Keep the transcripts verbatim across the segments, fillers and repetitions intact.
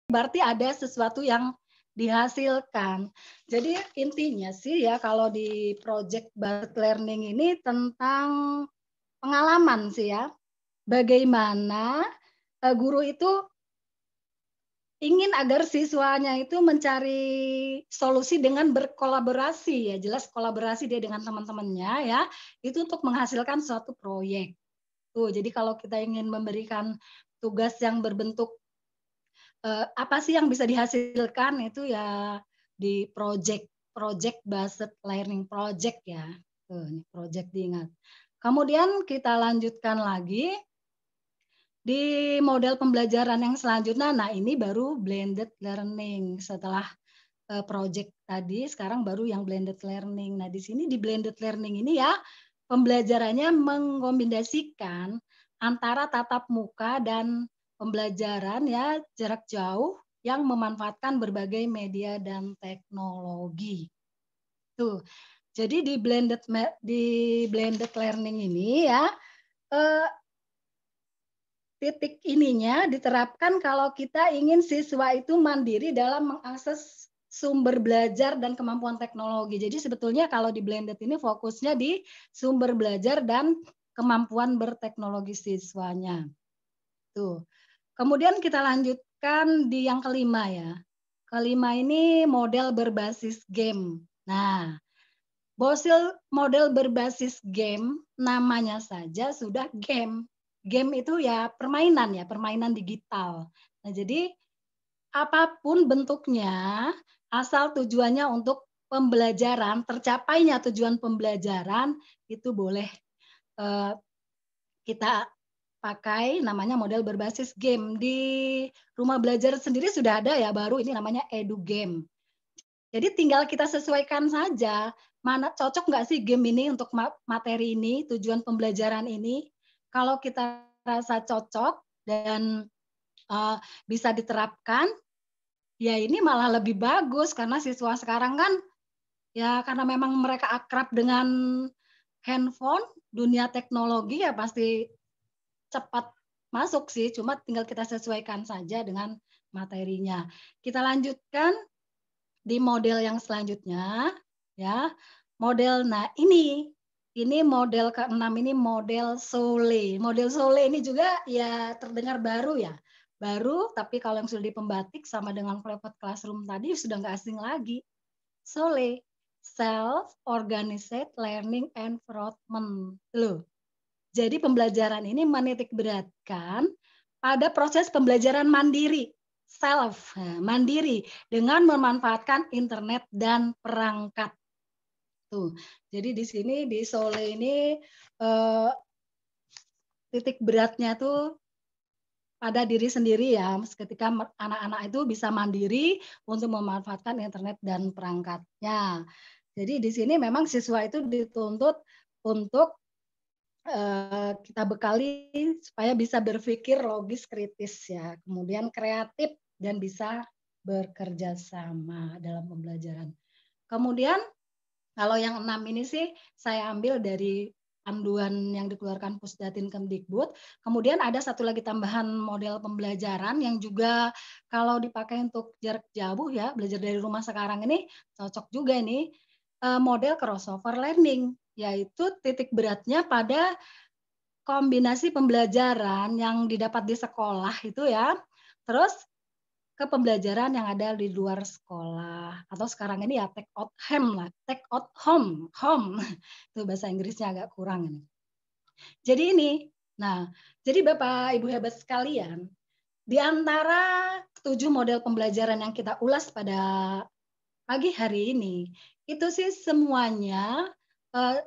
berarti ada sesuatu yang dihasilkan. Jadi intinya sih ya kalau di project based learning ini tentang pengalaman sih ya. Bagaimana, eee, guru itu ingin agar siswanya itu mencari solusi dengan berkolaborasi ya, jelas kolaborasi dia dengan teman-temannya ya, itu untuk menghasilkan suatu proyek. Tuh, jadi kalau kita ingin memberikan tugas yang berbentuk, eee, apa sih yang bisa dihasilkan itu ya di project project based learning project ya. Tuh, ini project diingat. Kemudian kita lanjutkan lagi di model pembelajaran yang selanjutnya, nah ini baru blended learning. Setelah, eee, project tadi, sekarang baru yang blended learning. Nah, di sini di blended learning ini ya, pembelajarannya mengkombinasikan antara tatap muka dan pembelajaran ya jarak jauh yang memanfaatkan berbagai media dan teknologi. Tuh, jadi di blended me di blended learning ini ya, eee titik ininya diterapkan kalau kita ingin siswa itu mandiri dalam mengakses sumber belajar dan kemampuan teknologi. Jadi sebetulnya kalau di blended ini fokusnya di sumber belajar dan kemampuan berteknologi siswanya. Tuh. Kemudian kita lanjutkan di yang kelima ya. Kelima ini model berbasis game. Nah, bosil model berbasis game, namanya saja sudah game. Game itu ya permainan ya, permainan digital. Nah, jadi apapun bentuknya, asal tujuannya untuk pembelajaran, tercapainya tujuan pembelajaran, itu boleh, eee, kita pakai namanya model berbasis game. Di rumah belajar sendiri sudah ada ya baru ini namanya edu game. Jadi tinggal kita sesuaikan saja, mana cocok nggak sih game ini untuk ma materi ini, tujuan pembelajaran ini. Kalau kita rasa cocok dan, eee, bisa diterapkan, ya ini malah lebih bagus karena siswa sekarang kan, ya karena memang mereka akrab dengan handphone, dunia teknologi ya pasti cepat masuk sih, cuma tinggal kita sesuaikan saja dengan materinya. Kita lanjutkan di model yang selanjutnya, ya. Model nah ini, ini model keenam ini model Sole. Model Sole ini juga ya terdengar baru ya. Baru, tapi kalau yang sudah di pembatik sama dengan Private Classroom tadi sudah nggak asing lagi. Sole, Self Organized Learning Environment. Loh, jadi pembelajaran ini menitik beratkan pada proses pembelajaran mandiri, self, nah, mandiri dengan memanfaatkan internet dan perangkat. Tuh, jadi di sini di Sole ini eh, titik beratnya tuh pada diri sendiri ya, ketika anak-anak itu bisa mandiri untuk memanfaatkan internet dan perangkatnya. Jadi di sini memang siswa itu dituntut untuk Eee, kita bekali supaya bisa berpikir logis kritis ya, kemudian kreatif dan bisa bekerja sama dalam pembelajaran. Kemudian kalau yang enam ini sih saya ambil dari panduan yang dikeluarkan Pusdatin Kemdikbud, kemudian ada satu lagi tambahan model pembelajaran yang juga kalau dipakai untuk jarak jauh ya, belajar dari rumah sekarang ini cocok juga nih, eee, model crossover learning, yaitu titik beratnya pada kombinasi pembelajaran yang didapat di sekolah itu ya, terus ke pembelajaran yang ada di luar sekolah atau sekarang ini ya take out home lah, take out home, home itu bahasa Inggrisnya agak kurang ini. Jadi ini, nah jadi Bapak Ibu hebat sekalian, di antara tujuh model pembelajaran yang kita ulas pada pagi hari ini, itu sih semuanya eh,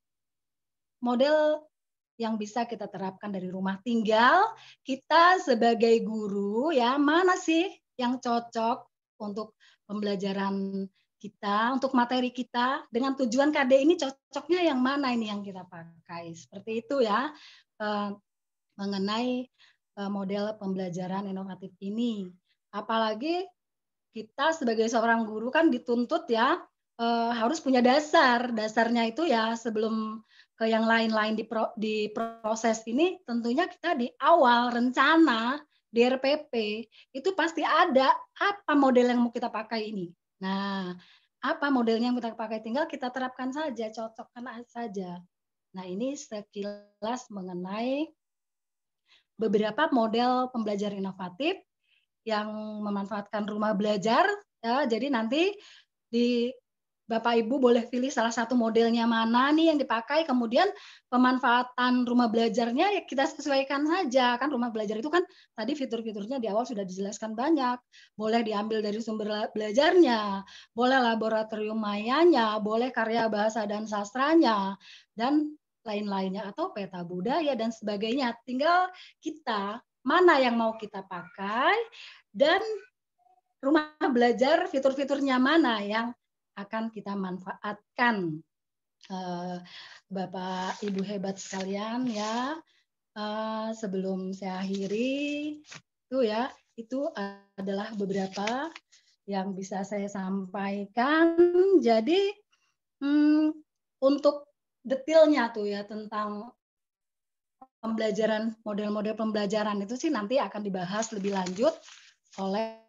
model yang bisa kita terapkan dari rumah. Tinggal kita sebagai guru ya, mana sih yang cocok untuk pembelajaran kita, untuk materi kita, dengan tujuan K D ini cocoknya yang mana ini yang kita pakai. Seperti itu ya, eh, mengenai eh, model pembelajaran inovatif ini. Apalagi kita sebagai seorang guru kan dituntut ya, eee, harus punya dasar. Dasarnya itu ya sebelum ke yang lain-lain dipro diproses ini tentunya kita di awal rencana, di R P P itu pasti ada apa model yang mau kita pakai ini. Nah, apa modelnya yang kita pakai, tinggal kita terapkan saja, cocokkan saja. Nah, ini sekilas mengenai beberapa model pembelajaran inovatif yang memanfaatkan rumah belajar. Ya, jadi nanti di Bapak Ibu boleh pilih salah satu modelnya mana nih yang dipakai, kemudian pemanfaatan rumah belajarnya ya kita sesuaikan saja. Kan rumah belajar itu kan tadi fitur-fiturnya di awal sudah dijelaskan banyak. Boleh diambil dari sumber belajarnya, boleh laboratorium mayanya, boleh karya bahasa dan sastranya, dan lain-lainnya, atau peta budaya dan sebagainya. Tinggal kita mana yang mau kita pakai, dan rumah belajar fitur-fiturnya mana yang akan kita manfaatkan. Uh, Bapak Ibu hebat sekalian ya, uh, sebelum saya akhiri itu ya, itu adalah beberapa yang bisa saya sampaikan. Jadi hmm, untuk detailnya tuh ya tentang pembelajaran, model-model pembelajaran itu sih nanti akan dibahas lebih lanjut oleh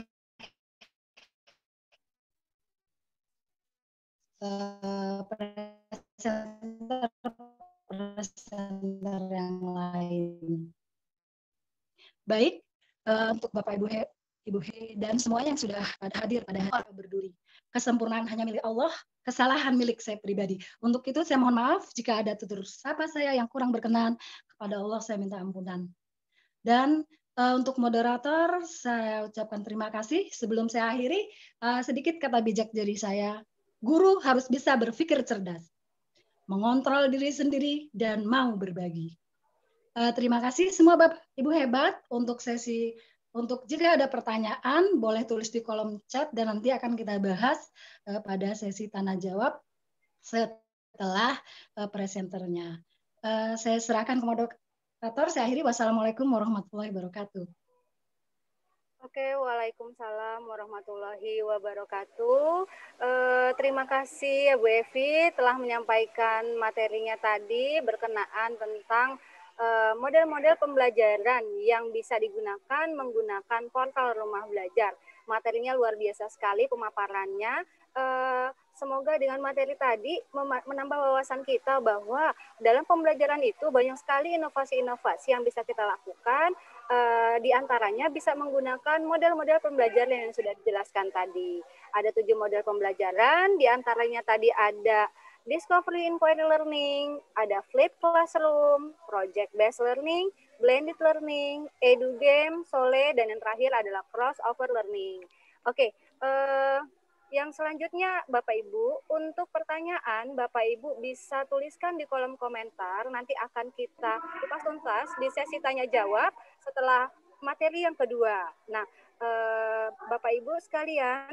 presenter yang lain. Baik, uh, untuk Bapak Ibu He, Ibu He dan semuanya yang sudah pada hadir pada hari berduri. Kesempurnaan hanya milik Allah, kesalahan milik saya pribadi. Untuk itu saya mohon maaf jika ada tutur sapa saya yang kurang berkenan, kepada Allah saya minta ampunan. Dan uh, untuk moderator saya ucapkan terima kasih. Sebelum saya akhiri, uh, sedikit kata bijak dari saya. Guru harus bisa berpikir cerdas, mengontrol diri sendiri, dan mau berbagi. Uh, terima kasih semua Bapak Ibu hebat untuk sesi. Untuk jika ada pertanyaan, boleh tulis di kolom chat dan nanti akan kita bahas uh, pada sesi tanya jawab setelah uh, presenternya. Uh, saya serahkan ke moderator. Saya akhiri. Wassalamualaikum warahmatullahi wabarakatuh. Oke, waalaikumsalam warahmatullahi wabarakatuh. Eh, terima kasih ya Bu Evi telah menyampaikan materinya tadi berkenaan tentang model-model eh, pembelajaran yang bisa digunakan menggunakan portal rumah belajar. Materinya luar biasa sekali pemaparannya. Eh, semoga dengan materi tadi menambah wawasan kita bahwa dalam pembelajaran itu banyak sekali inovasi-inovasi yang bisa kita lakukan. Uh, di antaranya bisa menggunakan model-model pembelajaran yang sudah dijelaskan tadi. Ada tujuh model pembelajaran, di antaranya tadi ada Discovery Inquiry Learning, ada Flip Classroom, Project Based Learning, Blended Learning, Edu Game, Sole, dan yang terakhir adalah Crossover Learning. Oke, okay, uh, yang selanjutnya Bapak Ibu, untuk pertanyaan Bapak Ibu bisa tuliskan di kolom komentar, nanti akan kita kupas tuntas di sesi tanya jawab setelah materi yang kedua. Nah, eh, Bapak Ibu sekalian,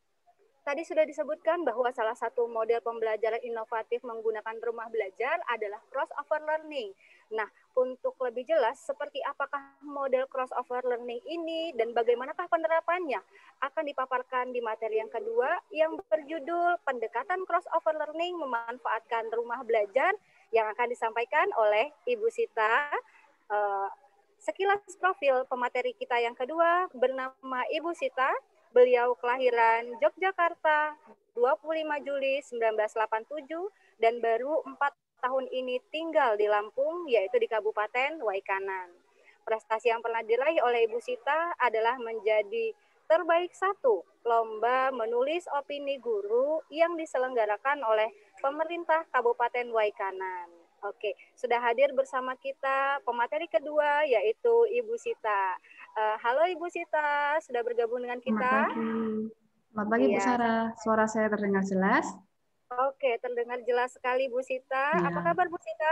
tadi sudah disebutkan bahwa salah satu model pembelajaran inovatif menggunakan rumah belajar adalah crossover learning. Nah, untuk lebih jelas seperti apakah model crossover learning ini dan bagaimanakah penerapannya akan dipaparkan di materi yang kedua yang berjudul Pendekatan Crossover Learning Memanfaatkan Rumah Belajar yang akan disampaikan oleh Ibu Sita. Uh, Sekilas profil pemateri kita yang kedua bernama Ibu Sita. Beliau kelahiran Yogyakarta dua puluh lima Juli seribu sembilan ratus delapan puluh tujuh dan baru empat tahun ini tinggal di Lampung, yaitu di Kabupaten Waikanan. Prestasi yang pernah diraih oleh Ibu Sita adalah menjadi terbaik satu lomba menulis opini guru yang diselenggarakan oleh pemerintah Kabupaten Waikanan. Oke, sudah hadir bersama kita pemateri kedua yaitu Ibu Sita. Uh, halo Ibu Sita, sudah bergabung dengan kita. Selamat pagi, Selamat pagi iya. Bu Sarah. Suara saya terdengar jelas? Oke, terdengar jelas sekali Bu Sita. Ya. Apa kabar Bu Sita?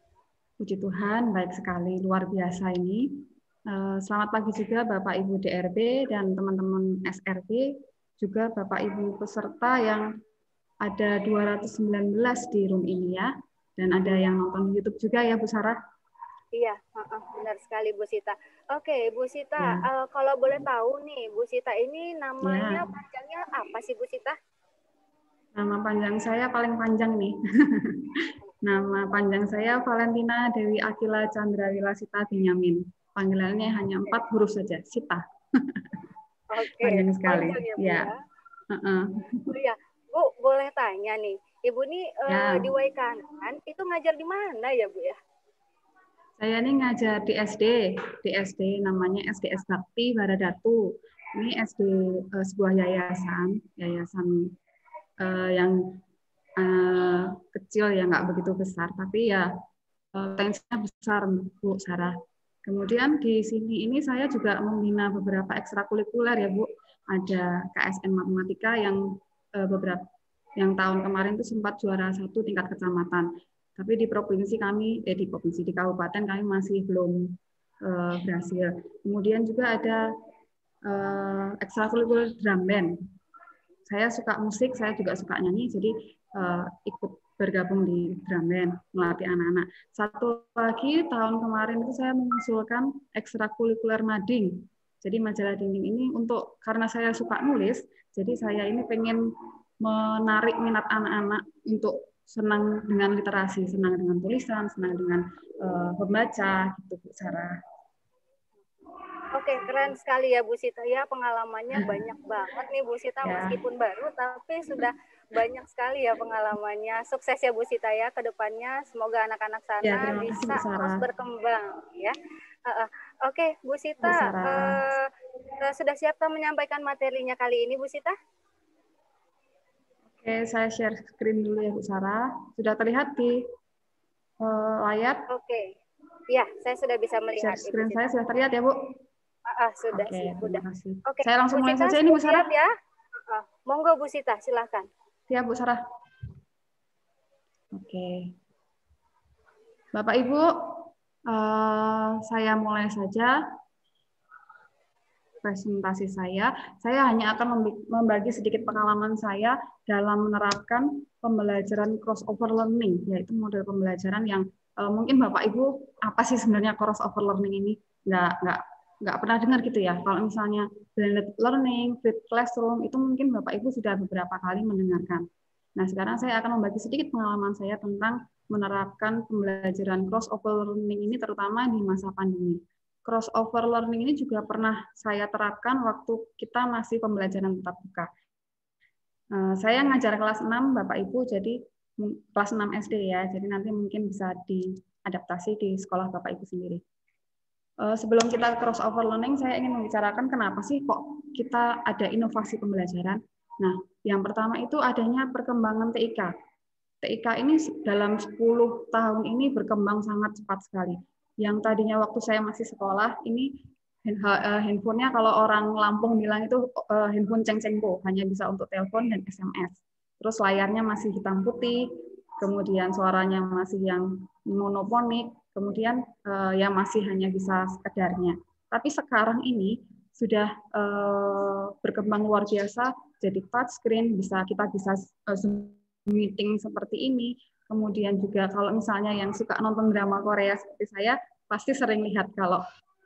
Puji Tuhan, baik sekali, luar biasa ini. Uh, selamat pagi juga Bapak Ibu D R B dan teman-teman S R B, juga Bapak Ibu peserta yang ada dua ratus sembilan belas di room ini ya. Dan ada yang nonton di YouTube juga ya Bu Sarah? Iya, benar sekali Bu Sita. Oke Bu Sita, ya. uh, kalau boleh tahu nih Bu Sita ini namanya ya. Panjangnya apa sih Bu Sita? Nama panjang saya paling panjang nih. Nama panjang saya Valentina Dewi Akila Chandra Wilasita Benyamin. panggilannya hanya empat huruf saja, Sita. Oke, Panjang sekali. panjang ya, Bu, Ya. ya. Uh-uh. Oh ya, Bu, boleh tanya nih, Ibu nih Ya. eh, di Waikanan itu ngajar di mana ya, Bu ya? Saya ini ngajar di S D, di S D namanya S D S Bakti Baradatu. Ini S D uh, sebuah yayasan, yayasan uh, yang uh, kecil ya, nggak begitu besar, tapi ya uh, tensinya besar, Bu Sarah. Kemudian di sini ini saya juga membina beberapa ekstrakurikuler ya, Bu. Ada K S N Matematika yang uh, beberapa yang tahun kemarin itu sempat juara satu tingkat kecamatan. Tapi di provinsi kami, eh di provinsi di kabupaten kami masih belum uh, berhasil. Kemudian juga ada uh, ekstrakurikuler drum band. Saya suka musik, saya juga suka nyanyi, jadi uh, ikut bergabung di drum band, melatih anak-anak. Satu lagi tahun kemarin itu saya mengusulkan ekstrakurikuler mading. Jadi majalah dinding ini untuk karena saya suka nulis, jadi saya ini pengen menarik minat anak-anak untuk senang dengan literasi, senang dengan tulisan, senang dengan uh, membaca, gitu Bu Sarah. Oke, keren sekali ya Bu Sita ya, pengalamannya banyak banget nih Bu Sita, Ya. meskipun baru tapi sudah banyak sekali ya pengalamannya. Sukses ya Bu Sita ya ke depannya, semoga anak-anak sana Ya, terima kasih, bisa Bu Sarah. terus berkembang ya. Uh, uh. Oke, Bu Sita, Bu Sarah. Uh, sudah siapkah menyampaikan materinya kali ini Bu Sita? Oke, saya share screen dulu ya Bu Sarah. Sudah terlihat di uh, layar? Oke, ya saya sudah bisa melihat. Share screen saya sudah terlihat ya Bu? Ah, sudah, Oke, sih, terima udah. kasih. Oke, Saya langsung Bu mulai Sita, saja ini Bu Sarah. siap ya. Uh, monggo Bu Sita, silakan. Siap Bu Sarah. Oke. Bapak Ibu, uh, saya mulai saja presentasi saya. Saya hanya akan membagi sedikit pengalaman saya dalam menerapkan pembelajaran crossover learning, yaitu model pembelajaran yang uh, mungkin Bapak Ibu apa sih sebenarnya crossover learning ini? Nggak, nggak, nggak pernah dengar gitu ya. Kalau misalnya blended learning, flipped classroom, itu mungkin Bapak Ibu sudah beberapa kali mendengarkan. Nah, sekarang saya akan membagi sedikit pengalaman saya tentang menerapkan pembelajaran crossover learning ini terutama di masa pandemi. Crossover learning ini juga pernah saya terapkan waktu kita masih pembelajaran tatap muka. Saya ngajar kelas enam, Bapak Ibu, jadi kelas enam S D ya, jadi nanti mungkin bisa diadaptasi di sekolah Bapak Ibu sendiri. Sebelum kita crossover learning, saya ingin membicarakan kenapa sih kok kita ada inovasi pembelajaran. Nah, yang pertama itu adanya perkembangan T I K. T I K ini dalam sepuluh tahun ini berkembang sangat cepat sekali. Yang tadinya waktu saya masih sekolah, ini handphonenya kalau orang Lampung bilang itu handphone ceng-cengpo, hanya bisa untuk telepon dan S M S. Terus layarnya masih hitam putih, kemudian suaranya masih yang monofonik, kemudian yang masih hanya bisa sekedarnya. Tapi sekarang ini sudah berkembang luar biasa, jadi touchscreen, bisa kita bisa Zoom meeting seperti ini. Kemudian juga kalau misalnya yang suka nonton drama Korea seperti saya, pasti sering lihat kalau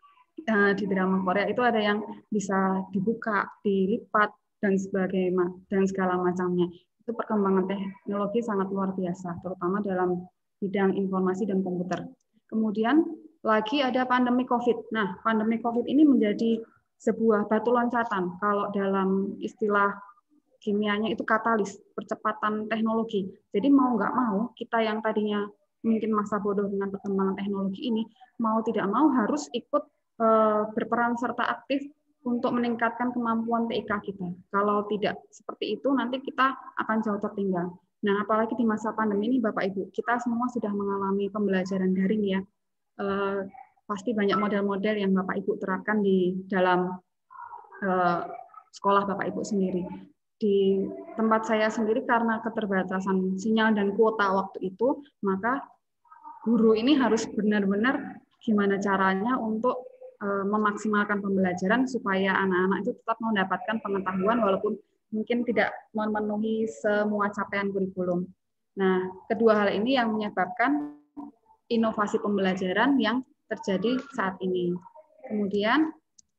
uh, di drama Korea itu ada yang bisa dibuka, dilipat, dan sebagainya, dan segala macamnya. Itu perkembangan teknologi sangat luar biasa, terutama dalam bidang informasi dan komputer. Kemudian lagi ada pandemi COVID. Nah, pandemi COVID ini menjadi sebuah batu loncatan. Kalau dalam istilah kimianya itu katalis, percepatan teknologi. Jadi mau nggak mau, kita yang tadinya mungkin masa bodoh dengan perkembangan teknologi ini, mau tidak mau harus ikut e, berperan serta aktif untuk meningkatkan kemampuan T I K kita. Kalau tidak seperti itu, nanti kita akan jauh tertinggal. Nah, apalagi di masa pandemi ini, Bapak Ibu, kita semua sudah mengalami pembelajaran daring ya. E, pasti banyak model-model yang Bapak Ibu terapkan di dalam e, sekolah Bapak Ibu sendiri. Di tempat saya sendiri karena keterbatasan sinyal dan kuota waktu itu, maka guru ini harus benar-benar gimana caranya untuk uh, memaksimalkan pembelajaran supaya anak-anak itu tetap mendapatkan pengetahuan walaupun mungkin tidak memenuhi semua capaian kurikulum. Nah, kedua hal ini yang menyebabkan inovasi pembelajaran yang terjadi saat ini. Kemudian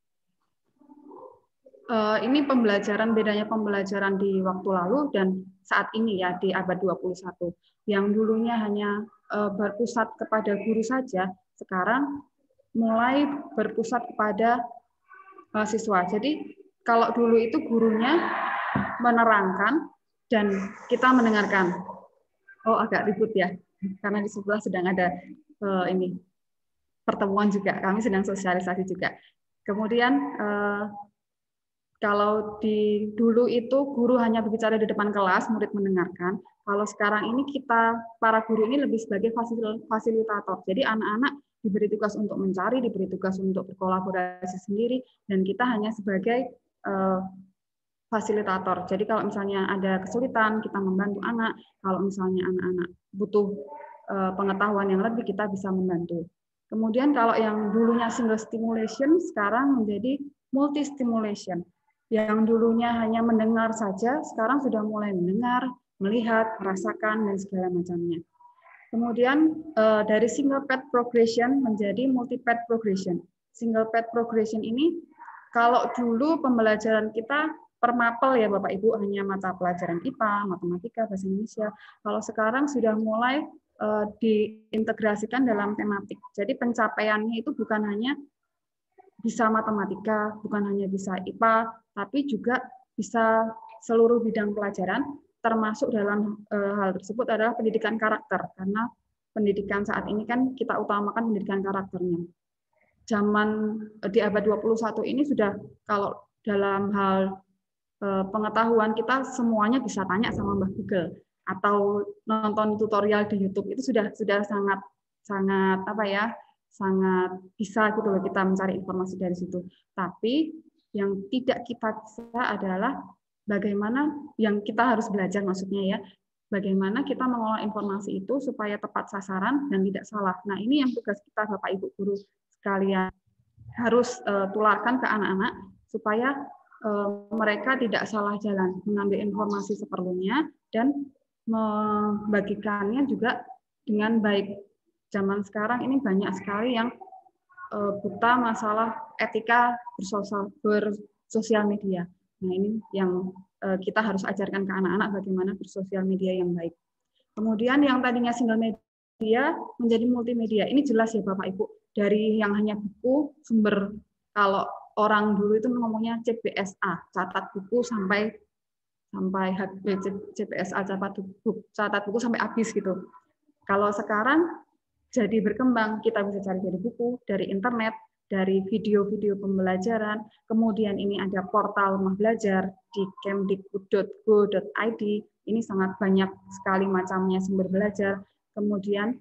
ini pembelajaran, bedanya pembelajaran di waktu lalu dan saat ini ya di abad dua puluh satu. Yang dulunya hanya berpusat kepada guru saja, sekarang mulai berpusat kepada uh, siswa. Jadi kalau dulu itu gurunya menerangkan dan kita mendengarkan. Oh, agak ribut ya, karena di sebelah sedang ada uh, ini pertemuan juga. Kami sedang sosialisasi juga. Kemudian uh, kalau di dulu itu guru hanya berbicara di depan kelas, murid mendengarkan. Kalau sekarang ini kita para guru ini lebih sebagai fasilitator. Jadi anak-anak diberi tugas untuk mencari, diberi tugas untuk berkolaborasi sendiri, dan kita hanya sebagai uh, fasilitator. Jadi kalau misalnya ada kesulitan, kita membantu anak. Kalau misalnya anak-anak butuh uh, pengetahuan yang lebih, kita bisa membantu. Kemudian kalau yang dulunya single stimulation, sekarang menjadi multi stimulation. Yang dulunya hanya mendengar saja, sekarang sudah mulai mendengar, melihat, merasakan, dan segala macamnya. Kemudian uh, dari single path progression menjadi multi path progression. Single path progression ini, kalau dulu pembelajaran kita per mapel ya Bapak Ibu, hanya mata pelajaran I P A, matematika, bahasa Indonesia. Kalau sekarang sudah mulai uh, diintegrasikan dalam tematik. Jadi pencapaiannya itu bukan hanya bisa matematika, bukan hanya bisa I P A, tapi juga bisa seluruh bidang pelajaran, termasuk dalam uh, hal tersebut adalah pendidikan karakter, karena pendidikan saat ini kan kita utamakan pendidikan karakternya. Zaman di abad dua puluh satu ini sudah, kalau dalam hal pengetahuan kita semuanya bisa tanya sama Mbah Google atau nonton tutorial di YouTube, itu sudah sudah sangat sangat apa ya sangat bisa gitu loh kita mencari informasi dari situ. Tapi yang tidak kita bisa adalah bagaimana yang kita harus belajar maksudnya ya, bagaimana kita mengolah informasi itu supaya tepat sasaran dan tidak salah. Nah ini yang tugas kita Bapak Ibu guru sekalian harus uh, tularkan ke anak-anak supaya mereka tidak salah jalan, mengambil informasi seperlunya dan membagikannya juga dengan baik. Zaman sekarang ini banyak sekali yang buta masalah etika bersosial, bersosial media. Nah ini yang kita harus ajarkan ke anak-anak bagaimana bersosial media yang baik. Kemudian yang tadinya single media menjadi multimedia. Ini jelas ya Bapak Ibu, dari yang hanya buku, sumber, kalau orang dulu itu ngomongnya C B S A, catat buku sampai sampai C B S A, catat buku, catat buku sampai habis gitu. Kalau sekarang jadi berkembang, kita bisa cari dari buku, dari internet, dari video-video pembelajaran. Kemudian ini ada portal rumah belajar di kemdikbud dot go dot i d. Ini sangat banyak sekali macamnya sumber belajar. Kemudian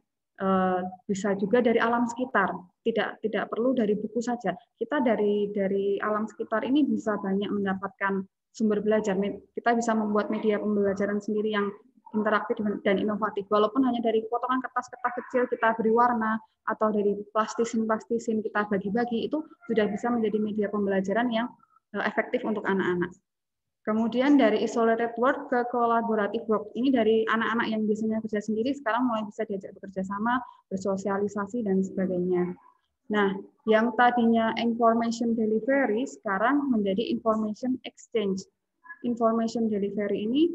bisa juga dari alam sekitar, tidak tidak perlu dari buku saja. Kita dari dari alam sekitar ini bisa banyak mendapatkan sumber belajar. Kita bisa membuat media pembelajaran sendiri yang interaktif dan inovatif. Walaupun hanya dari potongan kertas-kertas kecil kita beri warna, atau dari plastisin-plastisin kita bagi-bagi, itu sudah bisa menjadi media pembelajaran yang efektif untuk anak-anak. Kemudian dari isolated work ke collaborative work. Ini dari anak-anak yang biasanya kerja sendiri, sekarang mulai bisa diajak bekerja sama, bersosialisasi, dan sebagainya. Nah, yang tadinya information delivery, sekarang menjadi information exchange. Information delivery ini,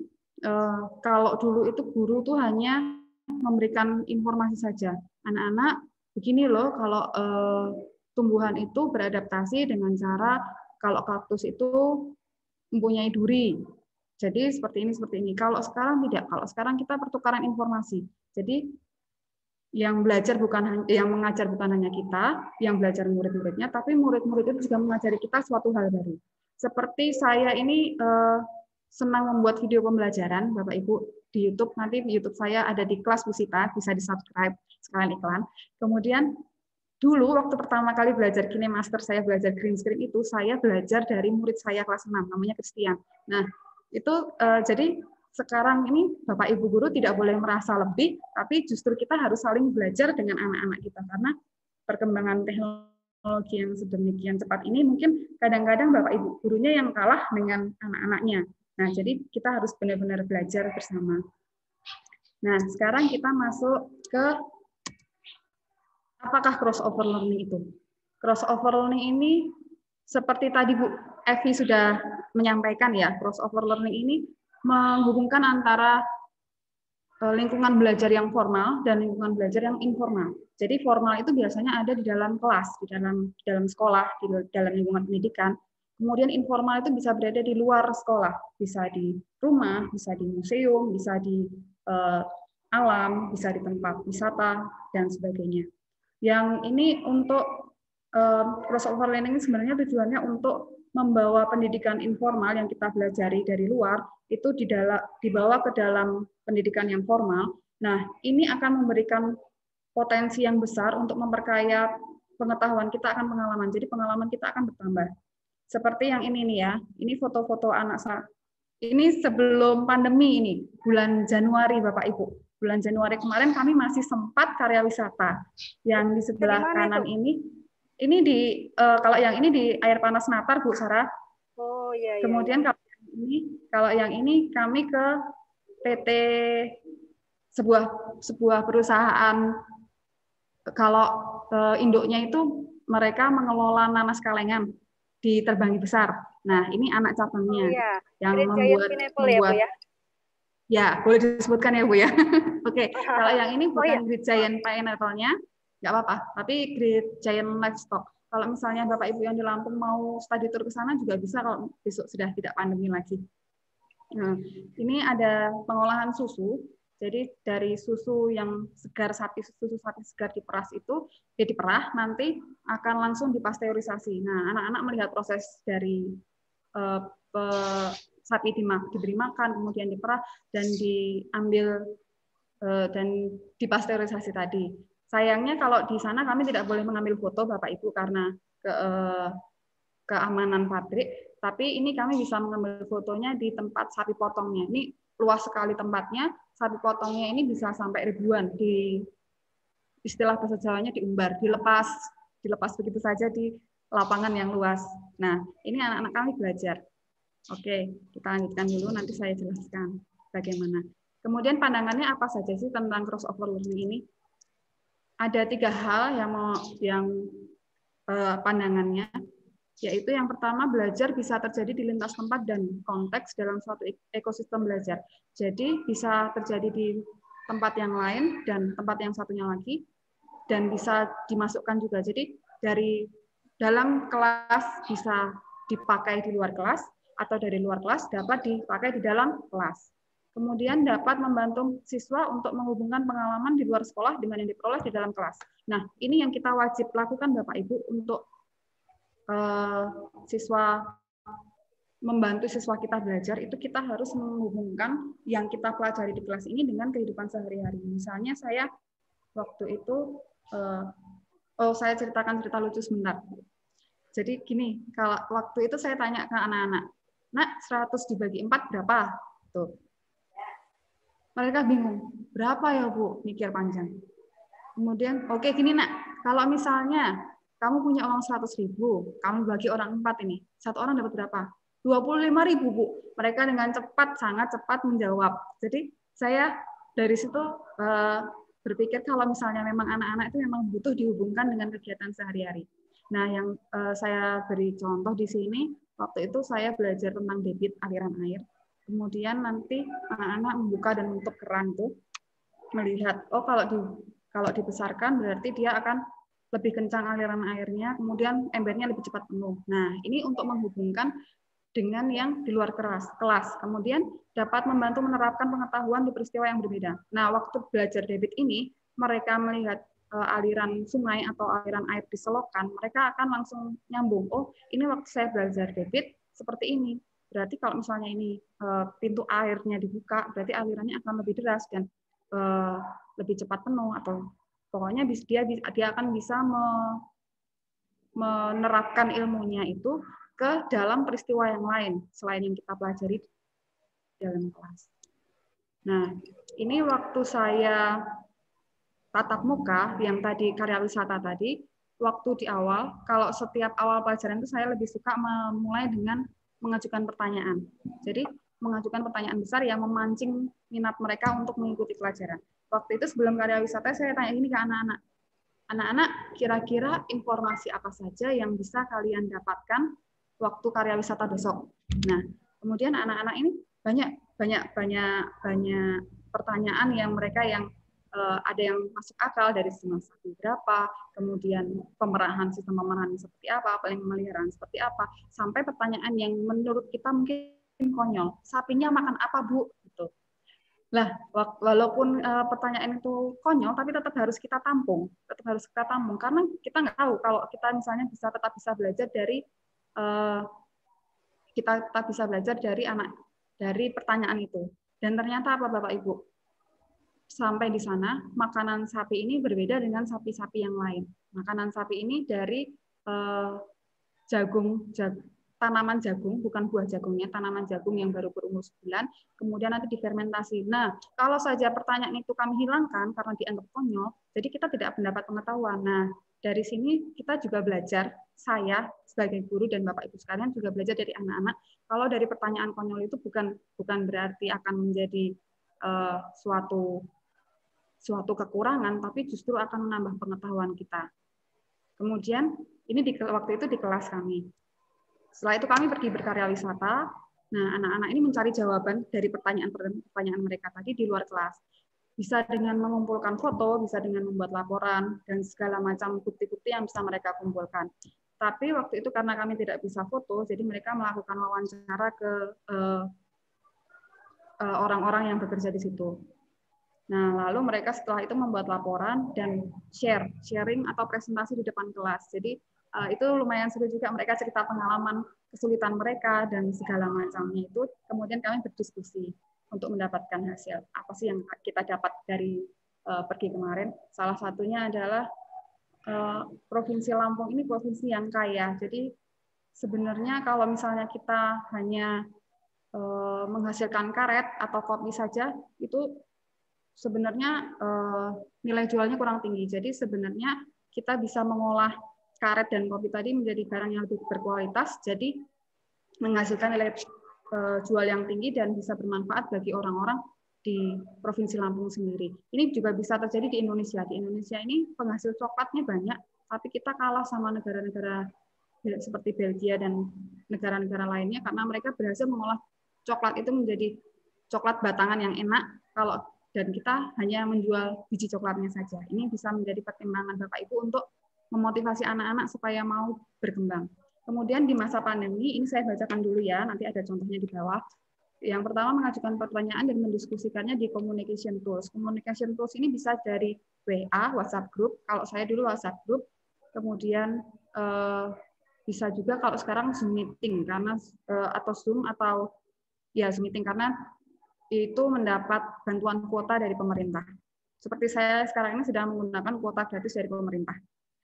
kalau dulu itu guru tuh hanya memberikan informasi saja. Anak-anak, begini loh, kalau tumbuhan itu beradaptasi dengan cara, kalau kaktus itu mempunyai duri. Jadi seperti ini, seperti ini. Kalau sekarang tidak. Kalau sekarang kita pertukaran informasi. Jadi yang belajar bukan yang mengajar bukan hanya kita, yang belajar murid-muridnya, tapi murid-murid itu juga mengajari kita suatu hal baru. Seperti saya ini eh, senang membuat video pembelajaran, Bapak Ibu, di YouTube. Nanti di YouTube saya ada di kelas Bu Sita, bisa di-subscribe sekalian iklan. Kemudian dulu waktu pertama kali belajar KineMaster, saya belajar green screen itu, saya belajar dari murid saya kelas enam, namanya Christian. Nah, itu eh, jadi sekarang ini Bapak Ibu guru tidak boleh merasa lebih, tapi justru kita harus saling belajar dengan anak-anak kita, karena perkembangan teknologi yang sedemikian cepat ini mungkin kadang-kadang Bapak Ibu gurunya yang kalah dengan anak-anaknya. Nah, jadi kita harus benar-benar belajar bersama. Nah, sekarang kita masuk ke apakah crossover learning itu? Crossover learning ini seperti tadi Bu Evi sudah menyampaikan ya, crossover learning ini menghubungkan antara lingkungan belajar yang formal dan lingkungan belajar yang informal. Jadi formal itu biasanya ada di dalam kelas, di dalam di dalam sekolah, di dalam lingkungan pendidikan. Kemudian informal itu bisa berada di luar sekolah, bisa di rumah, bisa di museum, bisa di uh, alam, bisa di tempat wisata dan sebagainya. Yang ini untuk uh, crossover learning sebenarnya tujuannya untuk membawa pendidikan informal yang kita pelajari dari luar itu dibawa ke dalam pendidikan yang formal. Nah, ini akan memberikan potensi yang besar untuk memperkaya pengetahuan kita akan pengalaman. Jadi pengalaman kita akan bertambah. Seperti yang ini nih ya, ini foto-foto anak saya. Ini sebelum pandemi ini, bulan Januari Bapak Ibu. Bulan Januari kemarin kami masih sempat karya wisata. Yang di sebelah kanan itu? ini, ini di uh, kalau yang ini di Air Panas Natar Bu Sarah. Oh iya. iya Kemudian iya. kalau ini, kalau yang ini kami ke P T sebuah sebuah perusahaan. Kalau uh, induknya itu mereka mengelola nanas kalengan di Terbangi Besar. Nah, ini anak cabangnya oh, iya. yang Great membuat Pineapple membuat ya, Bu, ya? Ya, boleh disebutkan ya Bu ya. Oke, okay. Kalau yang ini bukan oh, iya. Great Giant Pineapple-nya, nggak apa-apa. Tapi Great Giant Livestock. Kalau misalnya Bapak Ibu yang di Lampung mau study tour ke sana juga bisa kalau besok sudah tidak pandemi lagi. Nah, ini ada pengolahan susu. Jadi dari susu yang segar sapi, susu sapi segar diperas itu, dia diperah, nanti akan langsung dipasteurisasi. Nah, anak-anak melihat proses dari uh, pe, sapi diberi makan, kemudian diperah dan diambil uh, dan dipasteurisasi tadi. Sayangnya kalau di sana kami tidak boleh mengambil foto Bapak Ibu karena ke, uh, keamanan pabrik, tapi ini kami bisa mengambil fotonya di tempat sapi potongnya. Ini luas sekali tempatnya, sapi potongnya ini bisa sampai ribuan, di istilah bahasa Jawanya diumbar, dilepas, dilepas begitu saja di lapangan yang luas. Nah, ini anak-anak kami belajar. Oke, kita lanjutkan dulu, nanti saya jelaskan bagaimana. Kemudian pandangannya apa saja sih tentang crossover learning ini? Ada tiga hal yang mau yang eh, pandangannya, yaitu yang pertama belajar bisa terjadi di lintas tempat dan konteks dalam suatu ekosistem belajar. Jadi bisa terjadi di tempat yang lain dan tempat yang satunya lagi, dan bisa dimasukkan juga. Jadi dari dalam kelas bisa dipakai di luar kelas, atau dari luar kelas dapat dipakai di dalam kelas. Kemudian dapat membantu siswa untuk menghubungkan pengalaman di luar sekolah dengan yang diperoleh di dalam kelas. Nah, ini yang kita wajib lakukan Bapak Ibu untuk Uh, siswa membantu siswa kita belajar, itu kita harus menghubungkan yang kita pelajari di kelas ini dengan kehidupan sehari-hari. Misalnya saya waktu itu, uh, oh saya ceritakan cerita lucu sebentar. Jadi gini, kalau waktu itu saya tanya ke anak-anak, nak seratus dibagi empat berapa? Tuh. Mereka bingung, berapa ya Bu? Mikir panjang. Kemudian, oke okay, gini nak, kalau misalnya kamu punya uang seratus ribu, kamu bagi orang empat ini, satu orang dapat berapa? dua puluh lima ribu, Bu. Mereka dengan cepat, sangat cepat menjawab. Jadi saya dari situ uh, berpikir kalau misalnya memang anak-anak itu memang butuh dihubungkan dengan kegiatan sehari-hari. Nah, yang uh, saya beri contoh di sini, waktu itu saya belajar tentang debit aliran air. Kemudian nanti anak-anak membuka dan menutup keran itu, melihat, oh kalau di, kalau dibesarkan berarti dia akan lebih kencang aliran airnya, kemudian embernya lebih cepat penuh. Nah, ini untuk menghubungkan dengan yang di luar kelas. kelas. Kemudian dapat membantu menerapkan pengetahuan di peristiwa yang berbeda. Nah, waktu belajar debit ini, mereka melihat uh, aliran sungai atau aliran air di selokan, mereka akan langsung nyambung. Oh, ini waktu saya belajar debit seperti ini. Berarti kalau misalnya ini uh, pintu airnya dibuka, berarti alirannya akan lebih deras dan uh, lebih cepat penuh, atau pokoknya dia dia akan bisa menerapkan ilmunya itu ke dalam peristiwa yang lain selain yang kita pelajari dalam kelas. Nah, ini waktu saya tatap muka yang tadi karya wisata tadi, waktu di awal, kalau setiap awal pelajaran itu saya lebih suka memulai dengan mengajukan pertanyaan. Jadi mengajukan pertanyaan besar yang memancing minat mereka untuk mengikuti pelajaran. Waktu itu sebelum karya wisata saya tanya ini ke anak-anak. Anak-anak, kira-kira informasi apa saja yang bisa kalian dapatkan waktu karya wisata besok? Nah, kemudian anak-anak ini banyak banyak banyak banyak pertanyaan yang mereka yang uh, ada yang masuk akal dari jumlah sapi berapa, kemudian pemerahan sistem pemerahan seperti apa, pemeliharaan seperti apa, sampai pertanyaan yang menurut kita mungkin konyol, sapinya makan apa Bu? Gitu. Lah, walaupun uh, pertanyaan itu konyol, tapi tetap harus kita tampung, tetap harus kita tampung, karena kita nggak tahu kalau kita misalnya bisa tetap bisa belajar dari uh, kita tetap bisa belajar dari anak dari pertanyaan itu. Dan ternyata apa Bapak Ibu? Sampai di sana, makanan sapi ini berbeda dengan sapi-sapi yang lain. Makanan sapi ini dari uh, jagung, jagung tanaman jagung, bukan buah jagungnya, tanaman jagung yang baru berumur sebulan, kemudian nanti difermentasi. Nah, kalau saja pertanyaan itu kami hilangkan karena dianggap konyol, jadi kita tidak mendapat pengetahuan. Nah, dari sini kita juga belajar, saya sebagai guru dan Bapak Ibu sekalian juga belajar dari anak-anak, kalau dari pertanyaan konyol itu bukan bukan berarti akan menjadi uh, suatu suatu kekurangan, tapi justru akan menambah pengetahuan kita. Kemudian, ini di waktu itu di kelas kami. Setelah itu kami pergi berkarya wisata. Nah, anak-anak ini mencari jawaban dari pertanyaan-pertanyaan mereka tadi di luar kelas. Bisa dengan mengumpulkan foto, bisa dengan membuat laporan, dan segala macam bukti-bukti yang bisa mereka kumpulkan. Tapi waktu itu karena kami tidak bisa foto, jadi mereka melakukan wawancara ke orang-orang uh, uh, yang bekerja di situ. Nah, lalu mereka setelah itu membuat laporan dan share, sharing atau presentasi di depan kelas. Jadi Uh, itu lumayan seru juga, mereka cerita pengalaman kesulitan mereka dan segala macamnya itu. Kemudian kami berdiskusi untuk mendapatkan hasil. Apa sih yang kita dapat dari uh, pergi kemarin? Salah satunya adalah uh, Provinsi Lampung ini provinsi yang kaya. Jadi sebenarnya kalau misalnya kita hanya uh, menghasilkan karet atau kopi saja, itu sebenarnya uh, nilai jualnya kurang tinggi. Jadi sebenarnya kita bisa mengolah karet dan kopi tadi menjadi barang yang lebih berkualitas, jadi menghasilkan nilai jual yang tinggi dan bisa bermanfaat bagi orang-orang di Provinsi Lampung sendiri. Ini juga bisa terjadi di Indonesia. Di Indonesia ini penghasil coklatnya banyak, tapi kita kalah sama negara-negara seperti Belgia dan negara-negara lainnya karena mereka berhasil mengolah coklat itu menjadi coklat batangan yang enak, kalau dan kita hanya menjual biji coklatnya saja. Ini bisa menjadi pertimbangan Bapak Ibu untuk memotivasi anak-anak supaya mau berkembang. Kemudian di masa pandemi, ini saya bacakan dulu ya, nanti ada contohnya di bawah. Yang pertama, mengajukan pertanyaan dan mendiskusikannya di communication tools. Communication tools ini bisa dari W A, WhatsApp group. Kalau saya dulu WhatsApp group. Kemudian eh, bisa juga kalau sekarang Zoom meeting karena eh, atau Zoom atau ya Zoom meeting karena itu mendapat bantuan kuota dari pemerintah. Seperti saya sekarang ini sedang menggunakan kuota gratis dari pemerintah.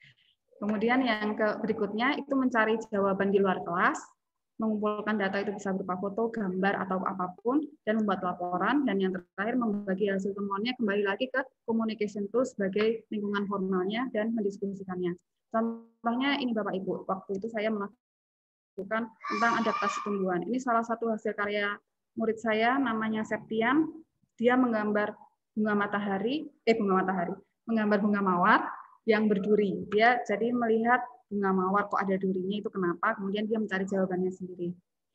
Kemudian yang ke berikutnya itu mencari jawaban di luar kelas, mengumpulkan data itu bisa berupa foto, gambar, atau apapun, dan membuat laporan. Dan yang terakhir, membagi hasil temuannya kembali lagi ke communication tools sebagai lingkungan formalnya dan mendiskusikannya. Contohnya ini Bapak Ibu, waktu itu saya melakukan tentang adaptasi tumbuhan. Ini salah satu hasil karya murid saya, namanya Septian. Dia menggambar bunga matahari, eh bunga matahari, menggambar bunga mawar yang berduri. Dia jadi melihat bunga mawar kok ada durinya, itu kenapa, kemudian dia mencari jawabannya sendiri.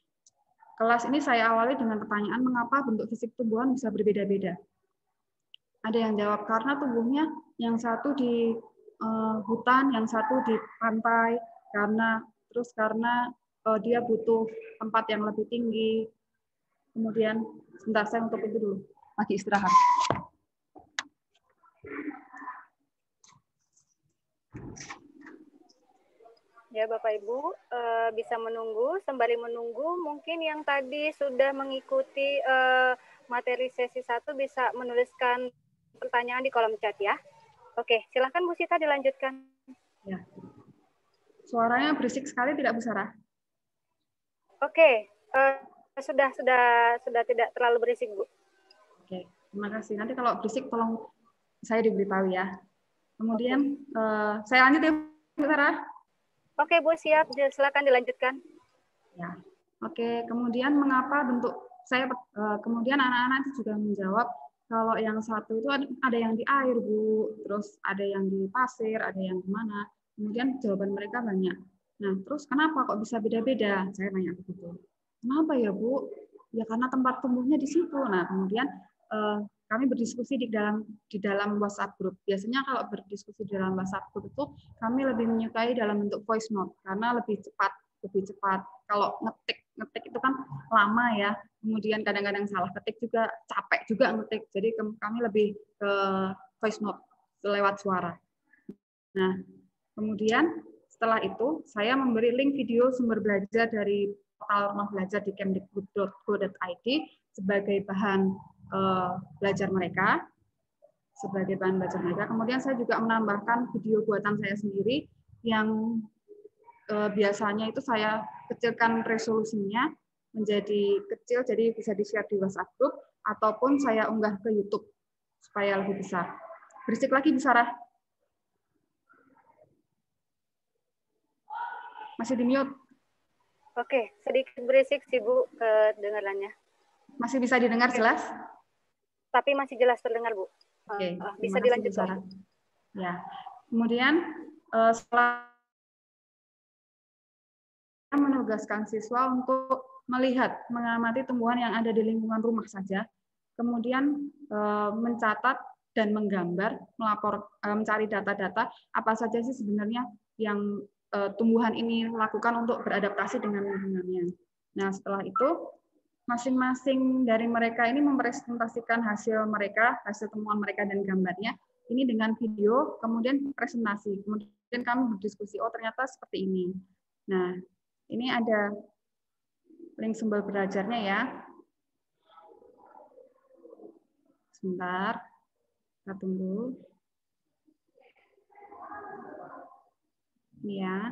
Kelas ini saya awali dengan pertanyaan mengapa bentuk fisik tumbuhan bisa berbeda-beda. Ada yang jawab karena tubuhnya yang satu di uh, hutan, yang satu di pantai, karena terus karena uh, dia butuh tempat yang lebih tinggi. Kemudian sebentar saya untuk itu dulu, lagi istirahat. Ya Bapak Ibu, uh, bisa menunggu, sembari menunggu mungkin yang tadi sudah mengikuti uh, materi sesi satu bisa menuliskan pertanyaan di kolom chat ya. Oke, silahkan Bu Sita dilanjutkan. Ya. Suaranya berisik sekali tidak Bu Sarah? Oke, uh, sudah sudah sudah tidak terlalu berisik Bu. Oke, terima kasih. Nanti kalau berisik tolong saya diberitahu ya. Kemudian uh, saya lanjut ya Bu Sarah. Oke Bu, siap. Silakan dilanjutkan. Ya, oke. Kemudian mengapa bentuk saya kemudian anak-anak itu juga menjawab kalau yang satu itu ada yang di air Bu, terus ada yang di pasir, ada yang di mana. Kemudian jawaban mereka banyak. Nah, terus kenapa kok bisa beda-beda? Saya tanya begitu. Kenapa ya Bu? Ya karena tempat tumbuhnya di situ. Nah, kemudian kami berdiskusi di dalam di dalam WhatsApp group. Biasanya kalau berdiskusi di dalam WhatsApp group itu kami lebih menyukai dalam bentuk voice note karena lebih cepat, lebih cepat. Kalau ngetik ngetik itu kan lama ya. Kemudian kadang-kadang salah ketik juga, capek juga ngetik. Jadi kami lebih ke voice note lewat suara. Nah, kemudian setelah itu saya memberi link video sumber belajar dari portal rumah belajar di kemdikbud dot go dot i d sebagai bahan uh, belajar mereka, sebagai bahan belajar mereka. Kemudian saya juga menambahkan video buatan saya sendiri yang uh, biasanya itu saya kecilkan resolusinya menjadi kecil, jadi bisa di-share di WhatsApp group ataupun saya unggah ke YouTube supaya lebih besar. Berisik lagi, Bu Sarah. Masih di mute. Oke, sedikit berisik sih Bu kedengarannya. Masih bisa didengar jelas? Tapi masih jelas terdengar Bu. Oke, uh, bisa dilanjutkan. Ya, kemudian uh, setelah menugaskan siswa untuk melihat, mengamati tumbuhan yang ada di lingkungan rumah saja, kemudian uh, mencatat dan menggambar, melapor, uh, mencari data-data apa saja sih sebenarnya yang tumbuhan ini lakukan untuk beradaptasi dengan lingkungannya. Nah, setelah itu masing-masing dari mereka ini mempresentasikan hasil mereka, hasil temuan mereka dan gambarnya ini dengan video, kemudian presentasi. Kemudian kami berdiskusi, oh ternyata seperti ini. Nah, ini ada link sumber belajarnya ya. Sebentar, kita tunggu. Ya.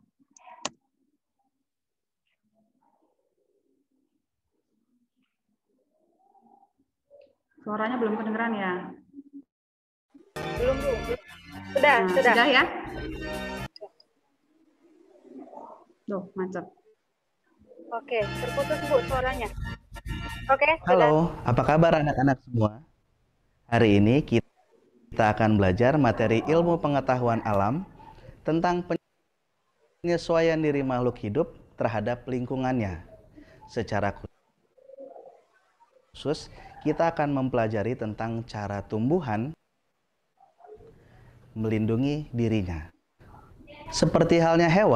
Suaranya belum kedengeran ya? Belum, Bu. Sudah, nah, sudah. Sudah ya? Loh, macet. Oke, terputus Bu suaranya. Oke, halo, sudah. Apa kabar anak-anak semua? Hari ini kita akan belajar materi ilmu pengetahuan alam tentang penyesuaian diri makhluk hidup terhadap lingkungannya. Secara khusus, kita akan mempelajari tentang cara tumbuhan melindungi dirinya. Seperti halnya hewan.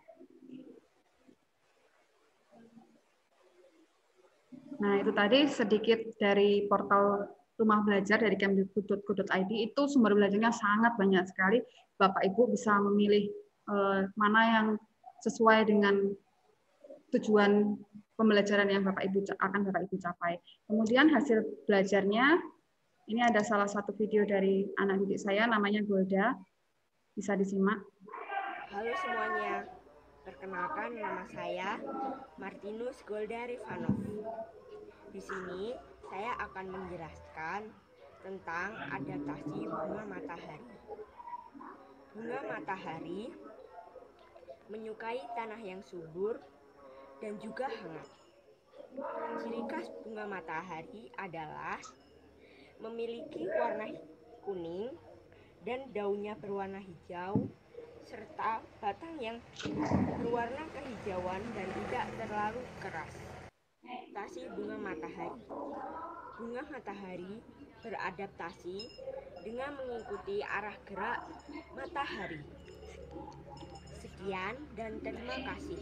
Nah, itu tadi sedikit dari portal rumah belajar dari kemdikbud dot go dot i d, itu sumber belajarnya sangat banyak sekali. Bapak Ibu bisa memilih eh, mana yang sesuai dengan tujuan pembelajaran yang Bapak Ibu akan Bapak Ibu capai. Kemudian hasil belajarnya, ini ada salah satu video dari anak didik saya, namanya Golda. Bisa disimak. Halo semuanya, perkenalkan nama saya Martinus Golda Rivanov. Di sini saya akan menjelaskan tentang adaptasi bunga matahari. Bunga matahari menyukai tanah yang subur dan juga hangat. Ciri khas bunga matahari adalah memiliki warna kuning dan daunnya berwarna hijau serta batang yang berwarna kehijauan dan tidak terlalu keras. Adaptasi bunga matahari. Bunga matahari beradaptasi dengan mengikuti arah gerak matahari. Sekian dan terima kasih.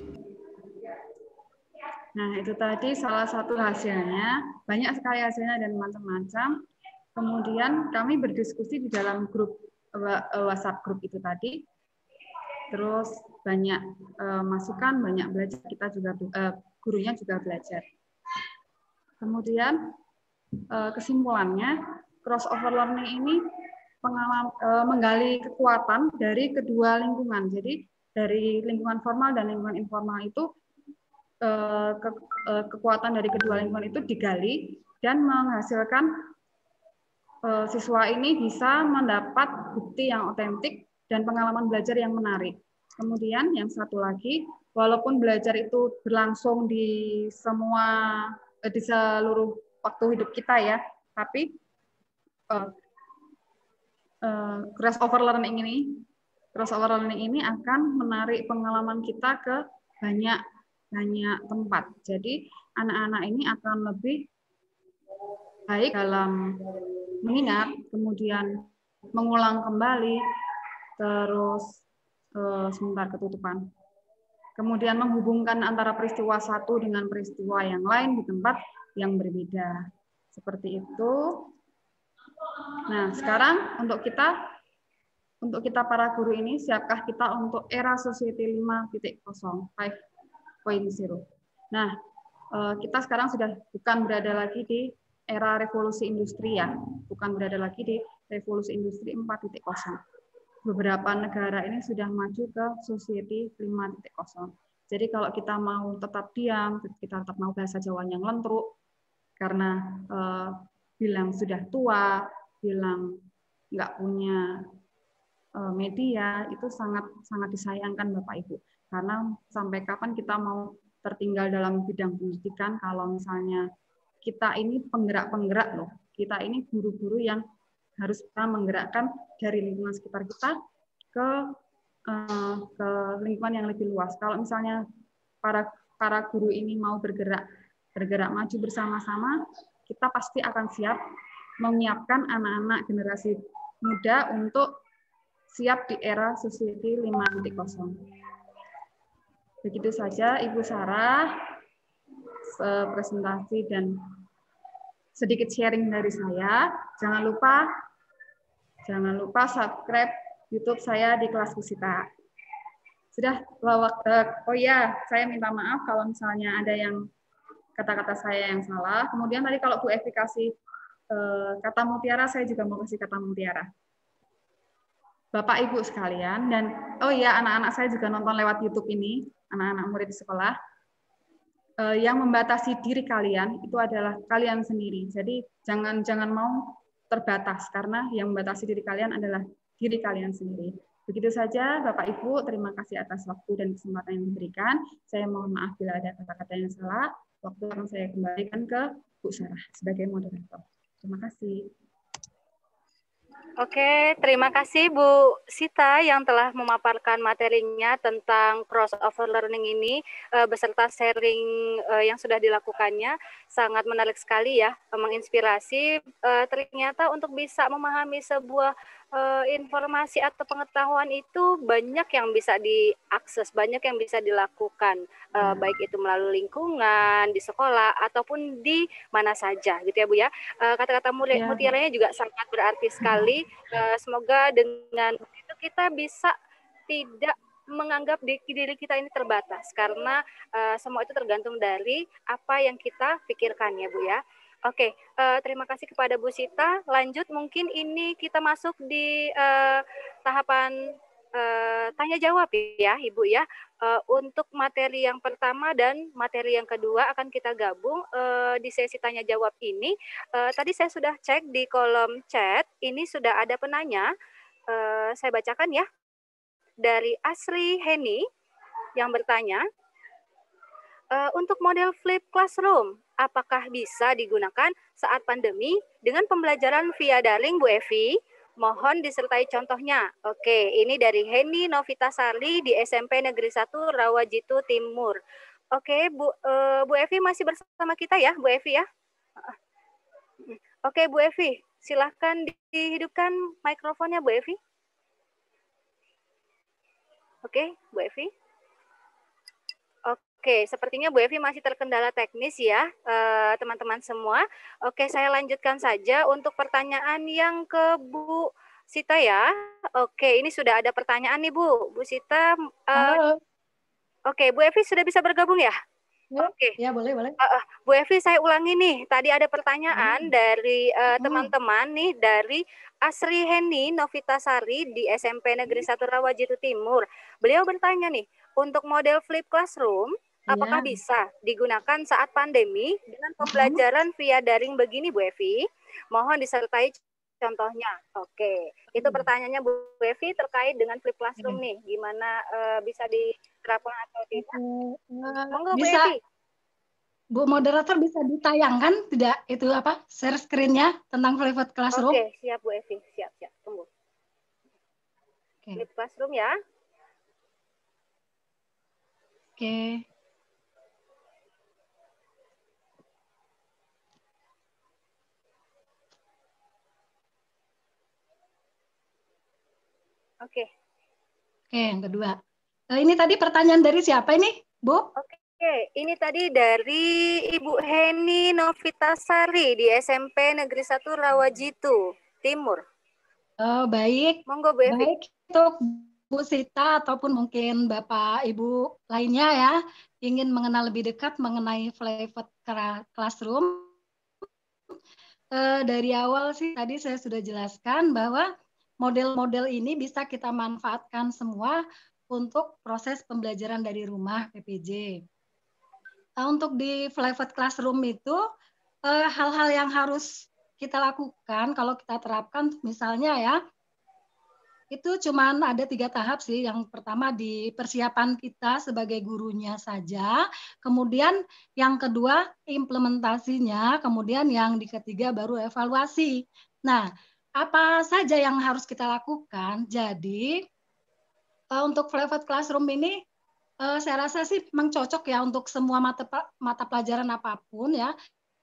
Nah, itu tadi salah satu hasilnya. Banyak sekali hasilnya dan macam-macam. Kemudian kami berdiskusi di dalam grup WhatsApp grup itu tadi. Terus banyak uh, masukan, banyak belajar. Kita juga uh, gurunya juga belajar. Kemudian uh, kesimpulannya, crossover learning ini pengalaman, uh, menggali kekuatan dari kedua lingkungan. Jadi dari lingkungan formal dan lingkungan informal itu uh, ke, uh, kekuatan dari kedua lingkungan itu digali dan menghasilkan uh, siswa ini bisa mendapat bukti yang otentik dan pengalaman belajar yang menarik. Kemudian yang satu lagi, walaupun belajar itu berlangsung di semua di seluruh waktu hidup kita ya, tapi uh, uh, crossover learning ini, crossover learning ini akan menarik pengalaman kita ke banyak banyak tempat. Jadi anak-anak ini akan lebih baik dalam mengingat, kemudian mengulang kembali, terus eh, sebentar ketutupan. Kemudian menghubungkan antara peristiwa satu dengan peristiwa yang lain di tempat yang berbeda. Seperti itu. Nah, sekarang untuk kita untuk kita para guru ini, siapkah kita untuk era Society lima titik nol, lima titik nol? Nah, kita sekarang sudah bukan berada lagi di era revolusi industri ya, bukan berada lagi di revolusi industri empat titik nol. Beberapa negara ini sudah maju ke Society lima titik nol. Jadi kalau kita mau tetap diam, kita tetap mau bahasa Jawa yang lentruk, karena eh, bilang sudah tua, bilang nggak punya media, itu sangat sangat disayangkan Bapak Ibu. Karena sampai kapan kita mau tertinggal dalam bidang pendidikan kalau misalnya kita ini penggerak-penggerak loh. Kita ini guru-guru yang harus kita menggerakkan dari lingkungan sekitar kita ke ke lingkungan yang lebih luas. Kalau misalnya para para guru ini mau bergerak bergerak maju bersama-sama, kita pasti akan siap menyiapkan anak-anak generasi muda untuk siap di era Society lima titik nol. Begitu saja Ibu Sarah, presentasi dan sedikit sharing dari saya. Jangan lupa, jangan lupa subscribe YouTube saya di kelas Busita. Sudah, oh ya, saya minta maaf kalau misalnya ada yang kata-kata saya yang salah. Kemudian tadi kalau Bu Evi kasih kata mutiara, saya juga mau kasih kata mutiara. Bapak Ibu sekalian, dan oh iya anak-anak saya juga nonton lewat YouTube ini, anak-anak murid di sekolah, eh, yang membatasi diri kalian itu adalah kalian sendiri. Jadi jangan jangan mau terbatas, karena yang membatasi diri kalian adalah diri kalian sendiri. Begitu saja Bapak Ibu, terima kasih atas waktu dan kesempatan yang diberikan. Saya mohon maaf bila ada kata-kata yang salah. Waktu akan saya kembalikan ke Bu Sarah sebagai moderator. Terima kasih. Oke, terima kasih Bu Sita yang telah memaparkan materinya tentang crossover learning ini uh, beserta sharing uh, yang sudah dilakukannya. Sangat menarik sekali ya, menginspirasi uh, ternyata untuk bisa memahami sebuah uh, informasi atau pengetahuan itu banyak yang bisa diakses, banyak yang bisa dilakukan, uh, baik itu melalui lingkungan, di sekolah, ataupun di mana saja gitu ya Bu ya. Uh, kata-kata mutiaranya juga sangat berarti sekali. Uh, semoga dengan itu kita bisa tidak menganggap diri kita ini terbatas, karena uh, semua itu tergantung dari apa yang kita pikirkan ya Bu ya. Oke, uh, terima kasih kepada Bu Sita. Lanjut mungkin ini kita masuk di uh, tahapan uh, tanya jawab ya Ibu ya. Uh, untuk materi yang pertama dan materi yang kedua akan kita gabung uh, di sesi tanya jawab ini. Uh, tadi saya sudah cek di kolom chat, ini sudah ada penanya. Uh, saya bacakan ya. Dari Asri Heni yang bertanya, e, untuk model flip classroom, apakah bisa digunakan saat pandemi dengan pembelajaran via daring Bu Evi? Mohon disertai contohnya. Oke, ini dari Heni Novitasari di S M P Negeri satu Rawajitu Timur. Oke, Bu, e, Bu Evi masih bersama kita ya, Bu Evi ya? Oke, Bu Evi, silahkan dihidupkan mikrofonnya Bu Evi. Oke, Bu Evi. Oke, sepertinya Bu Evi masih terkendala teknis ya, teman-teman uh, semua. Oke, saya lanjutkan saja untuk pertanyaan yang ke Bu Sita ya. Oke, ini sudah ada pertanyaan nih Bu. Bu Sita. Uh, Halo. Oke, Bu Evi sudah bisa bergabung ya? Ya, Oke. Ya, boleh, boleh. Uh, uh, Bu Evi, saya ulangi nih. Tadi ada pertanyaan hmm. dari teman-teman uh, nih, dari Asri Heni Novitasari di S M P Negeri satu Rawajitu Timur. Beliau bertanya nih, untuk model flip classroom, ya. Apakah bisa digunakan saat pandemi dengan pembelajaran via daring begini, Bu Evi? Mohon disertai contohnya. Oke, itu pertanyaannya Bu Evi terkait dengan flip classroom nih. Gimana uh, bisa diterapkan atau tidak? Uh, Monggo bisa. Bu Evi. Bu moderator bisa ditayangkan tidak itu apa share screen-nya tentang flip classroom? Oke, siap Bu Evi, siap siap. Tunggu. Oke. Flip classroom ya. Oke. Oke. Oke, yang kedua. Uh, ini tadi pertanyaan dari siapa ini, Bu? Oke, ini tadi dari Ibu Heni Novitasari di S M P Negeri satu Rawajitu Timur. Oh, baik. Monggo Bu Evi. Baik, untuk Bu Sita ataupun mungkin Bapak Ibu lainnya ya, ingin mengenal lebih dekat mengenai Flavored Classroom. Uh, dari awal sih tadi saya sudah jelaskan bahwa model-model ini bisa kita manfaatkan semua untuk proses pembelajaran dari rumah P P J. Uh, untuk di Flavored Classroom itu uh, hal-hal yang harus kita lakukan kalau kita terapkan misalnya ya, itu cuman ada tiga tahap sih. Yang pertama di persiapan kita sebagai gurunya saja, kemudian yang kedua implementasinya, kemudian yang di ketiga baru evaluasi. Nah, apa saja yang harus kita lakukan? Jadi untuk Flavored Classroom ini saya rasa sih memang cocok ya untuk semua mata mata pelajaran apapun ya,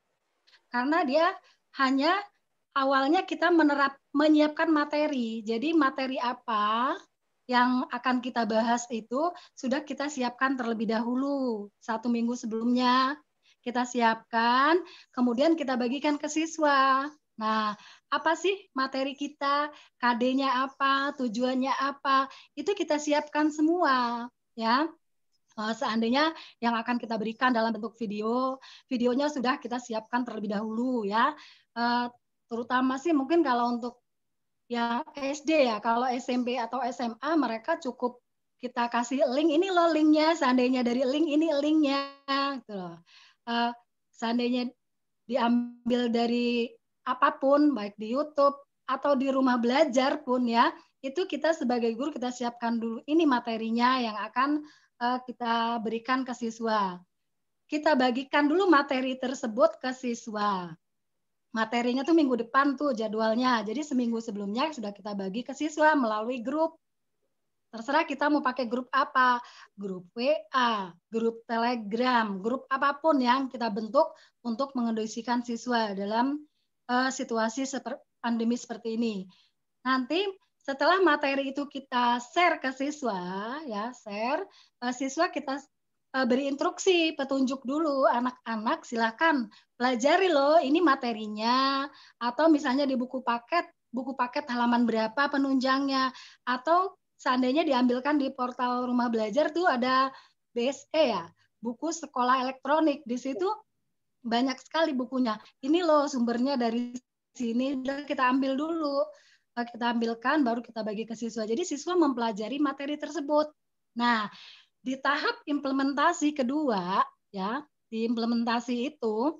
karena dia hanya awalnya kita menerap menyiapkan materi. Jadi materi apa yang akan kita bahas itu sudah kita siapkan terlebih dahulu satu minggu sebelumnya kita siapkan, kemudian kita bagikan ke siswa. Nah, apa sih materi kita, K D-nya apa, tujuannya apa, itu kita siapkan semua, ya. Seandainya yang akan kita berikan dalam bentuk video, videonya sudah kita siapkan terlebih dahulu, ya. Terutama sih mungkin kalau untuk ya S D ya, kalau S M P atau S M A mereka cukup kita kasih link, ini loh linknya, seandainya dari link ini linknya, gitu loh. Uh, seandainya diambil dari apapun, baik di YouTube atau di rumah belajar pun ya, itu kita sebagai guru kita siapkan dulu, ini materinya yang akan uh, kita berikan ke siswa. Kita bagikan dulu materi tersebut ke siswa. Materinya tuh minggu depan tuh jadwalnya. Jadi seminggu sebelumnya sudah kita bagi ke siswa melalui grup. Terserah kita mau pakai grup apa, grup W A, grup Telegram, grup apapun yang kita bentuk untuk mengedukasikan siswa dalam uh, situasi seperti pandemi seperti ini. Nanti setelah materi itu kita share ke siswa, ya share, uh, siswa kita uh, beri instruksi, petunjuk dulu, anak-anak silakan pelajari loh, ini materinya, atau misalnya di buku paket, buku paket halaman berapa penunjangnya, atau seandainya diambilkan di portal rumah belajar tuh ada B S E ya, buku sekolah elektronik. Di situ banyak sekali bukunya. Ini loh sumbernya dari sini, kita ambil dulu. Kita ambilkan, baru kita bagi ke siswa. Jadi siswa mempelajari materi tersebut. Nah, di tahap implementasi kedua, ya, di implementasi itu,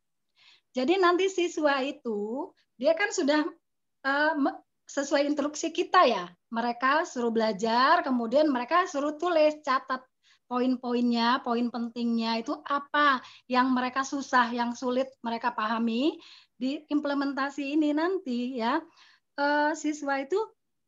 jadi nanti siswa itu, dia kan sudah uh, sesuai instruksi kita ya, mereka suruh belajar, kemudian mereka suruh tulis, catat poin-poinnya, poin pentingnya itu apa, yang mereka susah, yang sulit mereka pahami, di implementasi ini nanti ya, eh, siswa itu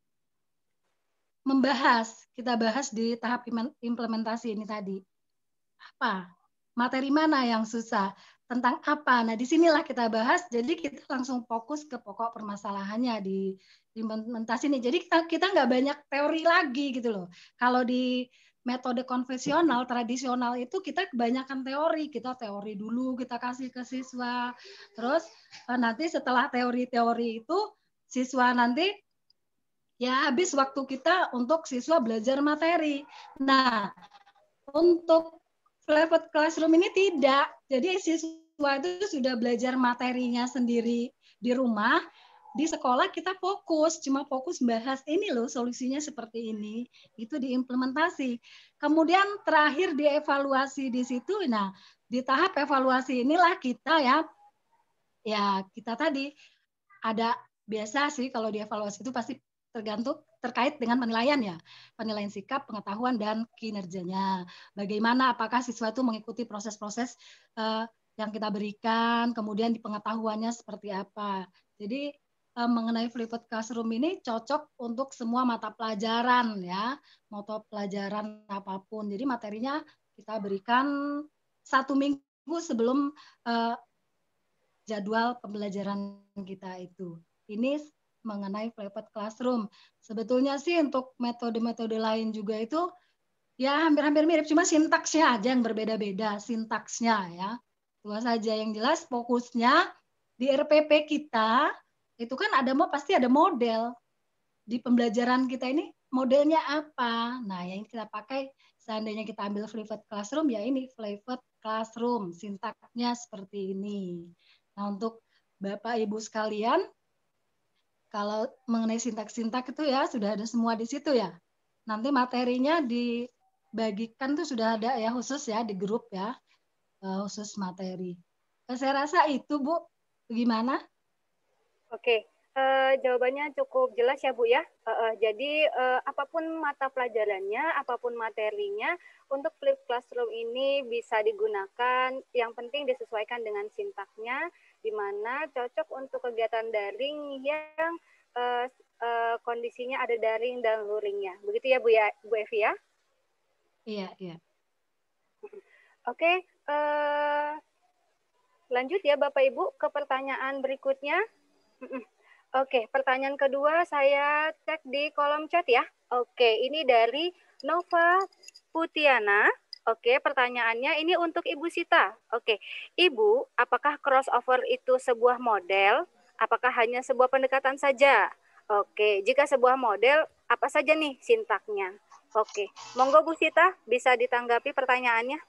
membahas, kita bahas di tahap implementasi ini tadi, apa, materi mana yang susah, tentang apa. Nah, disinilah kita bahas, jadi kita langsung fokus ke pokok permasalahannya di implementasi ini. Jadi kita kita nggak banyak teori lagi gitu loh. Kalau di metode konvensional, tradisional itu kita kebanyakan teori. Kita teori dulu, kita kasih ke siswa. Terus nanti setelah teori-teori itu, siswa nanti ya habis waktu kita untuk siswa belajar materi. Nah, untuk Flavored Classroom ini tidak. Jadi siswa itu sudah belajar materinya sendiri di rumah, di sekolah kita fokus, cuma fokus bahas ini loh solusinya seperti ini, itu diimplementasi. Kemudian terakhir dievaluasi di situ. Nah, di tahap evaluasi inilah kita ya, ya kita tadi ada biasa sih kalau dievaluasi itu pasti tergantung terkait dengan penilaian ya, penilaian sikap, pengetahuan, dan kinerjanya. Bagaimana, apakah siswa itu mengikuti proses-proses uh, yang kita berikan, kemudian di pengetahuannya seperti apa. Jadi uh, mengenai Flavored Classroom ini cocok untuk semua mata pelajaran ya, mata pelajaran apapun. Jadi materinya kita berikan satu minggu sebelum uh, jadwal pembelajaran kita itu. Ini mengenai flipped classroom. Sebetulnya sih untuk metode-metode lain juga itu ya hampir-hampir mirip, cuma sintaksnya aja yang berbeda-beda, sintaksnya ya. Itu saja, yang jelas fokusnya di R P P kita itu kan ada mau pasti ada model. Di pembelajaran kita ini modelnya apa? Nah, yang kita pakai seandainya kita ambil flipped classroom ya ini flipped classroom, sintaksnya seperti ini. Nah, untuk Bapak Ibu sekalian, kalau mengenai sintak-sintak itu ya sudah ada semua di situ ya. Nanti materinya dibagikan tuh sudah ada ya khusus ya di grup ya, khusus materi. Saya rasa itu Bu, gimana? Oke, uh, jawabannya cukup jelas ya Bu ya. Uh, uh, jadi uh, apapun mata pelajarannya, apapun materinya, untuk flipped classroom ini bisa digunakan. Yang penting disesuaikan dengan sintaknya, di mana cocok untuk kegiatan daring yang uh, uh, kondisinya ada daring dan luringnya. Begitu ya Bu ya, Bu Evi ya? Iya, iya. Oke, uh, lanjut ya Bapak Ibu ke pertanyaan berikutnya. Oke, pertanyaan kedua saya cek di kolom chat ya. Oke, ini dari Nova Putiana. Oke, pertanyaannya ini untuk Ibu Sita. Oke, Ibu, apakah crossover itu sebuah model? Apakah hanya sebuah pendekatan saja? Oke, jika sebuah model, apa saja nih sintaknya? Oke, monggo Bu Sita, bisa ditanggapi pertanyaannya?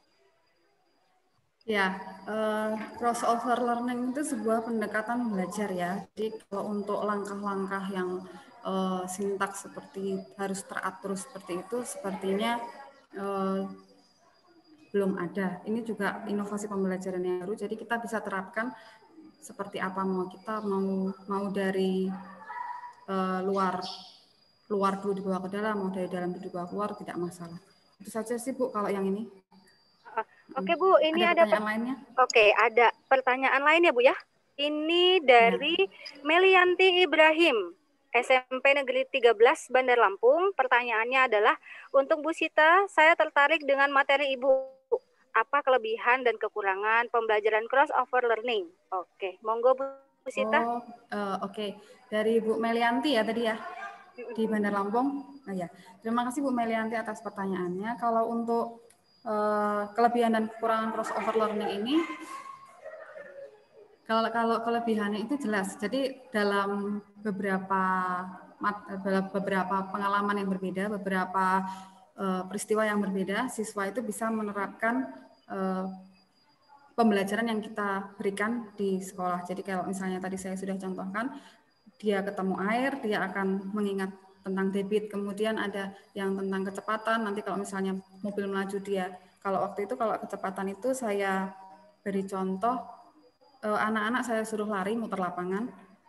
Ya, uh, crossover learning itu sebuah pendekatan belajar ya. Jadi kalau untuk langkah-langkah yang uh, sintaks seperti harus teratur seperti itu, sepertinya uh, belum ada. Ini juga inovasi pembelajaran yang baru. Jadi kita bisa terapkan seperti apa mau kita mau mau dari uh, luar luar dulu dibawa ke dalam, mau dari dalam dibawa keluar tidak masalah. Itu saja sih Bu kalau yang ini. Oke Bu, ini ada, ada pertanyaan lainnya? Oke, ada pertanyaan lain ya Bu ya. Ini dari ya. Melianti Ibrahim, S M P Negeri tiga belas Bandar Lampung. Pertanyaannya adalah, untuk Bu Sita, saya tertarik dengan materi Ibu. Apa kelebihan dan kekurangan pembelajaran crossover learning? Oke, monggo Bu Sita. Oh, uh, oke. Okay. Dari Bu Melianti ya tadi ya, di Bandar Lampung. Nah, ya. Terima kasih Bu Melianti atas pertanyaannya. Kalau untuk Uh, kelebihan dan kekurangan crossover learning ini, kalau kalau kelebihannya itu jelas. Jadi dalam beberapa beberapa pengalaman yang berbeda, beberapa uh, peristiwa yang berbeda, siswa itu bisa menerapkan uh, pembelajaran yang kita berikan di sekolah. Jadi kalau misalnya tadi saya sudah contohkan, dia ketemu air, dia akan mengingat tentang debit, kemudian ada yang tentang kecepatan, nanti kalau misalnya mobil melaju dia, kalau waktu itu kalau kecepatan itu saya beri contoh, anak-anak saya suruh lari muter lapangan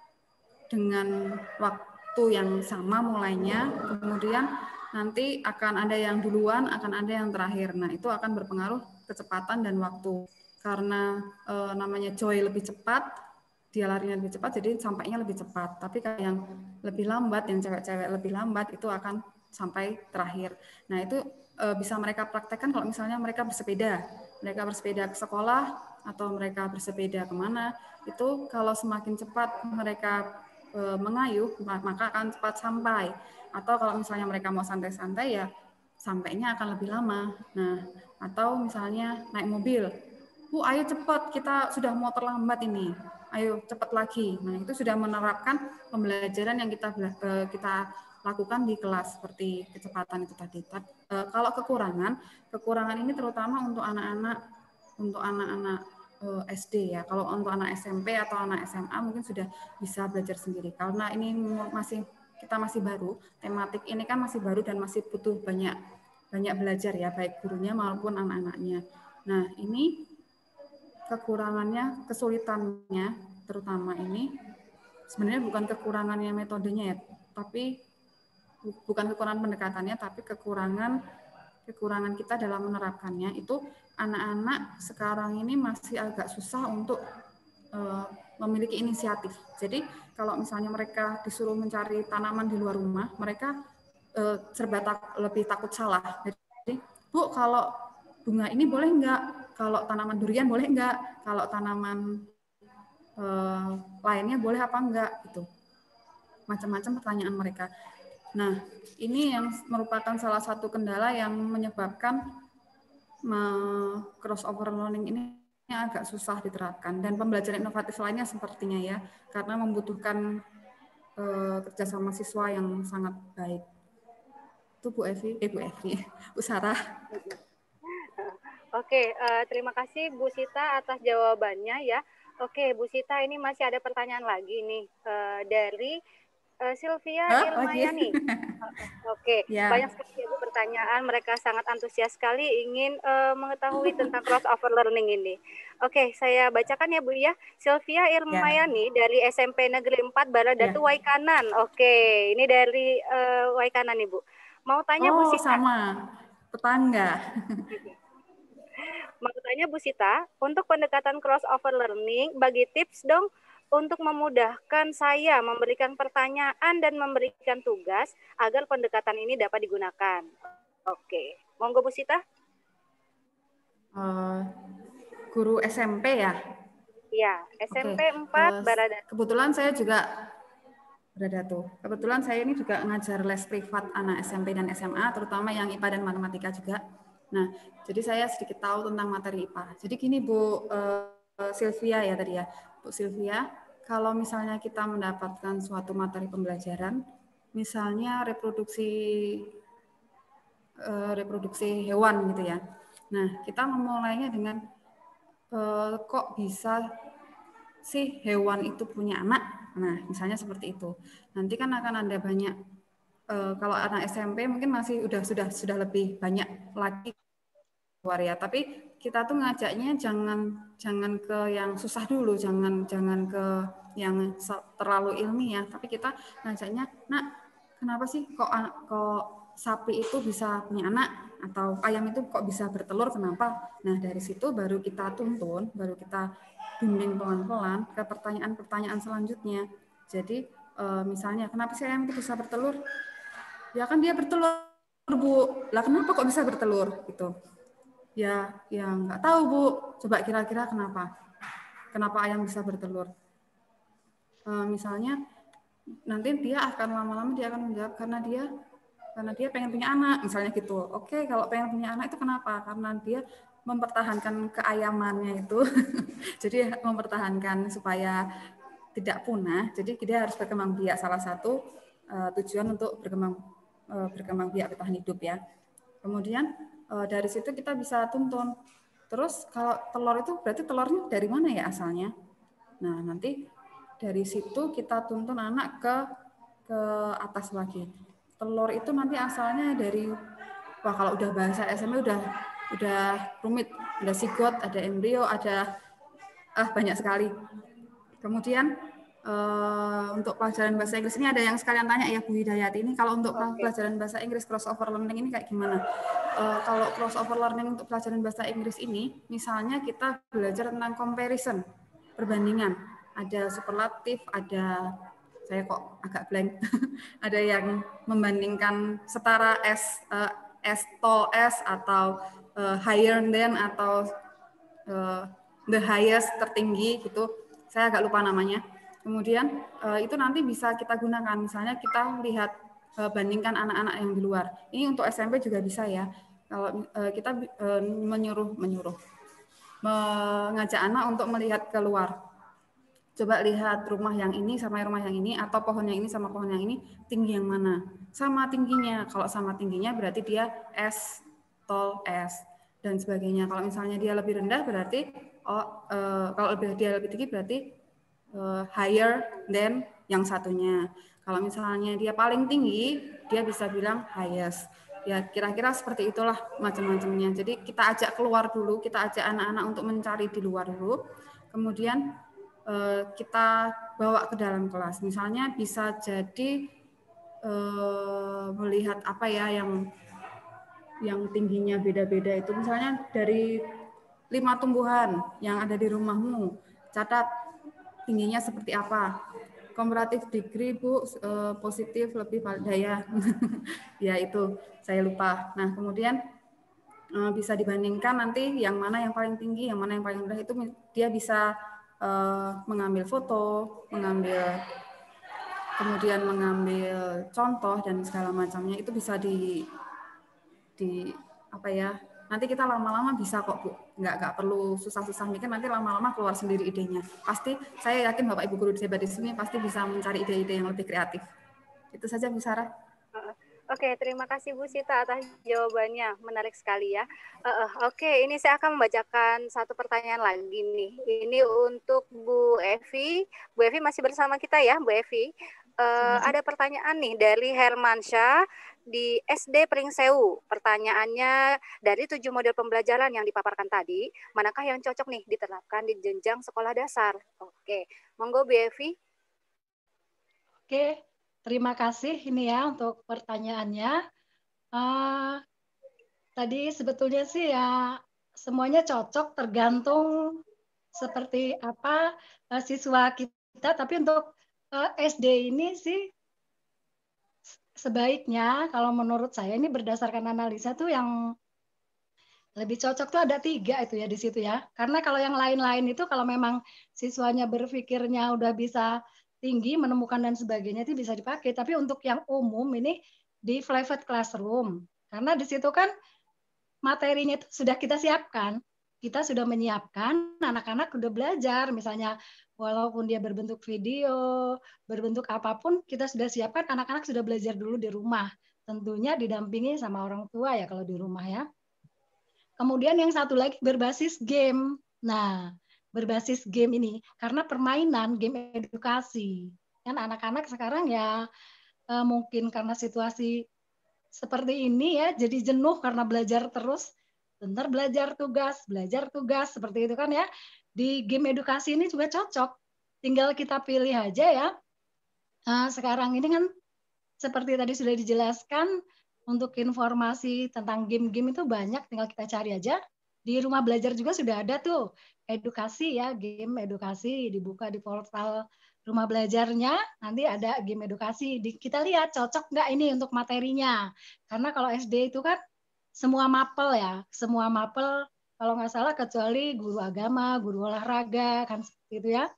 dengan waktu yang sama mulainya, kemudian nanti akan ada yang duluan, akan ada yang terakhir, nah itu akan berpengaruh kecepatan dan waktu, karena e, namanya Joy lebih cepat, dia larinya lebih cepat, jadi sampainya lebih cepat. Tapi kalau yang lebih lambat, yang cewek-cewek lebih lambat, itu akan sampai terakhir. Nah, itu e, bisa mereka praktekkan kalau misalnya mereka bersepeda. Mereka bersepeda ke sekolah, atau mereka bersepeda kemana, itu kalau semakin cepat mereka e, mengayuh, maka akan cepat sampai. Atau kalau misalnya mereka mau santai-santai, ya sampainya akan lebih lama. Nah, atau misalnya naik mobil, Bu, ayo cepat, kita sudah mau terlambat ini. Ayo cepat lagi. Nah, itu sudah menerapkan pembelajaran yang kita kita lakukan di kelas seperti kecepatan itu tadi. E, kalau kekurangan, kekurangan ini terutama untuk anak-anak untuk anak-anak e, S D ya. Kalau untuk anak S M P atau anak S M A mungkin sudah bisa belajar sendiri. Karena ini masih kita masih baru, tematik ini kan masih baru dan masih butuh banyak banyak belajar ya, baik gurunya maupun anak-anaknya. Nah, ini kekurangannya, kesulitannya terutama ini sebenarnya bukan kekurangannya metodenya ya, tapi bukan kekurangan pendekatannya, tapi kekurangan kekurangan kita dalam menerapkannya. Itu anak-anak sekarang ini masih agak susah untuk uh, memiliki inisiatif. Jadi kalau misalnya mereka disuruh mencari tanaman di luar rumah, mereka uh, serba tak, lebih takut salah. Jadi, Bu, kalau bunga ini boleh enggak? Kalau tanaman durian boleh enggak? Kalau tanaman eh, lainnya boleh apa enggak? Gitu. macam-macam pertanyaan mereka. Nah, ini yang merupakan salah satu kendala yang menyebabkan crossover learning ini agak susah diterapkan. Dan pembelajaran inovatif lainnya sepertinya ya, karena membutuhkan eh, kerjasama siswa yang sangat baik. Itu Bu Evi, eh Bu Evi, Bu Sarah. Oke, uh, terima kasih Bu Sita atas jawabannya ya. Oke, Bu Sita, ini masih ada pertanyaan lagi nih uh, dari uh, Sylvia oh, Irmayani. Oke, ya. banyak sekali ya Bu pertanyaan. Mereka sangat antusias sekali ingin uh, mengetahui tentang crossover learning ini. Oke, saya bacakan ya Bu ya. Sylvia Irmayani ya. Dari S M P Negeri empat Baradatu ya. Waikanan. Oke, ini dari uh, Waikanan nih Bu. Mau tanya oh, Bu Sita. sama, tetangga. Mau tanya Bu Sita, untuk pendekatan crossover learning, bagi tips dong untuk memudahkan saya memberikan pertanyaan dan memberikan tugas agar pendekatan ini dapat digunakan. Oke, monggo Bu Sita. Uh, guru S M P ya? Iya, S M P okay. empat uh, Baradatu. Kebetulan saya juga Baradatu. Kebetulan saya ini juga ngajar les privat anak S M P dan S M A, terutama yang I P A dan matematika juga. Nah, jadi saya sedikit tahu tentang materi I P A. Jadi gini Bu uh, Sylvia ya tadi ya, Bu Sylvia, kalau misalnya kita mendapatkan suatu materi pembelajaran, misalnya reproduksi uh, reproduksi hewan gitu ya. Nah, kita memulainya dengan uh, kok bisa sih hewan itu punya anak? Nah, misalnya seperti itu. Nanti kan akan ada banyak uh, kalau anak S M P mungkin masih udah sudah sudah lebih banyak lagi ya, tapi kita tuh ngajaknya jangan jangan ke yang susah dulu, jangan jangan ke yang terlalu ilmiah, tapi kita ngajaknya, nak, kenapa sih kok kok sapi itu bisa punya anak atau ayam itu kok bisa bertelur, kenapa? Nah, dari situ baru kita tuntun, baru kita bimbing pelan-pelan ke pertanyaan-pertanyaan selanjutnya. Jadi misalnya, kenapa sih ayam itu bisa bertelur? Ya kan dia bertelur, Bu. Lah kenapa kok bisa bertelur gitu? Ya, ya nggak tahu Bu. Coba kira-kira kenapa? Kenapa ayam bisa bertelur? E, misalnya, nanti dia akan lama-lama dia akan menjawab karena dia karena dia pengen punya anak, misalnya gitu. Oke, kalau pengen punya anak itu kenapa? Karena dia mempertahankan keayamannya itu. Jadi mempertahankan supaya tidak punah. Jadi dia harus berkembang biak. Salah satu uh, tujuan untuk berkembang uh, berkembang biak bertahan hidup ya. Kemudian dari situ kita bisa tuntun. Terus kalau telur itu berarti telurnya dari mana ya asalnya? Nah, nanti dari situ kita tuntun anak ke ke atas lagi. Telur itu nanti asalnya dari, wah kalau udah bahasa S M P udah udah rumit, ada zigot, ada embrio, ada ah banyak sekali. Kemudian Uh, untuk pelajaran bahasa Inggris ini ada yang sekalian tanya ya Bu Hidayati, ini kalau untuk okay. pelajaran bahasa Inggris crossover learning ini kayak gimana? Uh, kalau crossover learning untuk pelajaran bahasa Inggris ini, misalnya kita belajar tentang comparison, perbandingan, ada superlatif, ada saya kok agak blank, ada yang membandingkan setara as uh, as tall as atau uh, higher than atau uh, the highest tertinggi gitu, saya agak lupa namanya. Kemudian itu nanti bisa kita gunakan, misalnya kita lihat bandingkan anak-anak yang di luar. Ini untuk S M P juga bisa ya. Kalau kita menyuruh menyuruh mengajak anak untuk melihat keluar. Coba lihat rumah yang ini sama rumah yang ini, atau pohon yang ini sama pohon yang ini, tinggi yang mana? Sama tingginya. Kalau sama tingginya berarti dia as tall as dan sebagainya. Kalau misalnya dia lebih rendah berarti oh uh, kalau lebih dia lebih tinggi berarti Uh, higher than yang satunya. Kalau misalnya dia paling tinggi, dia bisa bilang highest. Ya kira-kira seperti itulah macam-macamnya. Jadi kita ajak keluar dulu, kita ajak anak-anak untuk mencari di luar dulu. Kemudian uh, kita bawa ke dalam kelas. Misalnya bisa jadi uh, melihat apa ya yang yang tingginya beda-beda itu. Misalnya dari lima tumbuhan yang ada di rumahmu, catat tingginya seperti apa. Komparatif degree Bu, eh, positif lebih daya. Ya itu saya lupa. Nah kemudian eh, bisa dibandingkan nanti yang mana yang paling tinggi, yang mana yang paling rendah, itu dia bisa eh, mengambil foto, mengambil kemudian mengambil contoh dan segala macamnya itu bisa di di apa ya, nanti kita lama-lama bisa kok Bu, nggak nggak perlu susah-susah mikir, nanti lama-lama keluar sendiri idenya. Pasti saya yakin Bapak Ibu guru hebat di sini pasti bisa mencari ide-ide yang lebih kreatif. Itu saja Bu Sarah. Oke, terima kasih Bu Sita atas jawabannya, menarik sekali ya. Uh, Oke, ini saya akan membacakan satu pertanyaan lagi nih. Ini untuk Bu Evi. Bu Evi masih bersama kita ya, Bu Evi. Uh, ada pertanyaan nih dari Hermansyah di S D Pringsewu. Pertanyaannya, dari tujuh model pembelajaran yang dipaparkan tadi, manakah yang cocok nih diterapkan di jenjang sekolah dasar? Oke, monggo Bu Evi. Oke, terima kasih ini ya untuk pertanyaannya. Uh, tadi sebetulnya sih ya semuanya cocok tergantung seperti apa uh, siswa kita. Tapi untuk uh, S D ini sih sebaiknya kalau menurut saya ini berdasarkan analisa tuh yang lebih cocok tuh ada tiga itu ya di situ ya. Karena kalau yang lain-lain itu kalau memang siswanya berpikirnya udah bisa tinggi, menemukan dan sebagainya itu bisa dipakai. Tapi untuk yang umum ini di private classroom. Karena di situ kan materinya itu sudah kita siapkan. Kita sudah menyiapkan, anak-anak udah belajar. Misalnya walaupun dia berbentuk video, berbentuk apapun, kita sudah siapkan, anak-anak sudah belajar dulu di rumah. Tentunya didampingi sama orang tua ya kalau di rumah ya. Kemudian yang satu lagi berbasis game. Nah, berbasis game ini karena permainan game edukasi kan anak-anak sekarang ya eh, mungkin karena situasi seperti ini ya jadi jenuh karena belajar terus bentar belajar tugas belajar tugas seperti itu kan ya di game edukasi ini juga cocok tinggal kita pilih aja ya nah, sekarang ini kan seperti tadi sudah dijelaskan untuk informasi tentang game-game itu banyak tinggal kita cari aja di rumah belajar juga sudah ada tuh edukasi ya, game edukasi dibuka di portal rumah belajarnya, nanti ada game edukasi. Kita lihat cocok nggak ini untuk materinya. Karena kalau S D itu kan semua mapel ya, semua mapel kalau nggak salah kecuali guru agama, guru olahraga, kan seperti itu ya.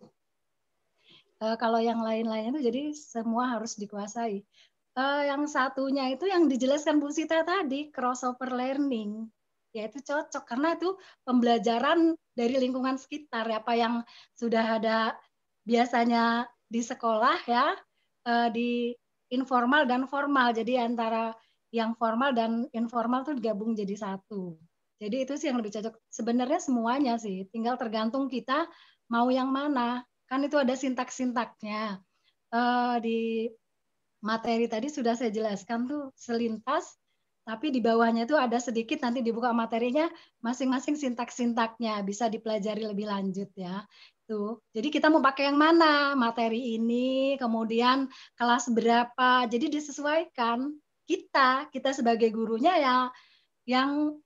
E, kalau yang lain-lainnya itu jadi semua harus dikuasai. E, yang satunya itu yang dijelaskan Bu Sita tadi, crossover learning. Ya itu cocok karena itu pembelajaran dari lingkungan sekitar apa yang sudah ada biasanya di sekolah ya di informal dan formal jadi antara yang formal dan informal tuh digabung jadi satu jadi itu sih yang lebih cocok sebenarnya semuanya sih tinggal tergantung kita mau yang mana kan itu ada sintak-sintaknya di materi tadi sudah saya jelaskan tuh selintas tapi di bawahnya itu ada sedikit nanti dibuka materinya masing-masing sintak-sintaknya bisa dipelajari lebih lanjut ya. Tuh. Jadi kita mau pakai yang mana? Materi ini, kemudian kelas berapa. Jadi disesuaikan kita, kita sebagai gurunya ya yang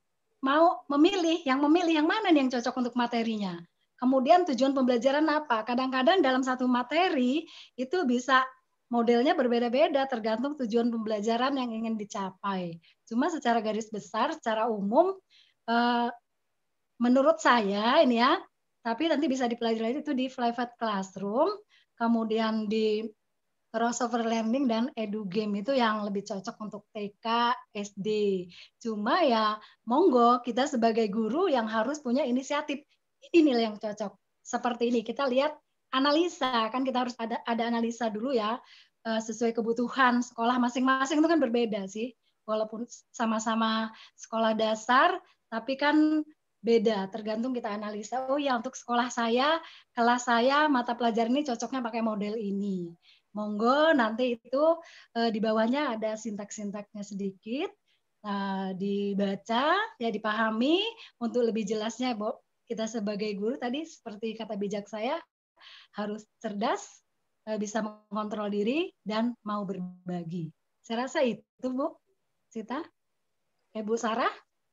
mau memilih, yang memilih yang mana nih yang cocok untuk materinya. Kemudian tujuan pembelajaran apa? Kadang-kadang dalam satu materi itu bisa modelnya berbeda-beda tergantung tujuan pembelajaran yang ingin dicapai. Cuma secara garis besar, secara umum, eh, menurut saya ini ya, tapi nanti bisa dipelajari itu di private classroom, kemudian di crossover learning dan edu game itu yang lebih cocok untuk T K, S D. Cuma ya monggo kita sebagai guru yang harus punya inisiatif. Ini nilai yang cocok. Seperti ini kita lihat analisa kan kita harus ada ada analisa dulu ya sesuai kebutuhan sekolah masing-masing itu kan berbeda sih walaupun sama-sama sekolah dasar tapi kan beda tergantung kita analisa oh ya untuk sekolah saya kelas saya mata pelajaran ini cocoknya pakai model ini monggo nanti itu di bawahnya ada sintak-sintaknya sedikit nah, dibaca ya dipahami untuk lebih jelasnya Bu kita sebagai guru tadi seperti kata bijak saya harus cerdas, bisa mengontrol diri, dan mau berbagi. Saya rasa itu, Bu Sita. Eh, Bu Sarah?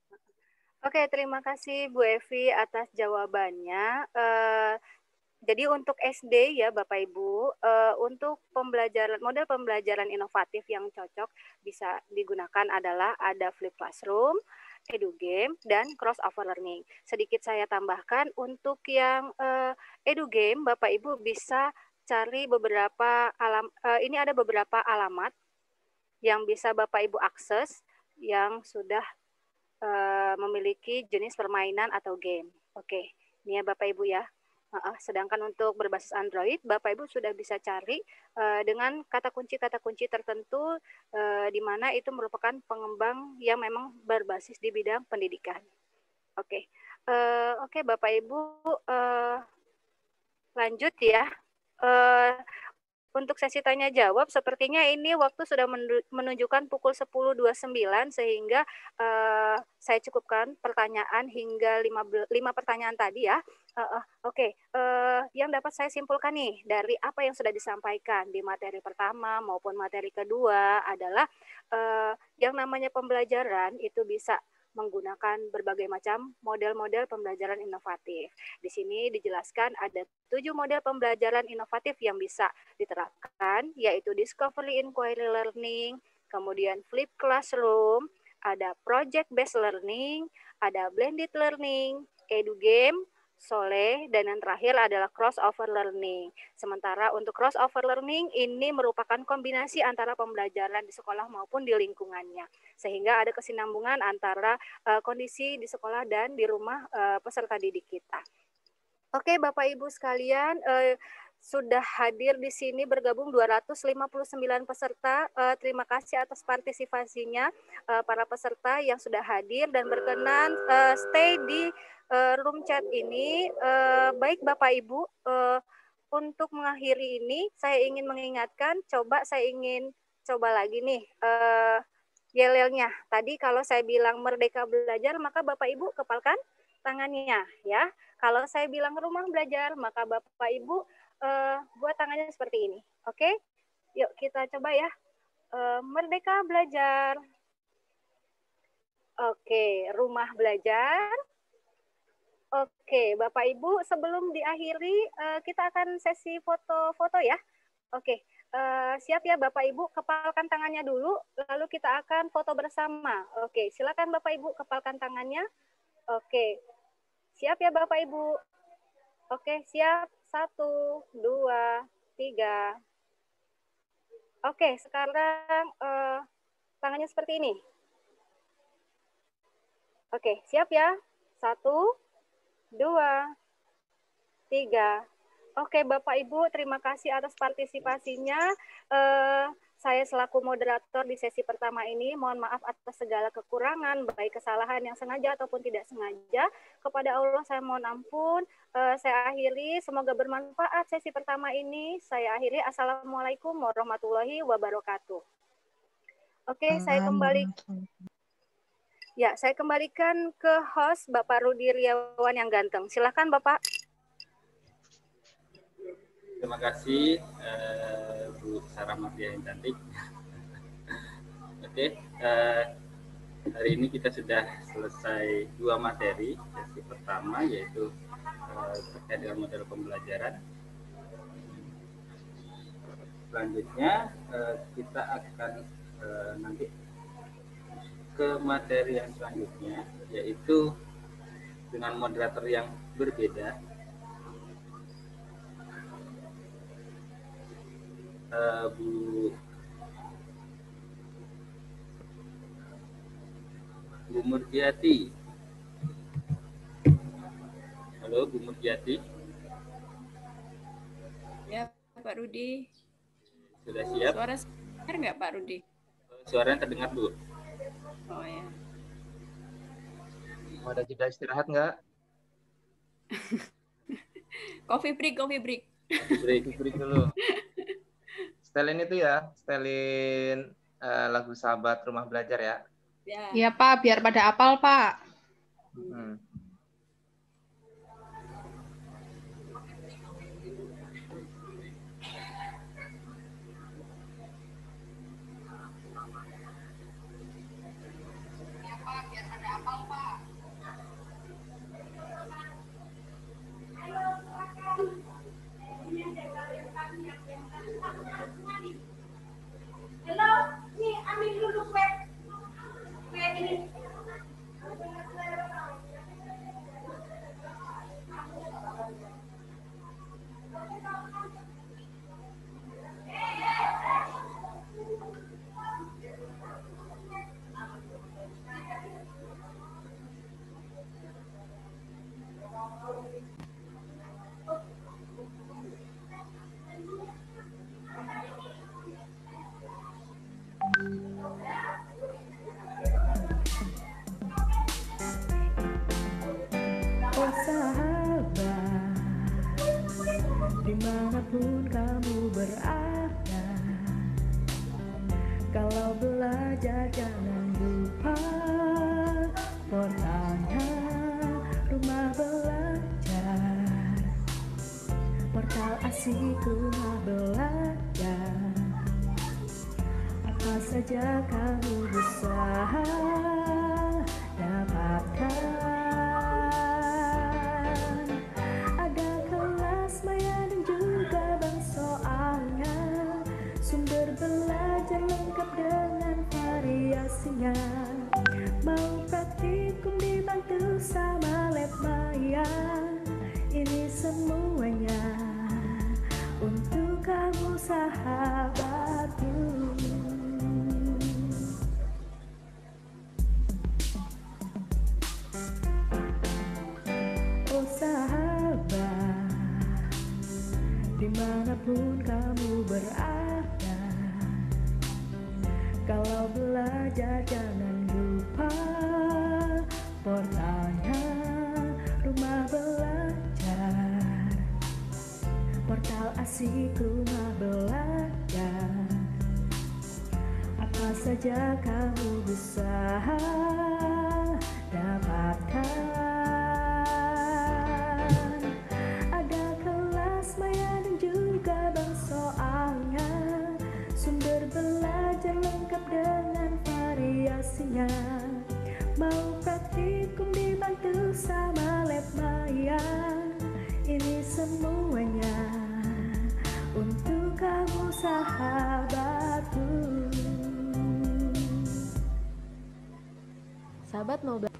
Oke, terima kasih Bu Evi atas jawabannya. Uh, jadi untuk S D ya Bapak Ibu, uh, untuk pembelajaran model pembelajaran inovatif yang cocok bisa digunakan adalah ada flip classroom, edu game dan crossover learning. Sedikit saya tambahkan untuk yang uh, edu game Bapak Ibu bisa cari beberapa alam, uh, ini ada beberapa alamat yang bisa Bapak Ibu akses yang sudah uh, memiliki jenis permainan atau game. Oke, ini ya Bapak Ibu ya. Uh, sedangkan untuk berbasis Android, Bapak Ibu sudah bisa cari uh, dengan kata kunci-kata kunci tertentu uh, di mana itu merupakan pengembang yang memang berbasis di bidang pendidikan. Oke, uh, oke Bapak Ibu uh, lanjut ya. Uh, Untuk sesi tanya jawab, sepertinya ini waktu sudah menunjukkan pukul sepuluh dua puluh sembilan sehingga uh, saya cukupkan pertanyaan hingga lima, lima pertanyaan tadi ya. Uh, uh, Oke, okay. uh, yang dapat saya simpulkan nih dari apa yang sudah disampaikan di materi pertama maupun materi kedua adalah uh, yang namanya pembelajaran itu bisa menggunakan berbagai macam model-model pembelajaran inovatif. Di sini dijelaskan ada tujuh model pembelajaran inovatif yang bisa diterapkan, yaitu Discovery Inquiry Learning, kemudian Flipped Classroom, ada Project Based Learning, ada Blended Learning, EduGame, Soleh, dan yang terakhir adalah crossover learning. Sementara untuk crossover learning ini merupakan kombinasi antara pembelajaran di sekolah maupun di lingkungannya. Sehingga ada kesinambungan antara uh, kondisi di sekolah dan di rumah uh, peserta didik kita. Oke Bapak Ibu sekalian, uh, sudah hadir di sini bergabung dua ratus lima puluh sembilan peserta. Uh, terima kasih atas partisipasinya uh, para peserta yang sudah hadir dan berkenan uh, stay di uh, room chat ini. Uh, baik Bapak Ibu, uh, untuk mengakhiri ini saya ingin mengingatkan, coba saya ingin coba lagi nih uh, yel-yelnya. Tadi kalau saya bilang merdeka belajar, maka Bapak Ibu kepalkan tangannya ya. Kalau saya bilang rumah belajar, maka Bapak Ibu Uh, buat tangannya seperti ini. Oke, okay? Yuk kita coba ya. Uh, merdeka belajar. Oke, okay. Rumah belajar. Oke, okay. Bapak Ibu sebelum diakhiri uh, kita akan sesi foto-foto ya. Oke, okay. uh, siap ya Bapak Ibu, kepalkan tangannya dulu, lalu kita akan foto bersama. Oke, okay. Silakan Bapak Ibu kepalkan tangannya. Oke, okay. Siap ya Bapak Ibu. Oke, okay. Siap. Satu, dua, tiga. Oke, sekarang uh, tangannya seperti ini. Oke, siap ya? Satu, dua, tiga. Oke, Bapak Ibu, terima kasih atas partisipasinya. Uh, saya selaku moderator di sesi pertama ini, mohon maaf atas segala kekurangan, baik kesalahan yang sengaja ataupun tidak sengaja. Kepada Allah saya mohon ampun. Uh, saya akhiri, semoga bermanfaat sesi pertama ini. Saya akhiri, Assalamualaikum warahmatullahi wabarakatuh. Oke, saya kembali. Ya, saya kembalikan ke host Bapak Rudi Riawan yang ganteng. Silakan Bapak. Terima kasih uh, Bu Sarah Mardia yang cantik. Oke, okay, uh, hari ini kita sudah selesai dua materi. Sesi pertama yaitu uh, terkait dengan model pembelajaran. Selanjutnya uh, kita akan uh, nanti ke materi yang selanjutnya, yaitu dengan moderator yang berbeda. Uh, Bu Bu Murjiati. Halo Bu Murjiati. Ya Pak Rudi. Sudah siap? Suara dengar nggak Pak Rudi? Suaranya terdengar Bu. Oh ya. Mau ada jeda istirahat nggak? Coffee break, coffee break. Break, break dulu. Setelin itu ya, setelin uh, lagu Sahabat Rumah Belajar ya. Ya. Iya Pak, biar pada apal Pak. Hmm. Iya Pak, biar pada apal Pak. Halo, nih ambil dulu kue. Kue ini. dimanapun kamu berada. Kalau belajar jangan lupa portalnya rumah belajar, portal asik rumah belajar. Apa saja kamu bisa dapatkan. Ada kelas maya dan juga bank soalnya, sumber belajar lengkap dengan variasinya. Mau praktikum dibantu sama lab maya, ini semuanya untuk kamu sahabatku. Oh sahabat, dimanapun kamu berada, kalau belajar jangan lupa portalnya rumah belajar, portal asik rumah belajar. Apa saja kamu bisa dapatkan. Ada kelas maya dan juga bank soalnya, sumber belajar lengkap dengan variasinya. Mau praktikum dibantu sama lab maya, ini semuanya untuk kamu sahabatku. Sahabat mau belajar?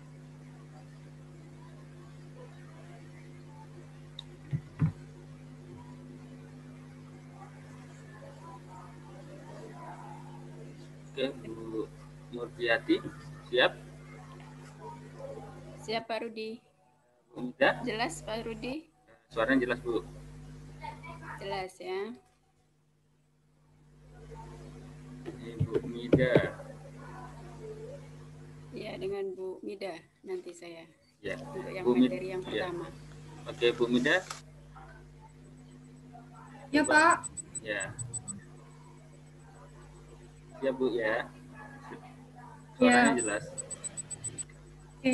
Oke, Bu Murjiati, siap? Siap Pak Rudi. Bu Mida? Jelas Pak Rudi? Suaranya jelas, Bu. Jelas ya. Ini Bu Mida. Ya, dengan Bu Mida nanti saya. Ya. Untuk yang Bu materi Mida. yang pertama. Ya. Oke, Bu Mida. Ya, Pak. Ya. Ya, Bu ya. Suaranya Ya. jelas. Oke.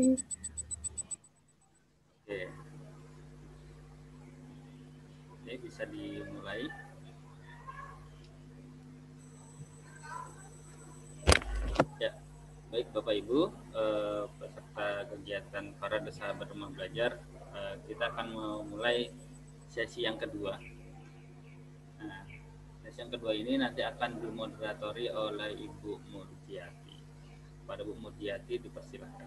Oke. Oke, bisa dimulai. Ya, baik Bapak Ibu, eh, peserta kegiatan Parade Sahabat Rumah Belajar, eh, kita akan memulai sesi yang kedua. Nah, sesi yang kedua ini nanti akan dimoderatori oleh Ibu Murjiati. Pada Bu Murjiati dipersilakan.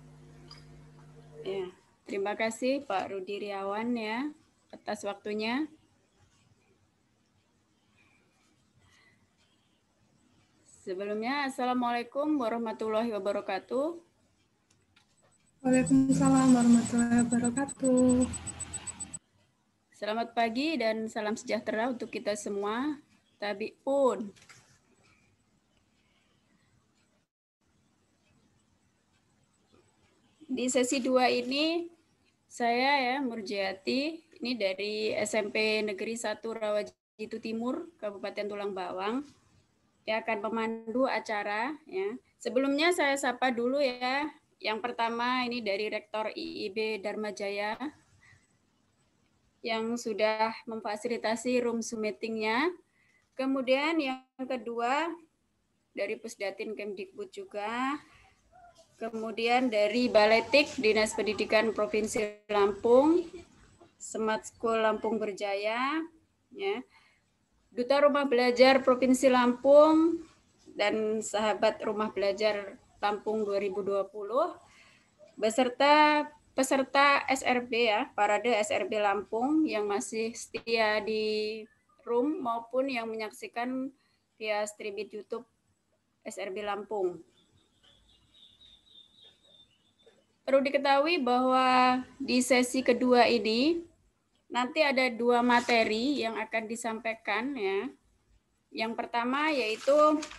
Ya, terima kasih Pak Rudi Riawan ya atas waktunya. Sebelumnya, Assalamualaikum warahmatullahi wabarakatuh. Waalaikumsalam warahmatullahi wabarakatuh. Selamat pagi dan salam sejahtera untuk kita semua. Tabi'un. Di sesi dua ini, saya ya Murjiati, ini dari S M P Negeri satu Rawajitu Timur, Kabupaten Tulang Bawang, yang akan memandu acara. Ya. Sebelumnya saya sapa dulu ya. Yang pertama ini dari Rektor I I B Dharma Jaya, yang sudah memfasilitasi room Zoom meeting-nya. Kemudian yang kedua dari Pusdatin Kemdikbud juga. Kemudian dari Baletik Dinas Pendidikan Provinsi Lampung, Smart School Lampung Berjaya, ya, Duta Rumah Belajar Provinsi Lampung, dan Sahabat Rumah Belajar Lampung dua ribu dua puluh, beserta peserta S R B ya, Parade S R B Lampung yang masih setia di room maupun yang menyaksikan via streaming YouTube S R B Lampung. Perlu diketahui bahwa di sesi kedua ini nanti ada dua materi yang akan disampaikan ya. Yang pertama yaitu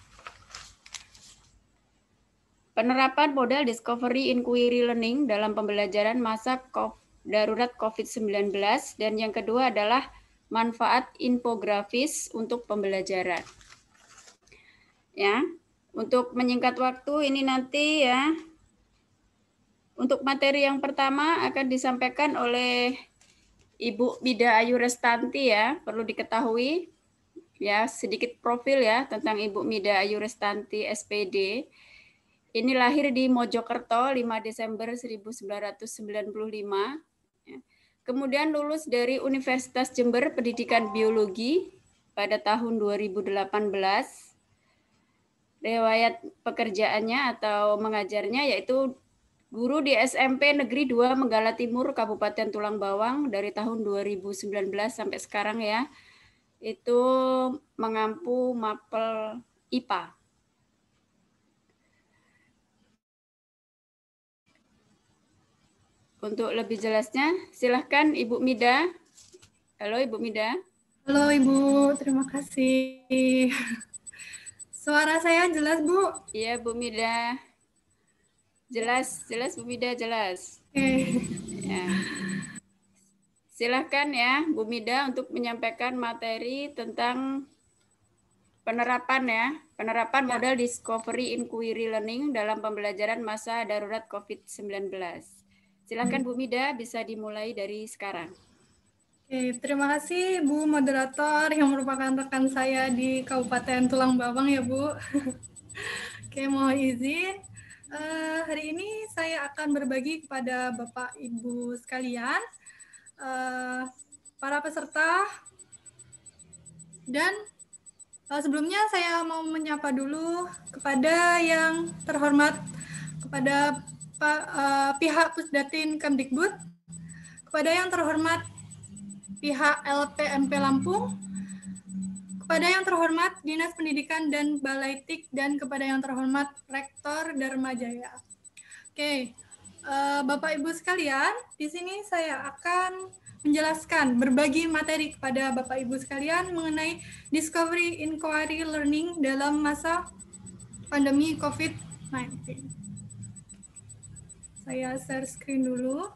penerapan model discovery inquiry learning dalam pembelajaran masa darurat COVID sembilan belas, dan yang kedua adalah manfaat infografis untuk pembelajaran. Ya, untuk menyingkat waktu ini nanti ya, untuk materi yang pertama akan disampaikan oleh Ibu Mida Ayu Restanti ya, perlu diketahui ya sedikit profil ya tentang Ibu Mida Ayu Restanti S P D. Ini lahir di Mojokerto lima Desember seribu sembilan ratus sembilan puluh lima. Kemudian lulus dari Universitas Jember Pendidikan Biologi pada tahun dua ribu delapan belas. Riwayat pekerjaannya atau mengajarnya yaitu guru di S M P Negeri dua Menggala Timur Kabupaten Tulang Bawang dari tahun dua ribu sembilan belas sampai sekarang ya. Itu mengampu mapel I P A. Untuk lebih jelasnya, silahkan Ibu Mida. Halo Ibu Mida. Halo Ibu, terima kasih. Suara saya jelas Bu? Iya Bu Mida. Jelas, jelas Bu Mida, jelas. Oke. Ya. Silahkan ya Bu Mida untuk menyampaikan materi tentang penerapan ya, penerapan ya. Model Discovery Inquiry Learning dalam pembelajaran masa darurat COVID sembilan belas. Silahkan Bu Mida, bisa dimulai dari sekarang. Oke, terima kasih Bu Moderator yang merupakan rekan saya di Kabupaten Tulang Bawang ya Bu. Oke, mohon izin. Uh, hari ini saya akan berbagi kepada Bapak Ibu sekalian, uh, para peserta, dan uh, sebelumnya saya mau menyapa dulu kepada yang terhormat, kepada Pak, uh, pihak Pusdatin Kemdikbud, kepada yang terhormat pihak L P M P Lampung, kepada yang terhormat Dinas Pendidikan dan Balai T I K, dan kepada yang terhormat Rektor Dharma Jaya. Oke, uh, Bapak Ibu sekalian, di sini saya akan menjelaskan, berbagi materi kepada Bapak Ibu sekalian mengenai Discovery Inquiry Learning dalam masa pandemi COVID sembilan belas. Saya share screen dulu.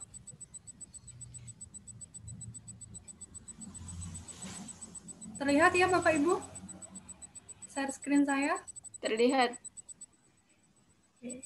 Terlihat ya Bapak Ibu? Share screen saya? Terlihat. Oke.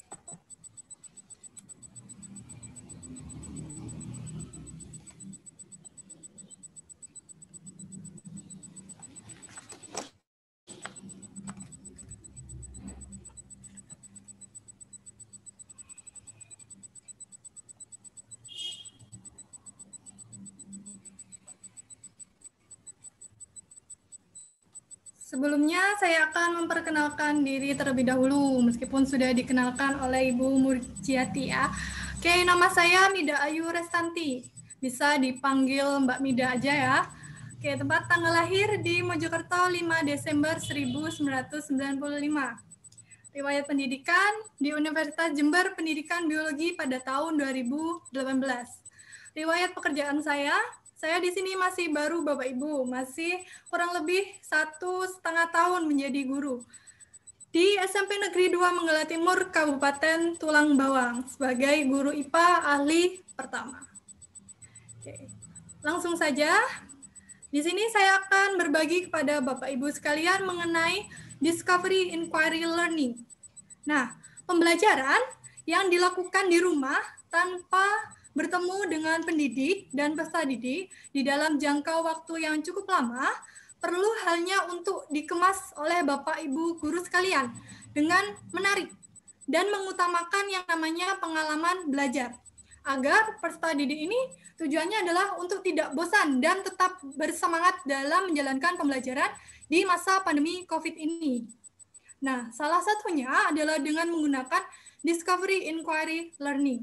Sebelumnya saya akan memperkenalkan diri terlebih dahulu, meskipun sudah dikenalkan oleh Ibu Murjiati ya. Oke, nama saya Mida Ayu Restanti. Bisa dipanggil Mbak Mida aja ya. Oke, tempat tanggal lahir di Mojokerto lima Desember seribu sembilan ratus sembilan puluh lima. Riwayat pendidikan di Universitas Jember Pendidikan Biologi pada tahun dua ribu delapan belas. Riwayat pekerjaan saya, saya di sini masih baru Bapak Ibu, masih kurang lebih satu setengah tahun menjadi guru di S M P Negeri dua Menggala Timur Kabupaten Tulang Bawang sebagai guru I P A ahli pertama. Oke, langsung saja. Di sini saya akan berbagi kepada Bapak Ibu sekalian mengenai Discovery Inquiry Learning. Nah, pembelajaran yang dilakukan di rumah tanpa bertemu dengan pendidik dan peserta didik di dalam jangka waktu yang cukup lama perlu hanya untuk dikemas oleh Bapak Ibu guru sekalian dengan menarik dan mengutamakan yang namanya pengalaman belajar agar peserta didik ini tujuannya adalah untuk tidak bosan dan tetap bersemangat dalam menjalankan pembelajaran di masa pandemi COVID ini. Nah, salah satunya adalah dengan menggunakan Discovery Inquiry Learning.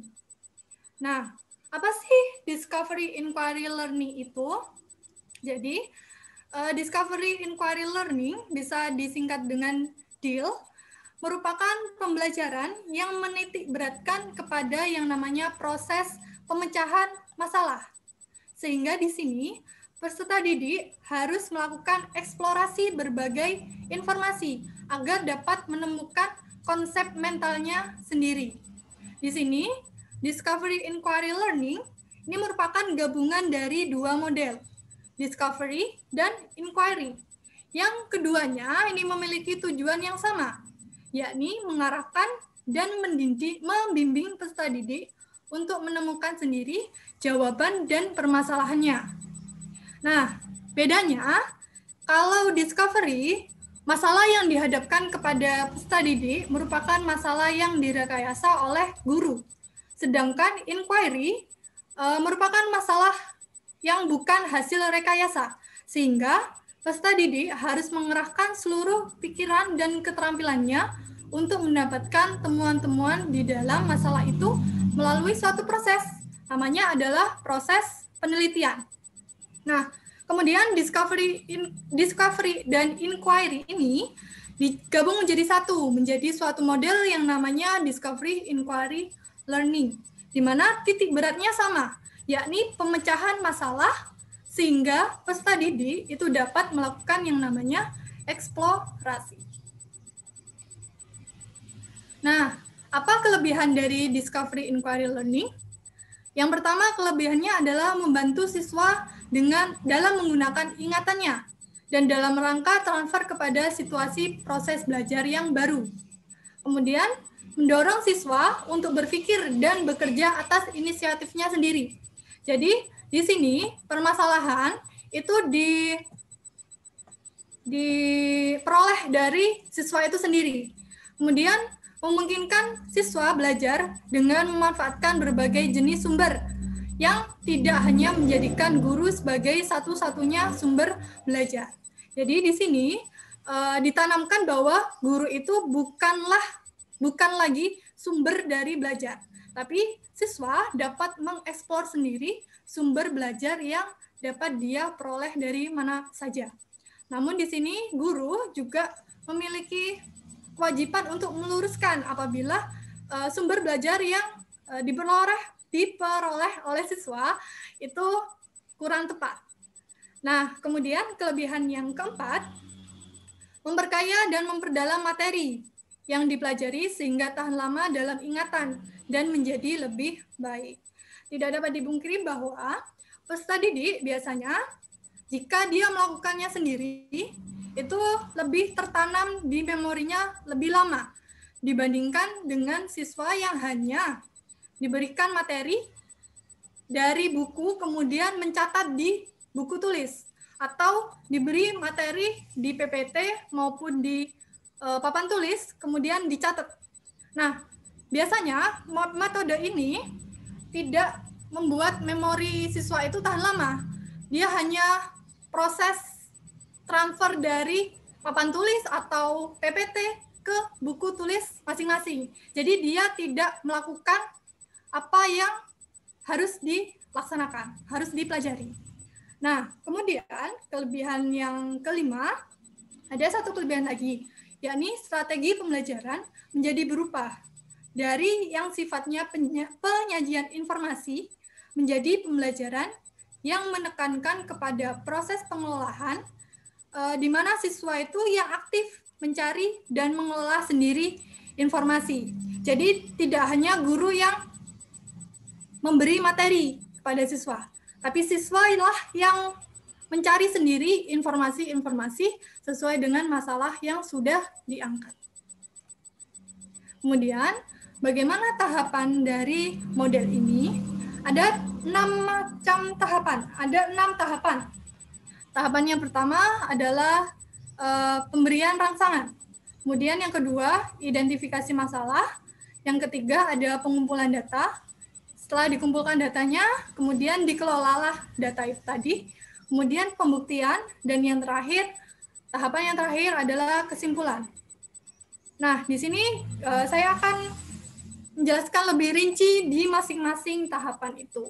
Nah, apa sih Discovery Inquiry Learning itu? Jadi, uh, Discovery Inquiry Learning bisa disingkat dengan D I L, merupakan pembelajaran yang menitik beratkan kepada yang namanya proses pemecahan masalah. Sehingga di sini, peserta didik harus melakukan eksplorasi berbagai informasi agar dapat menemukan konsep mentalnya sendiri. Di sini, Discovery Inquiry Learning ini merupakan gabungan dari dua model. discovery, dan inquiry. Yang keduanya ini memiliki tujuan yang sama, yakni mengarahkan dan mendidik, membimbing peserta didik untuk menemukan sendiri jawaban dan permasalahannya. Nah, bedanya kalau discovery, masalah yang dihadapkan kepada peserta didik merupakan masalah yang direkayasa oleh guru. Sedangkan inquiry e, merupakan masalah yang bukan hasil rekayasa, sehingga peserta didik harus mengerahkan seluruh pikiran dan keterampilannya untuk mendapatkan temuan-temuan di dalam masalah itu melalui suatu proses. Namanya adalah proses penelitian. Nah, kemudian discovery, in, discovery dan inquiry ini digabung menjadi satu, menjadi suatu model yang namanya discovery inquiry learning, di mana titik beratnya sama, yakni pemecahan masalah sehingga peserta didik itu dapat melakukan yang namanya eksplorasi. Nah, apa kelebihan dari discovery inquiry learning? Yang pertama, kelebihannya adalah membantu siswa dengan dalam menggunakan ingatannya dan dalam rangka transfer kepada situasi proses belajar yang baru. Kemudian, mendorong siswa untuk berpikir dan bekerja atas inisiatifnya sendiri. Jadi, di sini permasalahan itu di diperoleh dari siswa itu sendiri. Kemudian memungkinkan siswa belajar dengan memanfaatkan berbagai jenis sumber yang tidak hanya menjadikan guru sebagai satu-satunya sumber belajar. Jadi di sini uh, ditanamkan bahwa guru itu bukanlah bukan lagi sumber dari belajar, tapi siswa dapat mengeksplor sendiri sumber belajar yang dapat dia peroleh dari mana saja. Namun di sini guru juga memiliki kewajiban untuk meluruskan apabila uh, sumber belajar yang uh, diperoleh diperoleh oleh siswa itu kurang tepat. Nah, kemudian kelebihan yang keempat, memperkaya dan memperdalam materi yang dipelajari sehingga tahan lama dalam ingatan dan menjadi lebih baik. Tidak dapat dipungkiri bahwa peserta didik biasanya jika dia melakukannya sendiri itu lebih tertanam di memorinya lebih lama dibandingkan dengan siswa yang hanya diberikan materi dari buku kemudian mencatat di buku tulis atau diberi materi di P P T maupun di e, papan tulis kemudian dicatat. Nah, biasanya metode ini tidak membuat memori siswa itu tahan lama. Dia hanya proses transfer dari papan tulis atau P P T ke buku tulis masing-masing. Jadi dia tidak melakukan apa yang harus dilaksanakan, harus dipelajari. Nah, kemudian kelebihan yang kelima, ada satu kelebihan lagi, yakni strategi pembelajaran menjadi berubah dari yang sifatnya penyajian informasi menjadi pembelajaran yang menekankan kepada proses pengelolaan eh, di mana siswa itu yang aktif mencari dan mengelola sendiri informasi. Jadi tidak hanya guru yang memberi materi kepada siswa, tapi siswa lah yang mencari sendiri informasi-informasi sesuai dengan masalah yang sudah diangkat. Kemudian, bagaimana tahapan dari model ini? Ada enam macam tahapan, ada enam tahapan. Tahapan yang pertama adalah uh, pemberian rangsangan. Kemudian yang kedua, identifikasi masalah. Yang ketiga, ada pengumpulan data. Setelah dikumpulkan datanya, kemudian dikelolalah data itu tadi. Kemudian pembuktian, dan yang terakhir, tahapan yang terakhir adalah kesimpulan. Nah, di sini uh, saya akan menjelaskan lebih rinci di masing-masing tahapan itu.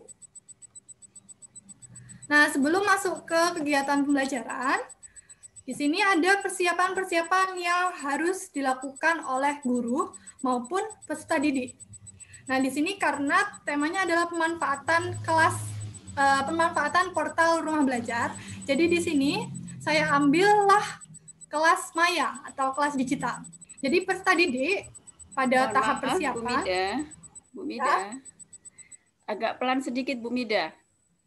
Nah, sebelum masuk ke kegiatan pembelajaran, di sini ada persiapan-persiapan yang harus dilakukan oleh guru maupun peserta didik. Nah, di sini karena temanya adalah pemanfaatan kelas, uh, pemanfaatan portal rumah belajar, jadi di sini saya ambillah kelas maya atau kelas digital. Jadi peserta didik pada Mohon tahap maaf, persiapan. Bu Mida, Bu Mida, ya? Agak pelan sedikit Bu Mida.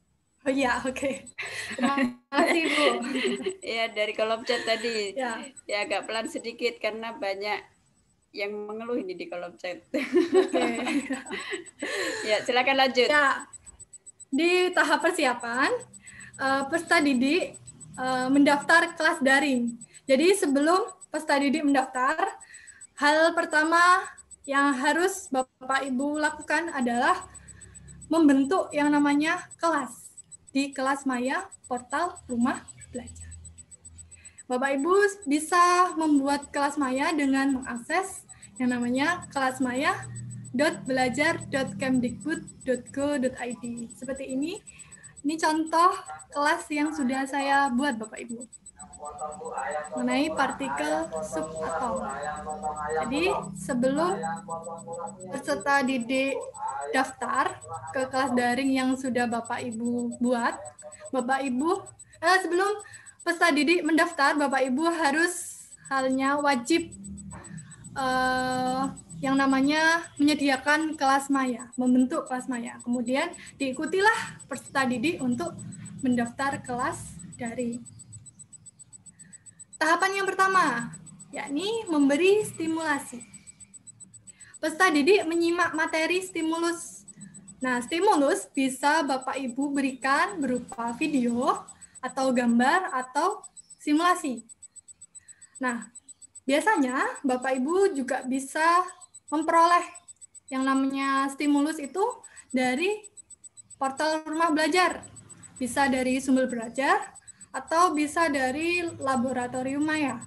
Oh iya, oke. Okay. Terima kasih, Bu. Ya, dari kolom chat tadi. Ya. Ya, agak pelan sedikit karena banyak yang mengeluh ini di kolom chat. Oke. Okay. Ya, silakan lanjut. Ya. Di tahap persiapan, uh, peserta didik uh, mendaftar kelas daring. Jadi sebelum peserta didik mendaftar, hal pertama yang harus Bapak Ibu lakukan adalah membentuk yang namanya kelas di kelas maya portal Rumah Belajar. Bapak Ibu bisa membuat kelas maya dengan mengakses yang namanya kelasmaya dot belajar dot kemdikbud dot go dot i d. Seperti ini. Ini contoh kelas yang sudah saya buat Bapak Ibu mengenai partikel subatom. Jadi sebelum peserta didik daftar ke kelas daring yang sudah Bapak Ibu buat, Bapak Ibu eh, sebelum peserta didik mendaftar, Bapak Ibu harus halnya wajib eh, yang namanya menyediakan kelas maya, membentuk kelas maya. Kemudian diikutilah peserta didik untuk mendaftar kelas daring. Tahapan yang pertama, yakni memberi stimulasi. Peserta didik menyimak materi stimulus. Nah, stimulus bisa Bapak Ibu berikan berupa video atau gambar atau simulasi. Nah, biasanya Bapak Ibu juga bisa memperoleh yang namanya stimulus itu dari portal Rumah Belajar. Bisa dari Sumber Belajar atau bisa dari Laboratorium Maya.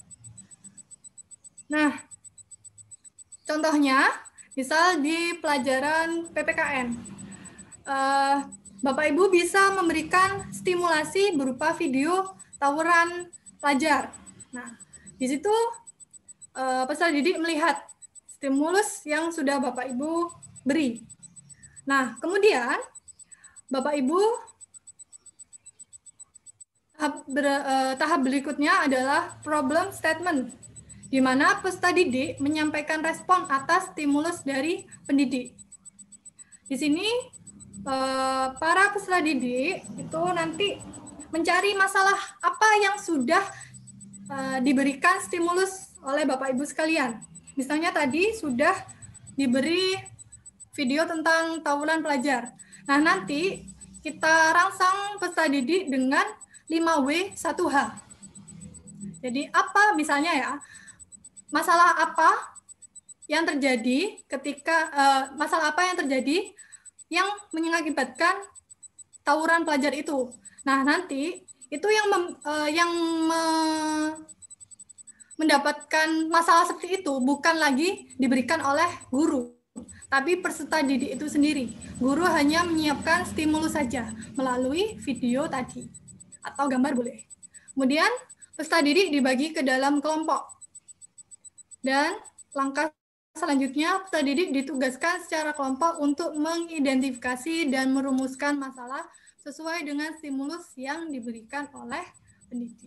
Nah, contohnya, misal di pelajaran P P K N, uh, Bapak Ibu bisa memberikan stimulasi berupa video tawuran pelajar. Nah, di situ uh, peserta didik melihat stimulus yang sudah Bapak Ibu beri. Nah, kemudian Bapak Ibu tahap, ber, uh, tahap berikutnya adalah problem statement, di mana peserta didik menyampaikan respon atas stimulus dari pendidik. Di sini eh, para peserta didik itu nanti mencari masalah apa yang sudah eh, diberikan stimulus oleh Bapak Ibu sekalian. Misalnya tadi sudah diberi video tentang tawuran pelajar. Nah, nanti kita rangsang peserta didik dengan lima W satu H. Jadi apa misalnya ya? Masalah apa yang terjadi ketika uh, masalah apa yang terjadi yang mengakibatkan tawuran pelajar itu. Nah, nanti itu yang mem, uh, yang me, mendapatkan masalah seperti itu bukan lagi diberikan oleh guru, tapi peserta didik itu sendiri. Guru hanya menyiapkan stimulus saja melalui video tadi atau gambar boleh. Kemudian peserta didik dibagi ke dalam kelompok. Dan langkah selanjutnya, peserta didik ditugaskan secara kelompok untuk mengidentifikasi dan merumuskan masalah sesuai dengan stimulus yang diberikan oleh pendidik.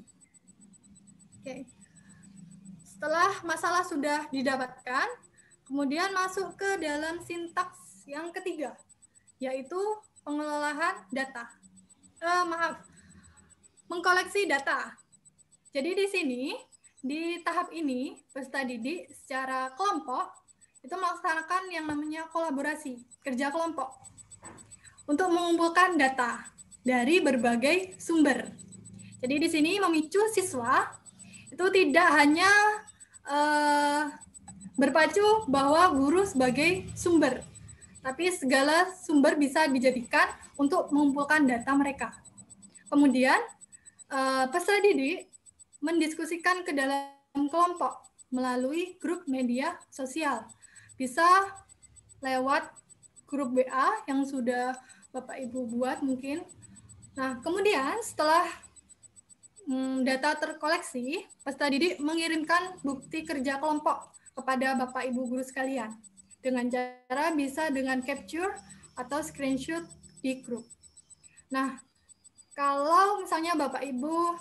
Oke. Setelah masalah sudah didapatkan, kemudian masuk ke dalam sintaks yang ketiga, yaitu pengelolaan data. Eh, maaf, mengkoleksi data. Jadi di sini, di tahap ini, peserta didik secara kelompok itu melaksanakan yang namanya kolaborasi, kerja kelompok, untuk mengumpulkan data dari berbagai sumber. Jadi di sini memicu siswa itu tidak hanya eh, berpacu bahwa guru sebagai sumber, tapi segala sumber bisa dijadikan untuk mengumpulkan data mereka. Kemudian eh, peserta didik mendiskusikan ke dalam kelompok melalui grup media sosial. Bisa lewat grup W A yang sudah Bapak Ibu buat mungkin. Nah, kemudian setelah hmm, data terkoleksi, peserta didik mengirimkan bukti kerja kelompok kepada Bapak Ibu guru sekalian. Dengan cara bisa dengan capture atau screenshot di grup. Nah, kalau misalnya Bapak Ibu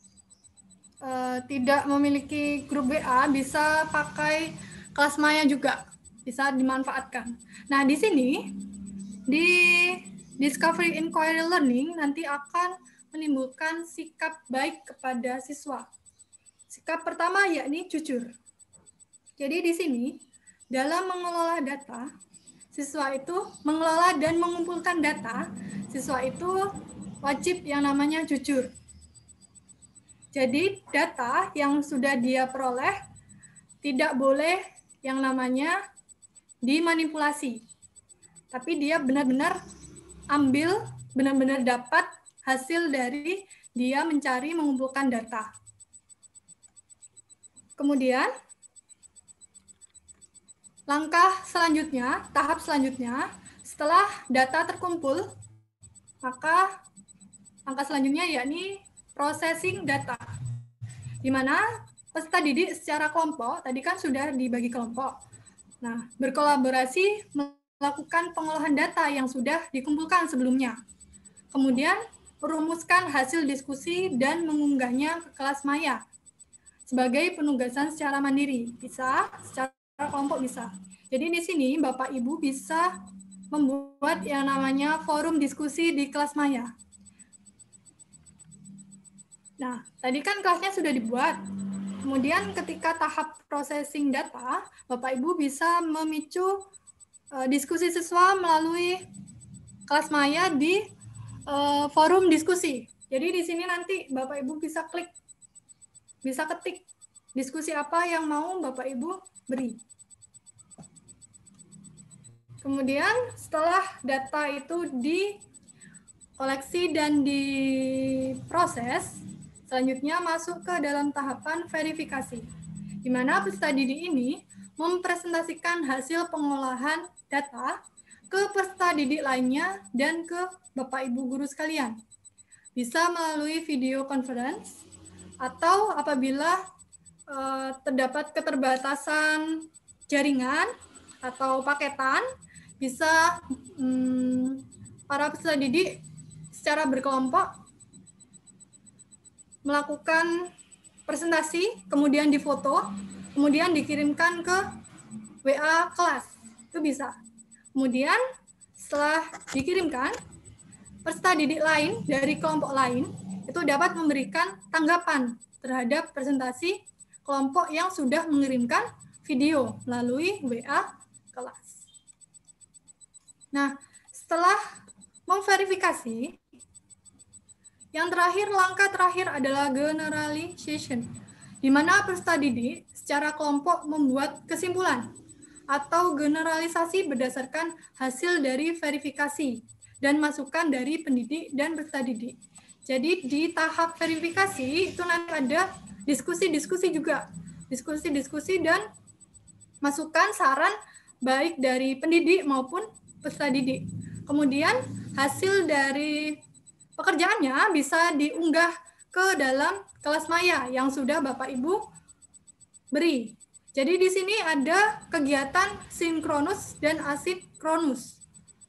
Uh, tidak memiliki grup W A, bisa pakai kelas maya juga, bisa dimanfaatkan. Nah, di sini di discovery inquiry learning nanti akan menimbulkan sikap baik kepada siswa. Sikap pertama yakni jujur. Jadi di sini dalam mengelola data, siswa itu mengelola dan mengumpulkan data, siswa itu wajib yang namanya jujur. Jadi data yang sudah dia peroleh tidak boleh yang namanya dimanipulasi. Tapi dia benar-benar ambil, benar-benar dapat hasil dari dia mencari mengumpulkan data. Kemudian langkah selanjutnya, tahap selanjutnya, setelah data terkumpul, maka langkah selanjutnya yakni processing data. Di mana peserta didik secara kelompok, tadi kan sudah dibagi kelompok. Nah, berkolaborasi melakukan pengolahan data yang sudah dikumpulkan sebelumnya. Kemudian merumuskan hasil diskusi dan mengunggahnya ke kelas maya sebagai penugasan secara mandiri. Bisa, secara kelompok bisa. Jadi di sini Bapak Ibu bisa membuat yang namanya forum diskusi di kelas maya. Nah, tadi kan kelasnya sudah dibuat. Kemudian ketika tahap processing data, Bapak Ibu bisa memicu uh, diskusi siswa melalui kelas maya di uh, forum diskusi. Jadi di sini nanti Bapak Ibu bisa klik, bisa ketik diskusi apa yang mau Bapak Ibu beri. Kemudian setelah data itu dikoleksi dan diproses, selanjutnya masuk ke dalam tahapan verifikasi, di mana peserta didik ini mempresentasikan hasil pengolahan data ke peserta didik lainnya dan ke Bapak Ibu guru sekalian. Bisa melalui video conference atau apabila uh, terdapat keterbatasan jaringan atau paketan, bisa hmm, para peserta didik secara berkelompok melakukan presentasi, kemudian difoto, kemudian dikirimkan ke W A kelas. Itu bisa. Kemudian setelah dikirimkan, peserta didik lain dari kelompok lain itu dapat memberikan tanggapan terhadap presentasi kelompok yang sudah mengirimkan video melalui W A kelas. Nah, setelah memverifikasi, yang terakhir, langkah terakhir adalah generalization, di mana peserta didik secara kelompok membuat kesimpulan atau generalisasi berdasarkan hasil dari verifikasi dan masukan dari pendidik dan peserta didik. Jadi di tahap verifikasi itu nanti ada diskusi-diskusi juga, diskusi-diskusi dan masukan saran baik dari pendidik maupun peserta didik. Kemudian hasil dari pekerjaannya bisa diunggah ke dalam kelas maya yang sudah Bapak Ibu beri. Jadi di sini ada kegiatan sinkronus dan asinkronus.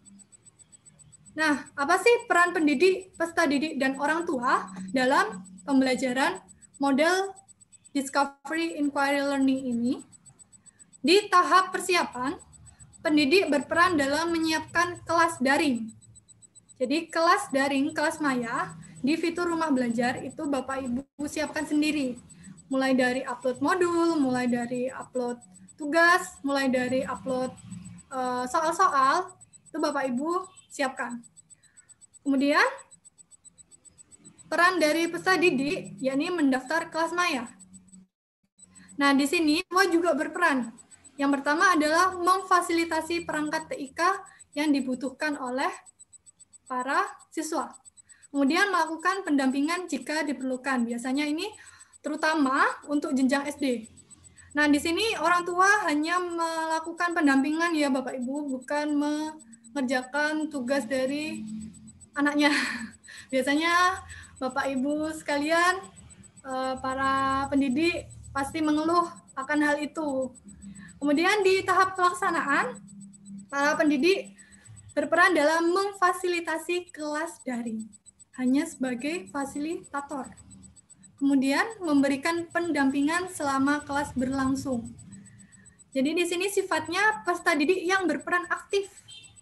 Nah, apa sih peran pendidik, peserta didik, dan orang tua dalam pembelajaran model Discovery Inquiry Learning ini? Di tahap persiapan, pendidik berperan dalam menyiapkan kelas daring. Jadi kelas daring, kelas maya, di fitur rumah belajar itu Bapak Ibu siapkan sendiri. Mulai dari upload modul, mulai dari upload tugas, mulai dari upload uh, soal-soal, itu Bapak Ibu siapkan. Kemudian, peran dari peserta didik, yakni mendaftar kelas maya. Nah, di sini semua juga berperan. Yang pertama adalah memfasilitasi perangkat T I K yang dibutuhkan oleh para siswa. Kemudian melakukan pendampingan jika diperlukan. Biasanya ini terutama untuk jenjang S D. Nah, di sini orang tua hanya melakukan pendampingan ya Bapak Ibu, bukan mengerjakan tugas dari anaknya. Biasanya Bapak Ibu sekalian, para pendidik pasti mengeluh akan hal itu. Kemudian di tahap pelaksanaan, para pendidik berperan dalam memfasilitasi kelas daring, hanya sebagai fasilitator. Kemudian memberikan pendampingan selama kelas berlangsung. Jadi di sini sifatnya peserta didik yang berperan aktif.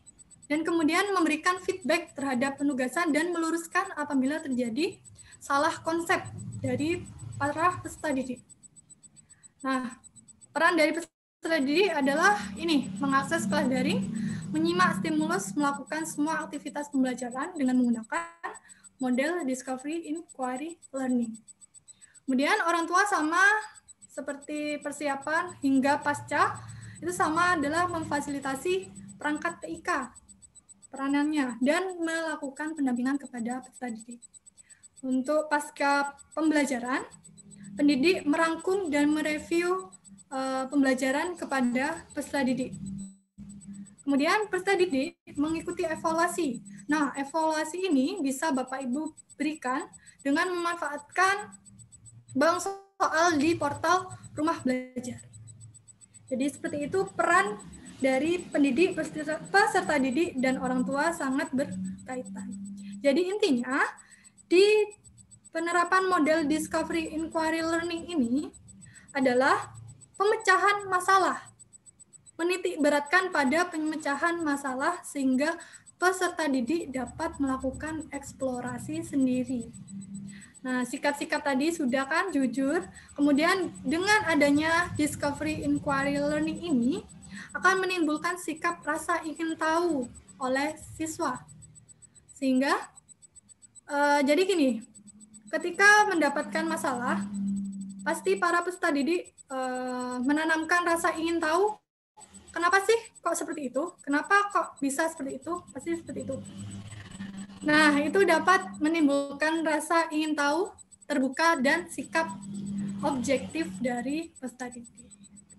dan kemudian memberikan feedback terhadap penugasan dan meluruskan apabila terjadi salah konsep dari para peserta didik. Nah, peran dari peserta didik adalah ini, mengakses kelas daring, menyimak stimulus, melakukan semua aktivitas pembelajaran dengan menggunakan model discovery, inquiry, learning. Kemudian orang tua sama seperti persiapan hingga pasca, itu sama adalah memfasilitasi perangkat T I K, peranannya, dan melakukan pendampingan kepada peserta didik. Untuk pasca pembelajaran, pendidik merangkum dan mereview uh, pembelajaran kepada peserta didik. Kemudian peserta didik mengikuti evaluasi. Nah, evaluasi ini bisa Bapak Ibu berikan dengan memanfaatkan bank soal di portal Rumah Belajar. Jadi seperti itu peran dari pendidik, peserta, peserta didik, dan orang tua sangat berkaitan. Jadi intinya, di penerapan model discovery inquiry learning ini adalah pemecahan masalah. Menitik beratkan pada pemecahan masalah sehingga peserta didik dapat melakukan eksplorasi sendiri. Nah, sikap-sikap tadi sudah kan jujur. Kemudian dengan adanya discovery inquiry learning ini akan menimbulkan sikap rasa ingin tahu oleh siswa. Sehingga, uh, jadi gini, ketika mendapatkan masalah, pasti para peserta didik uh, menanamkan rasa ingin tahu, kenapa sih kok seperti itu? Kenapa kok bisa seperti itu? Pasti seperti itu. Nah, itu dapat menimbulkan rasa ingin tahu, terbuka, dan sikap objektif dari peserta didik.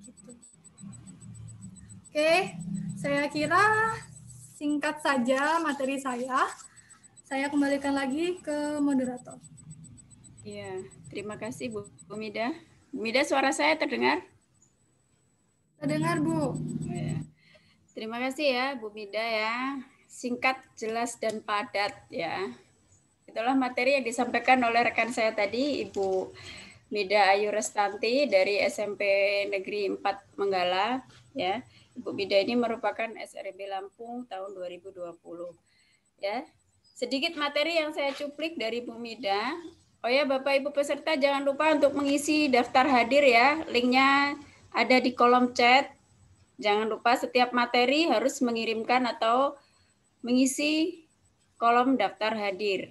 Oke, saya kira singkat saja materi saya. Saya kembalikan lagi ke moderator. Iya, terima kasih Bu, Bu Mida. Bu Mida, suara saya terdengar? Terdengar, Bu. Ya. Terima kasih ya Bu Mida ya. Singkat, jelas, dan padat ya. Itulah materi yang disampaikan oleh rekan saya tadi, Ibu Mida Ayu Restanti dari S M P Negeri empat Menggala ya. Ibu Mida ini merupakan S R B Lampung tahun dua ribu dua puluh. Ya. Sedikit materi yang saya cuplik dari Bu Mida. Oh ya, Bapak Ibu peserta jangan lupa untuk mengisi daftar hadir ya. Linknya ada di kolom chat. Jangan lupa setiap materi harus mengirimkan atau mengisi kolom daftar hadir.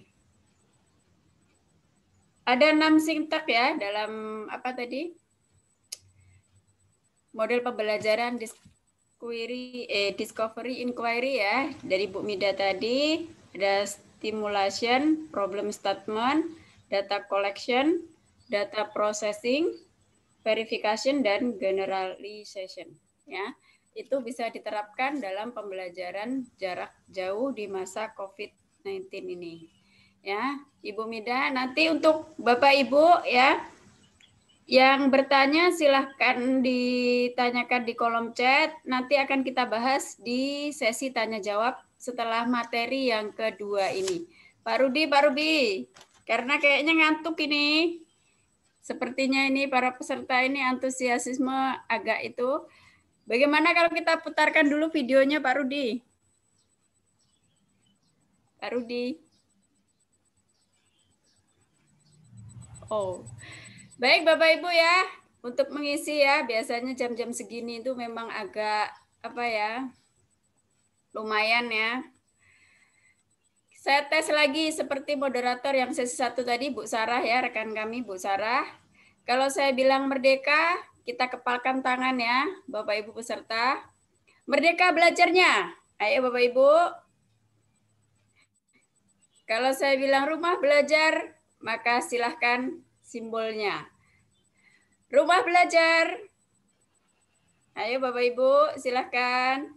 Ada enam sintak ya dalam apa tadi? Model pembelajaran discovery, eh, discovery inquiry ya dari Bu Mida tadi. Ada stimulation, problem statement, data collection, data processing, verification, dan generalization. Ya, itu bisa diterapkan dalam pembelajaran jarak jauh di masa COVID sembilan belas ini. Ya, Ibu Mida, nanti untuk Bapak Ibu ya, yang bertanya silahkan ditanyakan di kolom chat. Nanti akan kita bahas di sesi tanya jawab setelah materi yang kedua ini. Pak Rudi, Pak Rubi, karena kayaknya ngantuk ini. Sepertinya ini para peserta ini antusiasme agak itu. Bagaimana kalau kita putarkan dulu videonya Pak Rudi? Pak Rudi. Oh, baik Bapak Ibu ya. Untuk mengisi ya, biasanya jam-jam segini itu memang agak apa ya, lumayan ya. Saya tes lagi seperti moderator yang sesi satu tadi, Bu Sarah ya, rekan kami Bu Sarah. Kalau saya bilang merdeka, kita kepalkan tangan ya, Bapak Ibu peserta. Merdeka belajarnya. Ayo Bapak Ibu. Kalau saya bilang rumah belajar, maka silahkan simbolnya. Rumah belajar. Ayo Bapak Ibu, silahkan.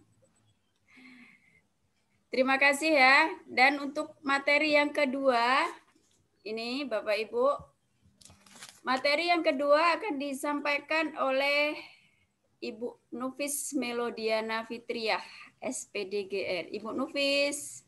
Terima kasih ya. Dan untuk materi yang kedua, ini Bapak Ibu, materi yang kedua akan disampaikan oleh Ibu Nufis Melodiana Fitriah, S P D G R. Ibu Nufis.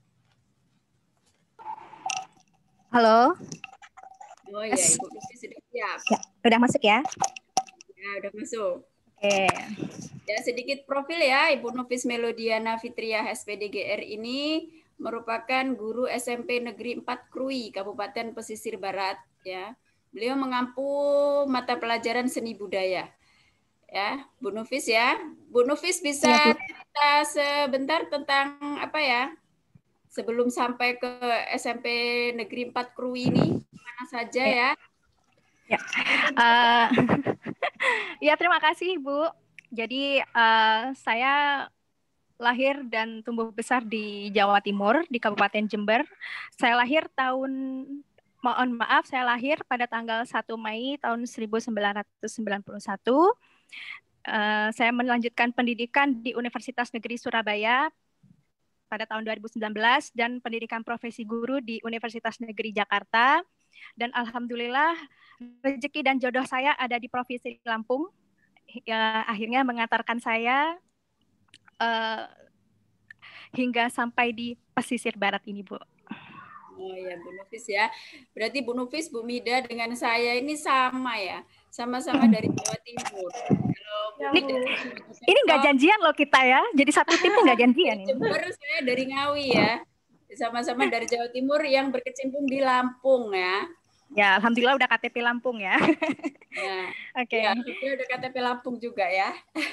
Halo. Oh ya, Ibu Nufis sudah siap. Ya, udah masuk ya? Ya, udah masuk. Oke. Ya, sedikit profil ya, Ibu Nufis Melodiana Fitriah S P D G R ini merupakan guru S M P Negeri empat Krui, Kabupaten Pesisir Barat. Ya, beliau mengampu mata pelajaran seni budaya. Ya, Bu Nufis ya, Bu Nufis bisa Ya, cerita sebentar tentang apa ya? Sebelum sampai ke S M P Negeri empat Krui ini, mana saja ya? Ya, uh, ya terima kasih Bu. Jadi uh, saya lahir dan tumbuh besar di Jawa Timur, di Kabupaten Jember. Saya lahir tahun, mohon maaf, saya lahir pada tanggal satu Mei tahun seribu sembilan ratus sembilan puluh satu. Uh, saya melanjutkan pendidikan di Universitas Negeri Surabaya pada tahun dua ribu sembilan belas dan pendidikan profesi guru di Universitas Negeri Jakarta. Dan alhamdulillah rezeki dan jodoh saya ada di Provinsi Lampung. Ya, akhirnya mengantarkan saya uh, hingga sampai di pesisir barat ini, Bu. Oh ya, Bu Nufis ya. Berarti Bu Nufis, Bu Mida dengan saya ini sama ya, sama-sama dari Jawa Timur. Kalau Bu ini Mida, ini nggak janjian loh kita ya, jadi satu timnya nggak janjian ini. Jember, saya dari Ngawi ya, sama-sama dari Jawa Timur yang berkecimpung di Lampung ya. Ya, alhamdulillah udah K T P Lampung ya. Ya, Oke. Okay. Ya, alhamdulillah udah K T P Lampung juga ya.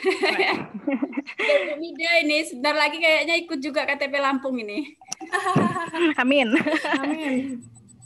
Dan Bu Mida ini sebentar lagi kayaknya ikut juga K T P Lampung ini. Amin. Amin.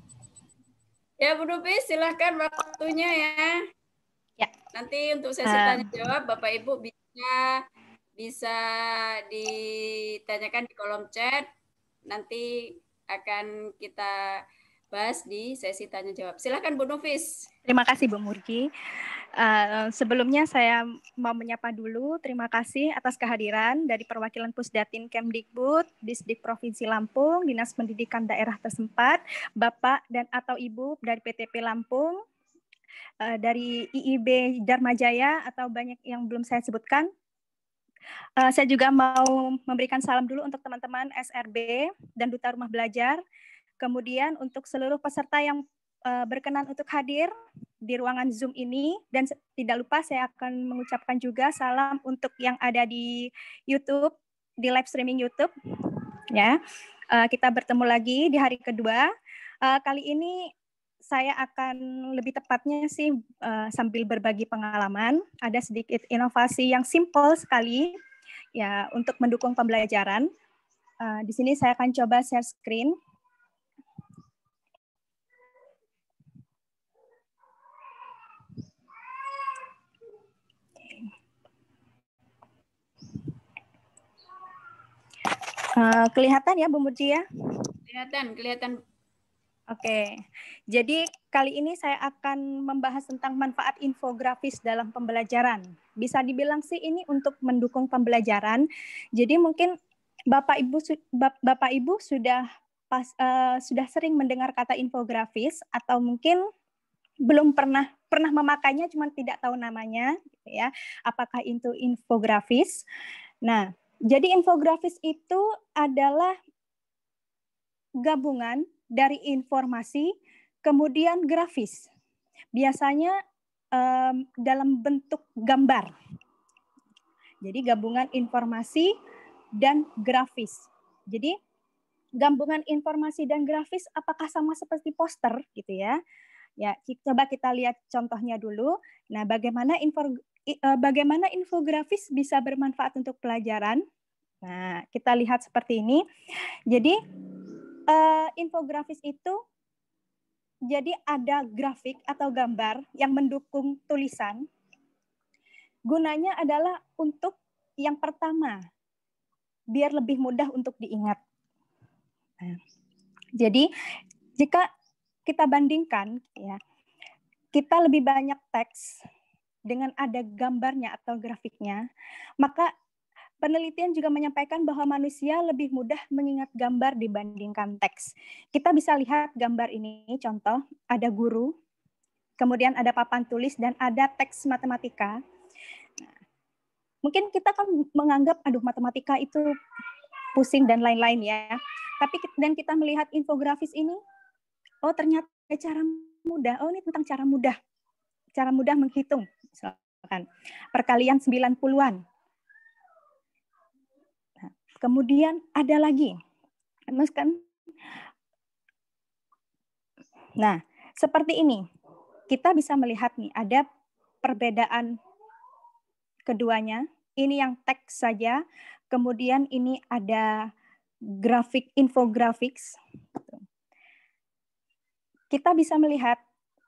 Ya, Bu Nufis, silahkan waktunya ya. Ya. Nanti untuk sesi uh, tanya jawab, Bapak Ibu bisa bisa ditanyakan di kolom chat. Nanti akan kita bahas di sesi tanya jawab. Silakan Bu Nufis. Terima kasih Bu Murki. Uh, sebelumnya saya mau menyapa dulu. Terima kasih atas kehadiran dari perwakilan Pusdatin Kemdikbud, Disdik Provinsi Lampung, Dinas Pendidikan Daerah Tersempat, Bapak dan atau Ibu dari P T P Lampung, uh, dari I I B Dharma Jaya atau banyak yang belum saya sebutkan. Uh, saya juga mau memberikan salam dulu untuk teman-teman S R B dan Duta Rumah Belajar. Kemudian untuk seluruh peserta yang uh, berkenan untuk hadir di ruangan Zoom ini, dan tidak lupa saya akan mengucapkan juga salam untuk yang ada di YouTube, di live streaming YouTube. Ya, uh, kita bertemu lagi di hari kedua. Uh, kali ini saya akan lebih tepatnya sih uh, sambil berbagi pengalaman. Ada sedikit inovasi yang simple sekali ya untuk mendukung pembelajaran. Uh, di sini saya akan coba share screen. Uh, kelihatan ya Bu Murji ya? Kelihatan, kelihatan. Oke, jadi kali ini saya akan membahas tentang manfaat infografis dalam pembelajaran. Bisa dibilang sih ini untuk mendukung pembelajaran. Jadi mungkin Bapak Ibu Bapak Ibu sudah pas uh, sudah sering mendengar kata infografis atau mungkin belum pernah pernah memakainya cuma tidak tahu namanya, gitu ya. Apakah itu infografis? Nah, jadi infografis itu adalah gabungan dari informasi kemudian grafis. Biasanya um, dalam bentuk gambar. Jadi gabungan informasi dan grafis. Jadi gabungan informasi dan grafis apakah sama seperti poster gitu ya? Ya, coba kita lihat contohnya dulu. Nah, bagaimana info bagaimana infografis bisa bermanfaat untuk pelajaran? Nah, kita lihat seperti ini. Jadi, uh, infografis itu jadi ada grafik atau gambar yang mendukung tulisan. Gunanya adalah untuk yang pertama, biar lebih mudah untuk diingat. Nah, jadi, jika kita bandingkan, ya, kita lebih banyak teks dengan ada gambarnya atau grafiknya, maka penelitian juga menyampaikan bahwa manusia lebih mudah mengingat gambar dibandingkan teks. Kita bisa lihat gambar ini, contoh, ada guru, kemudian ada papan tulis, dan ada teks matematika. Nah, mungkin kita kan menganggap, aduh matematika itu pusing dan lain-lain ya. Tapi dan kita melihat infografis ini, oh ternyata cara mudah, oh ini tentang cara mudah. Cara mudah menghitung, misalkan perkalian sembilan puluhan. Kemudian ada lagi, Mas kan? Nah, seperti ini. Kita bisa melihat nih, ada perbedaan keduanya. Ini yang teks saja. Kemudian ini ada grafik infografis. Kita bisa melihat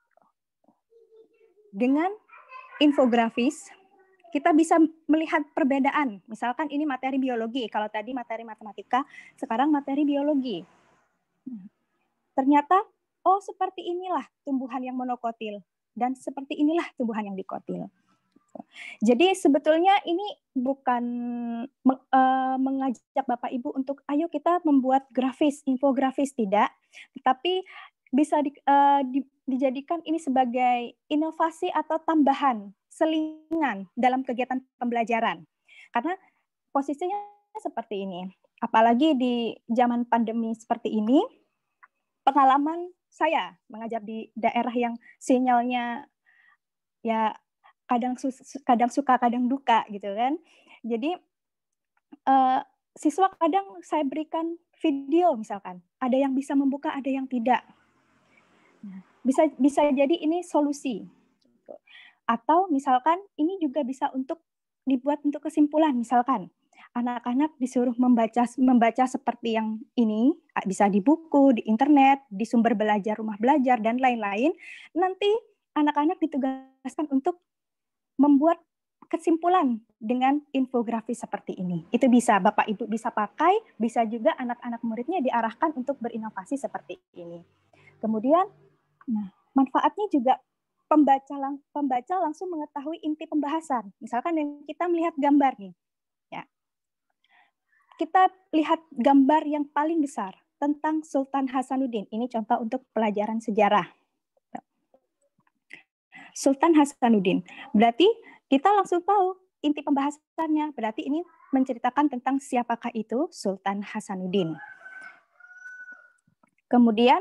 dengan infografis, kita bisa melihat perbedaan. Misalkan ini materi biologi. Kalau tadi materi matematika, sekarang materi biologi. Ternyata, oh seperti inilah tumbuhan yang monokotil. Dan seperti inilah tumbuhan yang dikotil. Jadi sebetulnya ini bukan uh, mengajak Bapak Ibu untuk ayo kita membuat grafis, infografis, tidak. Tetapi bisa di, uh, di, dijadikan ini sebagai inovasi atau tambahan, selingan dalam kegiatan pembelajaran. Karena posisinya seperti ini. Apalagi di zaman pandemi seperti ini, pengalaman saya mengajar di daerah yang sinyalnya ya kadang kadang suka kadang duka gitu kan. Jadi uh, siswa kadang saya berikan video misalkan, ada yang bisa membuka, ada yang tidak. Bisa bisa jadi ini solusi. Atau misalkan ini juga bisa untuk dibuat untuk kesimpulan, misalkan anak-anak disuruh membaca membaca seperti yang ini, bisa di buku, di internet, di sumber belajar, rumah belajar dan lain-lain. Nanti anak-anak ditugaskan untuk membuat kesimpulan dengan infografis seperti ini. Itu bisa Bapak Ibu bisa pakai, bisa juga anak-anak muridnya diarahkan untuk berinovasi seperti ini. Kemudian, nah, manfaatnya juga pembaca lang pembaca langsung mengetahui inti pembahasan. Misalkan yang kita melihat gambar nih, ya, kita lihat gambar yang paling besar tentang Sultan Hasanuddin. Ini contoh untuk pelajaran sejarah. Sultan Hasanuddin. Berarti kita langsung tahu inti pembahasannya. Berarti ini menceritakan tentang siapakah itu Sultan Hasanuddin. Kemudian,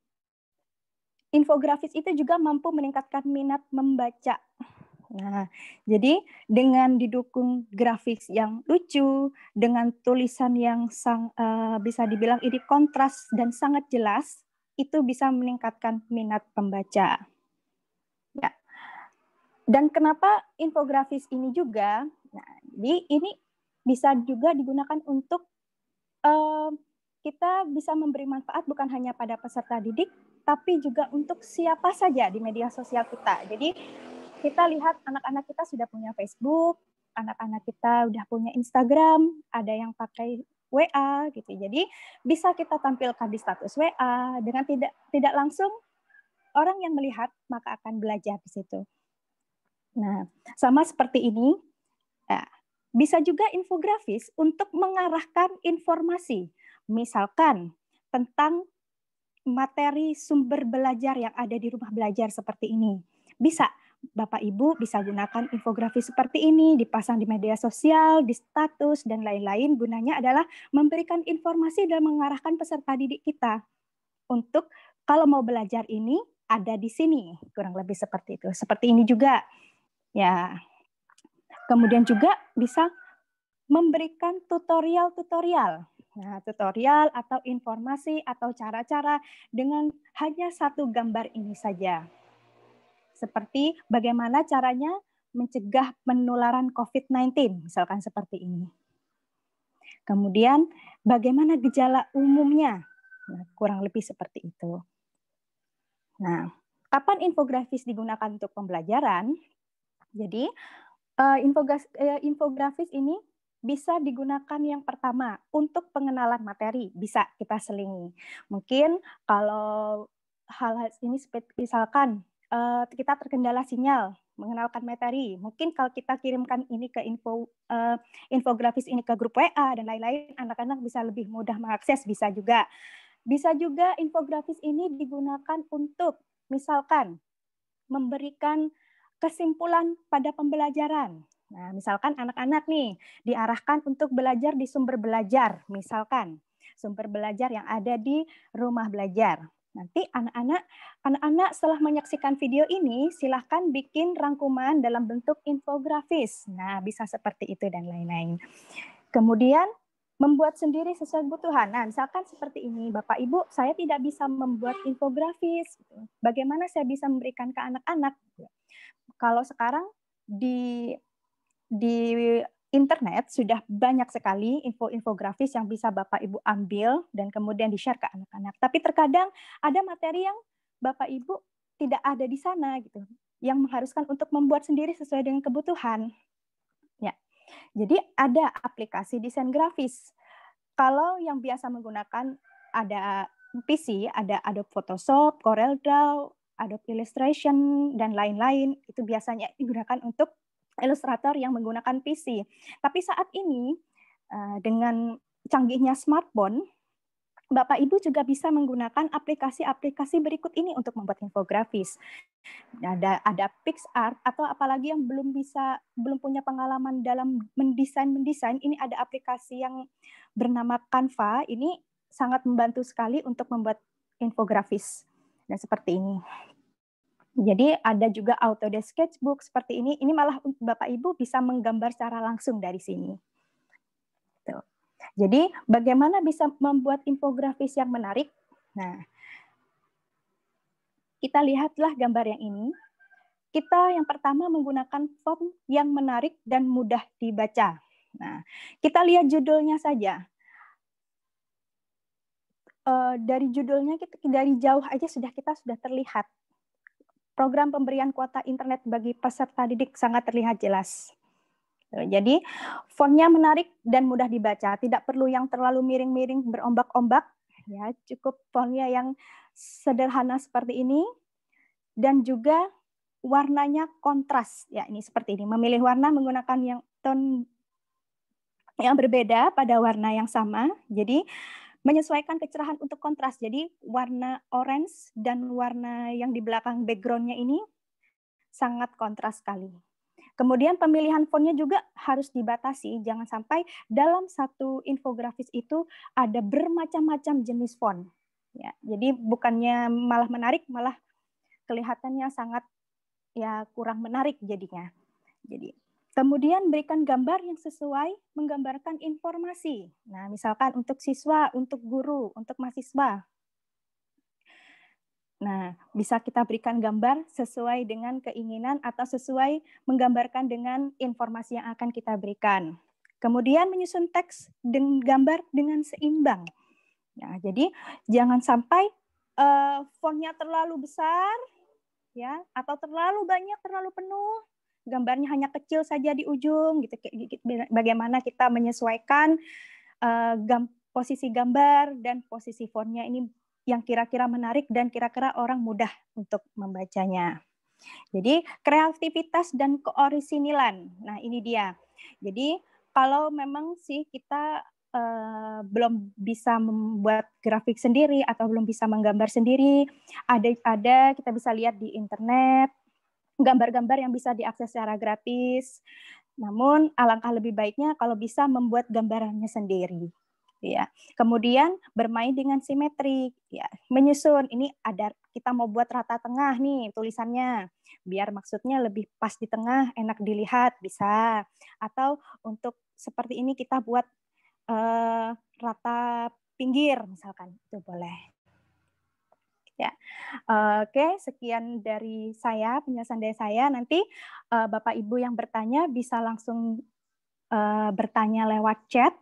infografis itu juga mampu meningkatkan minat membaca. Nah, jadi dengan didukung grafis yang lucu, dengan tulisan yang sang, uh, bisa dibilang ini kontras dan sangat jelas, itu bisa meningkatkan minat pembaca. Ya. Dan kenapa infografis ini juga? Nah, jadi ini bisa juga digunakan untuk uh, kita bisa memberi manfaat bukan hanya pada peserta didik, tapi juga untuk siapa saja di media sosial kita. Jadi kita lihat anak-anak kita sudah punya Facebook, anak-anak kita udah punya Instagram, ada yang pakai W A gitu. Jadi bisa kita tampilkan di status W A dengan tidak tidak langsung orang yang melihat maka akan belajar di situ. Nah, sama seperti ini, nah, bisa juga infografis untuk mengarahkan informasi, misalkan tentang materi sumber belajar yang ada di rumah belajar seperti ini. Bisa, Bapak Ibu bisa gunakan infografis seperti ini, dipasang di media sosial, di status, dan lain-lain. Gunanya adalah memberikan informasi dan mengarahkan peserta didik kita untuk kalau mau belajar ini ada di sini, kurang lebih seperti itu. Seperti ini juga. Ya, kemudian juga bisa memberikan tutorial-tutorial. Nah, tutorial atau informasi atau cara-cara dengan hanya satu gambar ini saja. Seperti bagaimana caranya mencegah penularan covid sembilan belas, misalkan seperti ini. Kemudian bagaimana gejala umumnya, nah, kurang lebih seperti itu. Nah, kapan infografis digunakan untuk pembelajaran? Jadi, uh, infografis, uh, infografis ini bisa digunakan yang pertama untuk pengenalan materi, bisa kita selingi. Mungkin kalau hal ini misalkan uh, kita terkendala sinyal, mengenalkan materi, mungkin kalau kita kirimkan ini ke info uh, infografis ini ke grup W A dan lain-lain, anak-anak bisa lebih mudah mengakses, bisa juga. Bisa juga infografis ini digunakan untuk misalkan memberikan kesimpulan pada pembelajaran. Nah, misalkan anak-anak nih diarahkan untuk belajar di sumber belajar, misalkan sumber belajar yang ada di rumah belajar. Nanti anak-anak anak-anak setelah menyaksikan video ini silahkan bikin rangkuman dalam bentuk infografis. Nah, bisa seperti itu dan lain-lain. Kemudian membuat sendiri sesuai kebutuhan. Nah, misalkan seperti ini, Bapak Ibu, saya tidak bisa membuat infografis. Bagaimana saya bisa memberikan ke anak-anak? Kalau sekarang di di internet sudah banyak sekali info-infografis yang bisa Bapak Ibu ambil dan kemudian di-share ke anak-anak. Tapi terkadang ada materi yang Bapak Ibu tidak ada di sana gitu, yang mengharuskan untuk membuat sendiri sesuai dengan kebutuhan. Ya. Jadi ada aplikasi desain grafis. Kalau yang biasa menggunakan ada P C, ada Adobe Photoshop, Corel Draw, Adobe Illustration, dan lain-lain. Itu biasanya digunakan untuk ilustrator yang menggunakan P C. Tapi saat ini dengan canggihnya smartphone, Bapak Ibu juga bisa menggunakan aplikasi-aplikasi berikut ini untuk membuat infografis. Ada ada PixArt atau apalagi yang belum bisa belum punya pengalaman dalam mendesain mendesain, ini ada aplikasi yang bernama Canva. Ini sangat membantu sekali untuk membuat infografis. Dan seperti ini. Jadi ada juga Autodesk Sketchbook seperti ini. Ini malah Bapak Ibu bisa menggambar secara langsung dari sini. Tuh. Jadi bagaimana bisa membuat infografis yang menarik? Nah, kita lihatlah gambar yang ini. Kita yang pertama menggunakan font yang menarik dan mudah dibaca. Nah, kita lihat judulnya saja. Uh, dari judulnya kita dari jauh aja sudah kita sudah terlihat. Program pemberian kuota internet bagi peserta didik sangat terlihat jelas. Jadi fontnya menarik dan mudah dibaca, tidak perlu yang terlalu miring-miring berombak-ombak, ya cukup fontnya yang sederhana seperti ini, dan juga warnanya kontras, ya ini seperti ini. Memilih warna menggunakan yang tone yang berbeda pada warna yang sama, jadi menyesuaikan kecerahan untuk kontras. Jadi warna orange dan warna yang di belakang backgroundnya ini sangat kontras sekali. Kemudian pemilihan fontnya juga harus dibatasi, jangan sampai dalam satu infografis itu ada bermacam-macam jenis font. Ya, jadi bukannya malah menarik, malah kelihatannya sangat ya kurang menarik jadinya. Jadi kemudian berikan gambar yang sesuai menggambarkan informasi. Nah, misalkan untuk siswa, untuk guru, untuk mahasiswa. Nah, bisa kita berikan gambar sesuai dengan keinginan atau sesuai menggambarkan dengan informasi yang akan kita berikan. Kemudian menyusun teks dan gambar dengan seimbang. Nah, jadi jangan sampai uh, fontnya terlalu besar, ya, atau terlalu banyak, terlalu penuh. Gambarnya hanya kecil saja di ujung, gitu. Bagaimana kita menyesuaikan uh, gam posisi gambar dan posisi fontnya ini yang kira-kira menarik dan kira-kira orang mudah untuk membacanya. Jadi kreativitas dan keorisinilan. Nah, ini dia. Jadi kalau memang sih kita uh, belum bisa membuat grafik sendiri atau belum bisa menggambar sendiri, ada ada kita bisa lihat di internet gambar-gambar yang bisa diakses secara gratis. Namun alangkah lebih baiknya kalau bisa membuat gambarannya sendiri. Ya, kemudian bermain dengan simetri, ya, menyusun. Ini ada kita mau buat rata tengah nih tulisannya, biar maksudnya lebih pas di tengah, enak dilihat bisa. Atau untuk seperti ini kita buat uh, rata pinggir misalkan, itu boleh. Ya, uh, oke, sekian dari saya penjelasan dari saya. Nanti uh, Bapak Ibu yang bertanya bisa langsung uh, bertanya lewat chat.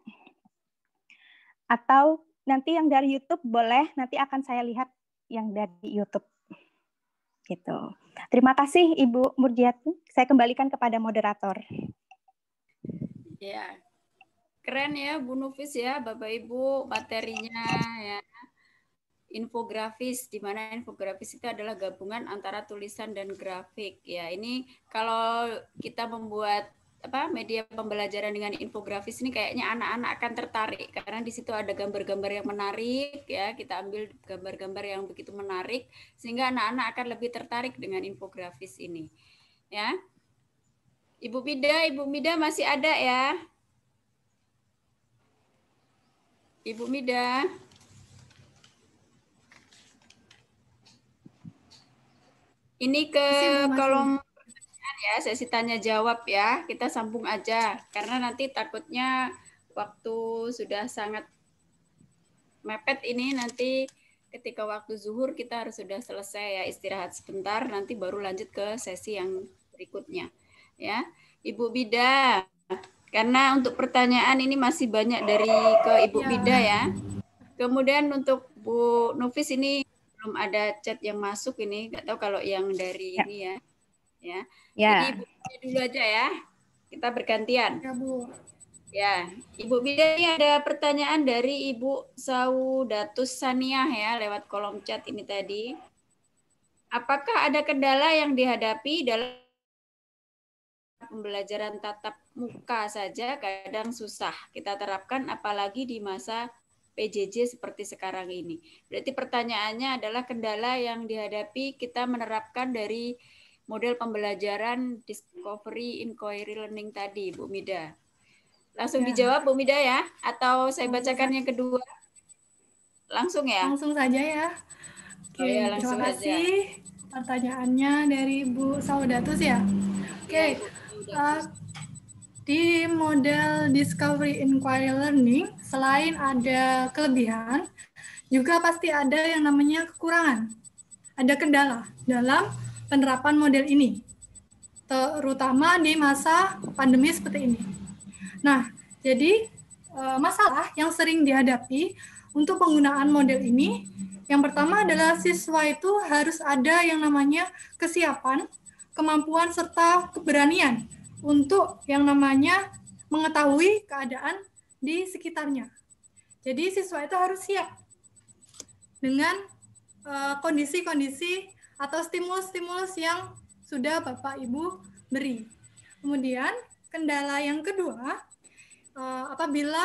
Atau nanti yang dari YouTube boleh, nanti akan saya lihat yang dari YouTube. Gitu. Terima kasih Ibu Murjiati. Saya kembalikan kepada moderator. Ya, keren ya Bu Nufis ya, Bapak Ibu materinya ya. Infografis, di mana infografis itu adalah gabungan antara tulisan dan grafik. Ya, ini kalau kita membuat apa media pembelajaran dengan infografis ini kayaknya anak-anak akan tertarik karena di situ ada gambar-gambar yang menarik ya, kita ambil gambar-gambar yang begitu menarik sehingga anak-anak akan lebih tertarik dengan infografis ini ya. Ibu Mida, Ibu Mida masih ada ya? Ibu Mida. Ini ke kolom ya, sesi tanya jawab ya, kita sambung aja karena nanti takutnya waktu sudah sangat mepet ini, nanti ketika waktu zuhur kita harus sudah selesai ya, istirahat sebentar, nanti baru lanjut ke sesi yang berikutnya. Ya, Ibu Bida, karena untuk pertanyaan ini masih banyak dari ke Ibu Ya. Bida ya. Kemudian untuk Bu Nufis ini belum ada chat yang masuk ini, nggak tahu kalau yang dari Ya. ini ya. Ya. Ya. Jadi Ibu Bida dulu aja ya. Kita bergantian. Ya, Bu. Ya, Ibu Bida ini ada pertanyaan dari Ibu Saudatus Saniah ya lewat kolom chat ini tadi. Apakah ada kendala yang dihadapi dalam pembelajaran tatap muka saja kadang susah kita terapkan apalagi di masa P J J seperti sekarang ini. Berarti pertanyaannya adalah kendala yang dihadapi kita menerapkan dari model pembelajaran discovery inquiry learning tadi, Bu Mida. Langsung Ya. dijawab Bu Mida ya, atau saya Langsung bacakan saja. yang kedua? Langsung ya? Langsung saja ya. Oke, Oh ya, langsung terima aja. kasih pertanyaannya dari Bu Saudatus ya. Oke, Ya, Ibu uh, di model Discovery Inquiry Learning, selain ada kelebihan, juga pasti ada yang namanya kekurangan. Ada kendala dalam penerapan model ini, terutama di masa pandemi seperti ini. Nah, jadi uh, masalah yang sering dihadapi untuk penggunaan model ini, yang pertama adalah siswa itu harus ada yang namanya kesiapan, kemampuan, serta keberanian untuk yang namanya mengetahui keadaan di sekitarnya. Jadi siswa itu harus siap dengan uh, kondisi-kondisi atau stimulus-stimulus yang sudah Bapak Ibu beri. Kemudian kendala yang kedua, uh, apabila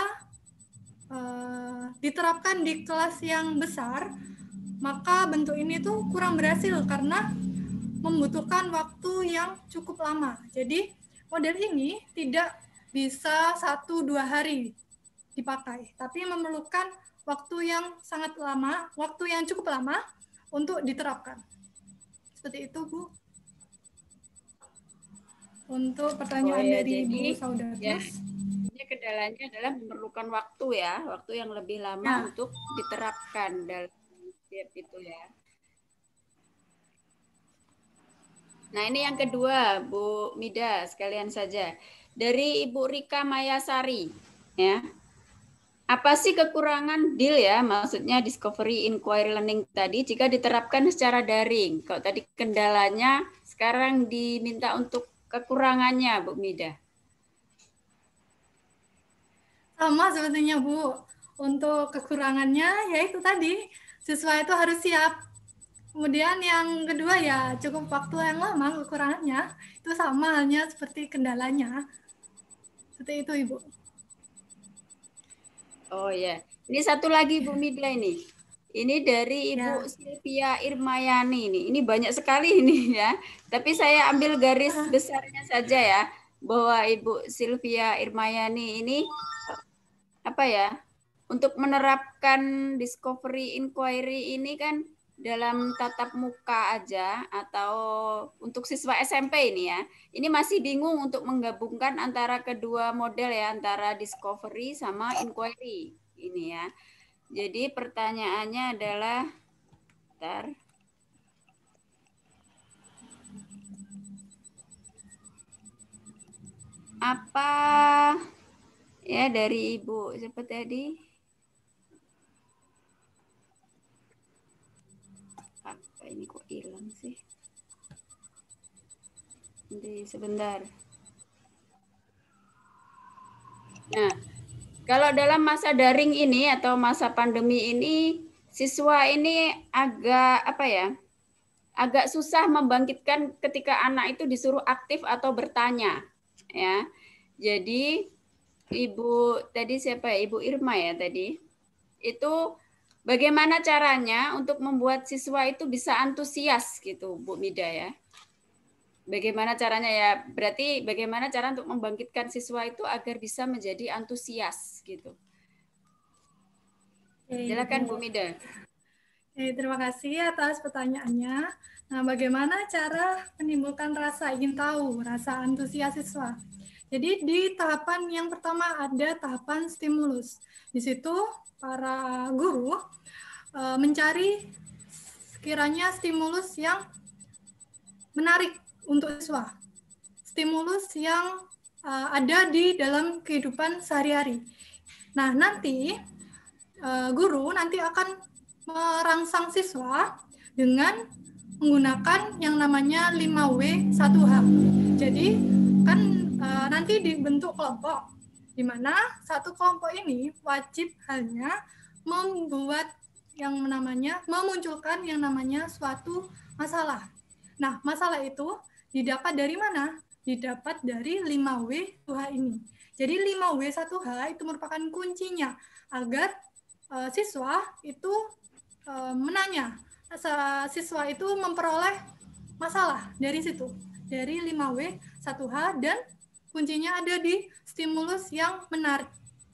uh, diterapkan di kelas yang besar, maka bentuk ini tuh kurang berhasil karena membutuhkan waktu yang cukup lama. Jadi model ini tidak bisa satu dua hari dipakai, tapi memerlukan waktu yang sangat lama, waktu yang cukup lama untuk diterapkan. Seperti itu, Bu. Untuk pertanyaan Oh, ya, dari jadi, Ibu Saudatus. Ya, ini kendalanya adalah memerlukan waktu ya, waktu yang lebih lama Ya. untuk diterapkan dalam setiap itu ya. Nah, ini yang kedua, Bu Mida, sekalian saja. Dari Ibu Rika Mayasari, ya. Apa sih kekurangan D I L ya, maksudnya Discovery Inquiry Learning tadi, jika diterapkan secara daring? Kalau tadi kendalanya, sekarang diminta untuk kekurangannya, Bu Mida. Sama sebetulnya, Bu. Untuk kekurangannya, yaitu tadi, siswa itu harus siap. Kemudian yang kedua ya cukup waktu yang lama kekurangannya itu sama halnya seperti kendalanya. Seperti itu, Ibu. Oh ya, ini satu lagi Bu Mida ini. Ini dari Ibu Ya. Silvia Irmayani ini. Ini banyak sekali ini ya. Tapi saya ambil garis besarnya saja ya, bahwa Ibu Silvia Irmayani ini apa ya? Untuk menerapkan discovery inquiry ini kan dalam tatap muka aja atau untuk siswa S M P ini ya, ini masih bingung untuk menggabungkan antara kedua model ya, antara discovery sama inquiry ini ya. Jadi pertanyaannya adalah, bentar. Apa ya dari Ibu siapa tadi? Apa ini kok hilang sih? Nanti sebentar. Nah, kalau dalam masa daring ini atau masa pandemi ini, siswa ini agak apa ya? Agak susah membangkitkan ketika anak itu disuruh aktif atau bertanya, ya. Jadi Ibu tadi siapa ya? Ibu Irma ya tadi. Itu bagaimana caranya untuk membuat siswa itu bisa antusias gitu, Bu Mida ya? Bagaimana caranya ya? Berarti bagaimana cara untuk membangkitkan siswa itu agar bisa menjadi antusias gitu? Silakan Bu Mida. Eh, terima kasih atas pertanyaannya. Nah, bagaimana cara menimbulkan rasa ingin tahu, rasa antusias siswa? Jadi di tahapan yang pertama ada tahapan stimulus. Di situ para guru uh, mencari sekiranya stimulus yang menarik untuk siswa. Stimulus yang uh, ada di dalam kehidupan sehari-hari. Nah, nanti uh, guru nanti akan merangsang siswa dengan menggunakan yang namanya lima W satu H. Jadi kan uh, nanti dibentuk kelompok, di mana satu kelompok ini wajib hanya membuat yang namanya memunculkan yang namanya suatu masalah. Nah, masalah itu didapat dari mana? Didapat dari lima W satu H ini. Jadi lima W satu H itu merupakan kuncinya agar uh, siswa itu uh, menanya, siswa itu memperoleh masalah dari situ, dari lima W satu H, dan kuncinya ada di stimulus yang menarik.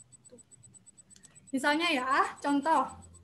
Misalnya ya, contoh,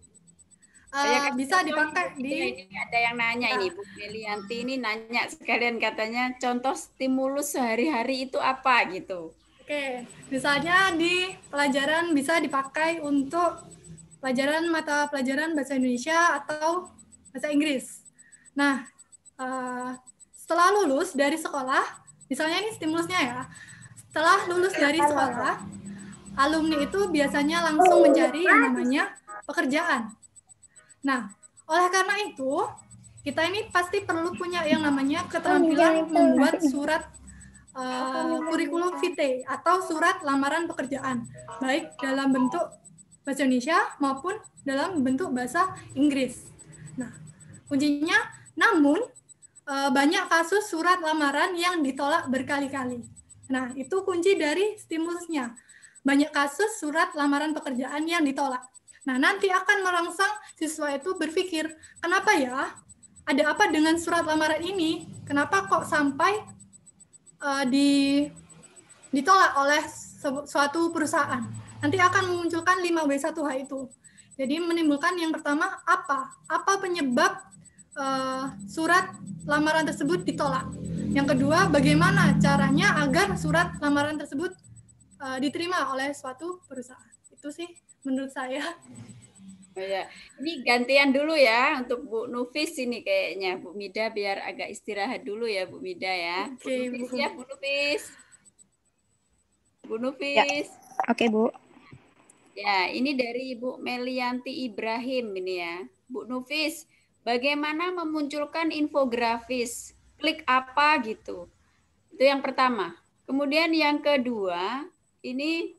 uh, bisa dipakai di... Ini ada yang nanya ini, Bu Melianti ini nanya sekalian katanya, contoh stimulus sehari-hari itu apa gitu. Oke, misalnya di pelajaran bisa dipakai untuk pelajaran mata pelajaran bahasa Indonesia atau bahasa Inggris. Nah, uh, setelah lulus dari sekolah, misalnya ini stimulusnya ya, setelah lulus dari sekolah, alumni itu biasanya langsung mencari yang namanya pekerjaan. Nah, oleh karena itu, kita ini pasti perlu punya yang namanya keterampilan membuat surat uh, kurikulum vitae atau surat lamaran pekerjaan, baik dalam bentuk bahasa Indonesia maupun dalam bentuk bahasa Inggris. Nah, kuncinya, namun uh, banyak kasus surat lamaran yang ditolak berkali-kali. Nah, itu kunci dari stimulusnya. Banyak kasus surat lamaran pekerjaan yang ditolak. Nah, nanti akan merangsang siswa itu berpikir, kenapa ya? Ada apa dengan surat lamaran ini? Kenapa kok sampai uh, di, ditolak oleh suatu perusahaan? Nanti akan memunculkan lima W satu H itu. Jadi menimbulkan yang pertama, apa? Apa penyebab uh, surat lamaran tersebut ditolak? Yang kedua, bagaimana caranya agar surat lamaran tersebut uh, diterima oleh suatu perusahaan? Itu sih menurut saya. Oh ya, ini gantian dulu ya untuk Bu Nufis ini kayaknya. Bu Mida biar agak istirahat dulu ya Bu Mida ya. Oke, Bu Nufis Bu. ya Bu Nufis. Bu Nufis. Ya. Oke, Bu. Ya, ini dari Ibu Melianti Ibrahim ini ya. Bu Nufis, bagaimana memunculkan infografis? Klik apa gitu. Itu yang pertama. Kemudian yang kedua, ini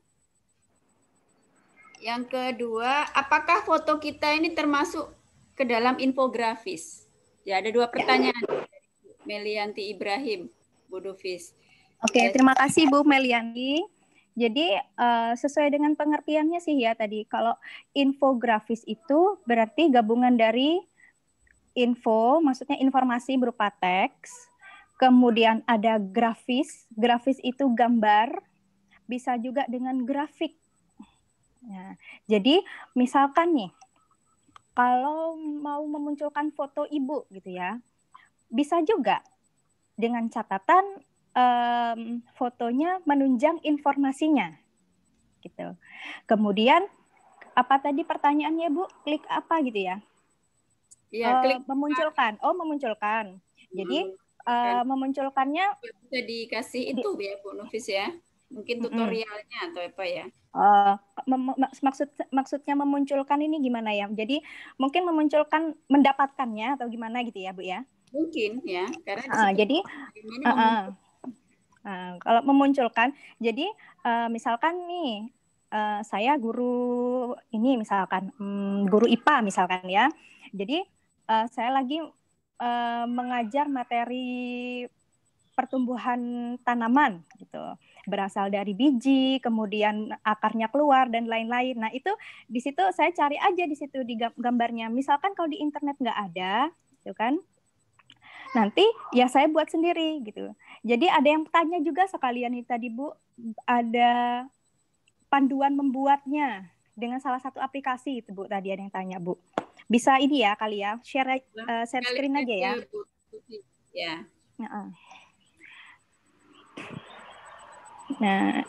yang kedua, apakah foto kita ini termasuk ke dalam infografis? Ya, ada dua pertanyaan dari Bu Melianti Ibrahim, Bu Nufis. Oke, terima kasih Bu Melianti. Jadi uh, sesuai dengan pengertiannya sih ya tadi, kalau infografis itu berarti gabungan dari info, maksudnya informasi berupa teks, kemudian ada grafis, grafis itu gambar, bisa juga dengan grafik. Nah, jadi misalkan nih, kalau mau memunculkan foto ibu gitu ya, bisa juga dengan catatan Um, fotonya menunjang informasinya, gitu. Kemudian apa tadi pertanyaannya Bu? Klik apa gitu ya? Iya, uh, klik memunculkan. Oh, memunculkan. Jadi hmm, uh, memunculkannya bisa dikasih itu di, ya Bu Nufis ya. Mungkin tutorialnya hmm. atau apa ya? Uh, maksud maksudnya memunculkan ini gimana ya? Jadi mungkin memunculkan mendapatkannya atau gimana gitu ya Bu ya? Mungkin ya, karena uh, jadi uh, uh, Nah, kalau memunculkan, jadi uh, misalkan nih, uh, saya guru ini misalkan, um, guru I P A misalkan ya. Jadi uh, saya lagi uh, mengajar materi pertumbuhan tanaman gitu. Berasal dari biji, kemudian akarnya keluar dan lain-lain. Nah, itu di situ saya cari aja di situ di gambarnya. Misalkan kalau di internet nggak ada, gitu kan. Nanti ya saya buat sendiri gitu. Jadi ada yang tanya juga sekalian nih tadi Bu, ada panduan membuatnya dengan salah satu aplikasi itu Bu, tadi ada yang tanya Bu. Bisa ini ya kali ya, share uh, share screen aja ya. Ya. Uh-uh. Nah,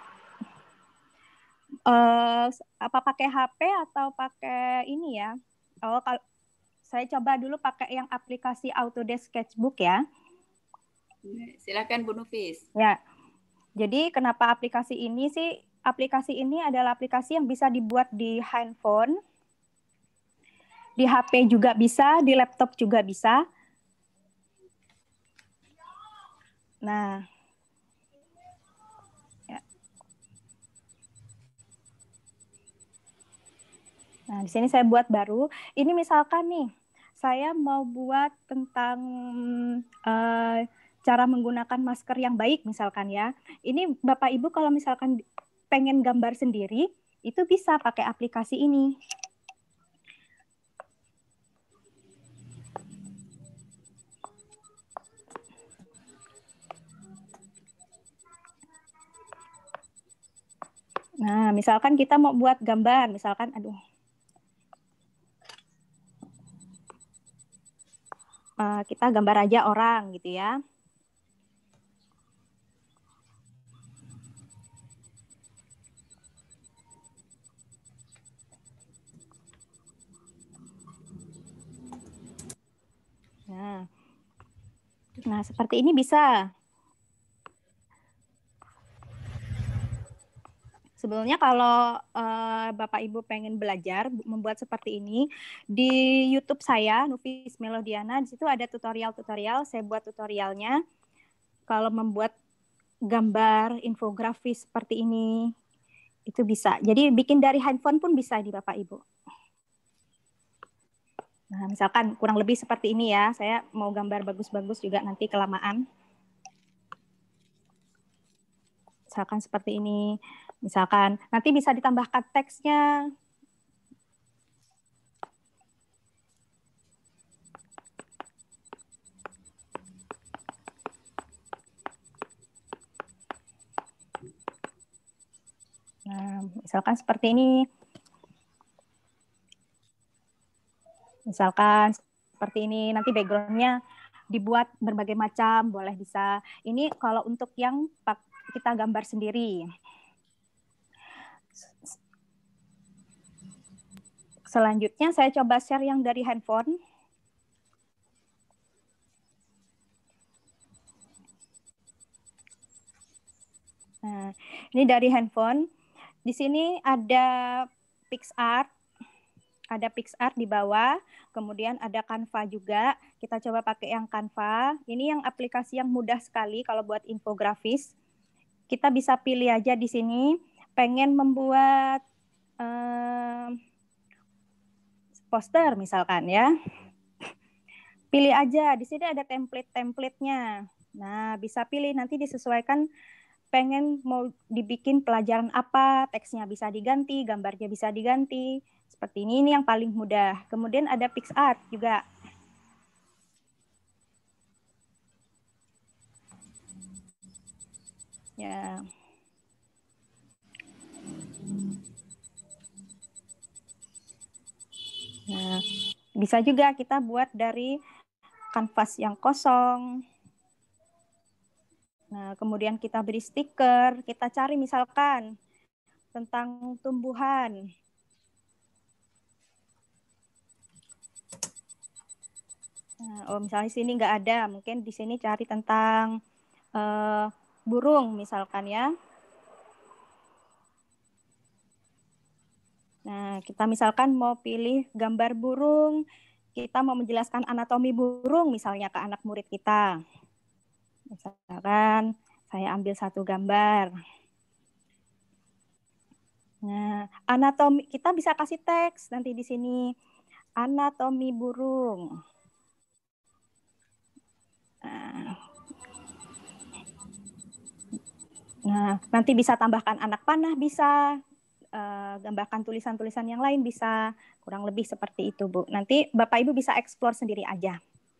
uh, apa pakai H P atau pakai ini ya? Oh, kalau saya coba dulu pakai yang aplikasi Autodesk Sketchbook ya. Silakan Bu Nufis. Ya. Jadi kenapa aplikasi ini sih? Aplikasi ini adalah aplikasi yang bisa dibuat di handphone, di H P juga bisa, di laptop juga bisa. Nah, ya. Nah, di sini saya buat baru. Ini misalkan nih, saya mau buat tentang uh, cara menggunakan masker yang baik misalkan ya. Ini Bapak Ibu kalau misalkan pengen gambar sendiri, itu bisa pakai aplikasi ini. Nah, misalkan kita mau buat gambar, misalkan, aduh, uh, kita gambar aja orang gitu ya. Nah, nah seperti ini bisa. Sebenarnya kalau uh, Bapak Ibu pengen belajar membuat seperti ini, di YouTube saya, Nufis Melodiana, di situ ada tutorial-tutorial, saya buat tutorialnya. Kalau membuat gambar, infografis seperti ini, itu bisa. Jadi bikin dari handphone pun bisa di Bapak Ibu. Nah, misalkan kurang lebih seperti ini ya, saya mau gambar bagus-bagus juga nanti kelamaan. Misalkan seperti ini. Misalkan nanti bisa ditambahkan teksnya. Nah, misalkan seperti ini. Misalkan seperti ini, nanti background-nya dibuat berbagai macam, boleh bisa. Ini kalau untuk yang kita gambar sendiri. Selanjutnya saya coba share yang dari handphone. Nah, ini dari handphone. Di sini ada PicsArt, ada PicsArt di bawah. Kemudian ada Canva juga. Kita coba pakai yang Canva. Ini yang aplikasi yang mudah sekali kalau buat infografis. Kita bisa pilih aja di sini. Pengen membuat eh, poster misalkan ya. Pilih aja, di sini ada template-templatenya. Nah, bisa pilih nanti disesuaikan pengen mau dibikin pelajaran apa, teksnya bisa diganti, gambarnya bisa diganti. Seperti ini, ini yang paling mudah. Kemudian ada PicsArt juga. Ya. Nah, bisa juga kita buat dari kanvas yang kosong. Nah, kemudian kita beri stiker, kita cari misalkan tentang tumbuhan. Nah, oh misalnya di sini nggak ada, mungkin di sini cari tentang uh, burung misalkan ya. Nah, kita misalkan mau pilih gambar burung, kita mau menjelaskan anatomi burung misalnya ke anak murid kita. Misalkan saya ambil satu gambar. Nah, anatomi kita bisa kasih teks nanti di sini. Anatomi burung. Nah, nah nanti bisa tambahkan anak panah bisa. Uh, gambarkan tulisan-tulisan yang lain bisa, kurang lebih seperti itu Bu. Nanti Bapak Ibu bisa explore sendiri aja.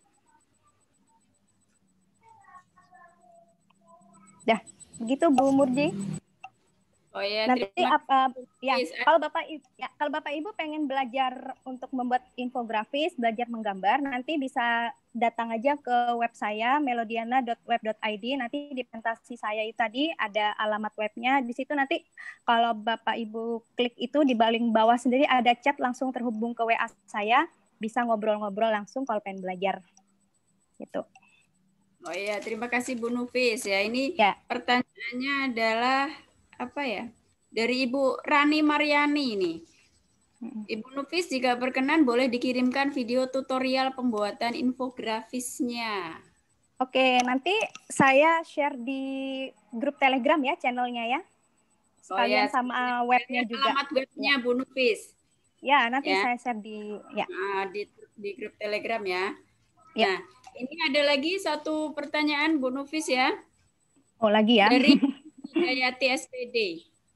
Dah, begitu Bu Murji. Oh ya, nanti uh, ya kalau Bapak ya, kalau Bapak Ibu pengen belajar untuk membuat infografis, belajar menggambar, nanti bisa datang aja ke web saya melodiana dot web dot i d. Nanti di presentasi saya itu tadi ada alamat webnya. Di situ nanti kalau Bapak Ibu klik itu di paling bawah sendiri ada chat, langsung terhubung ke W A saya, bisa ngobrol-ngobrol langsung kalau pengen belajar. Gitu. Oh iya, terima kasih Bu Nufis ya. Ini ya. Pertanyaannya adalah apa ya? Dari Ibu Rani Mariani ini. Ibu Nufis jika berkenan boleh dikirimkan video tutorial pembuatan infografisnya. Oke, nanti saya share di grup Telegram ya, channelnya ya. Sekalian oh, ya. sama webnya juga. Alamat webnya ya. Bu Nufis. Ya, nanti ya. saya share di ya. Nah, di, di grup Telegram ya. ya. Nah, ini ada lagi satu pertanyaan Bu Nufis ya. Oh, lagi ya. Dari Hidayati S P D.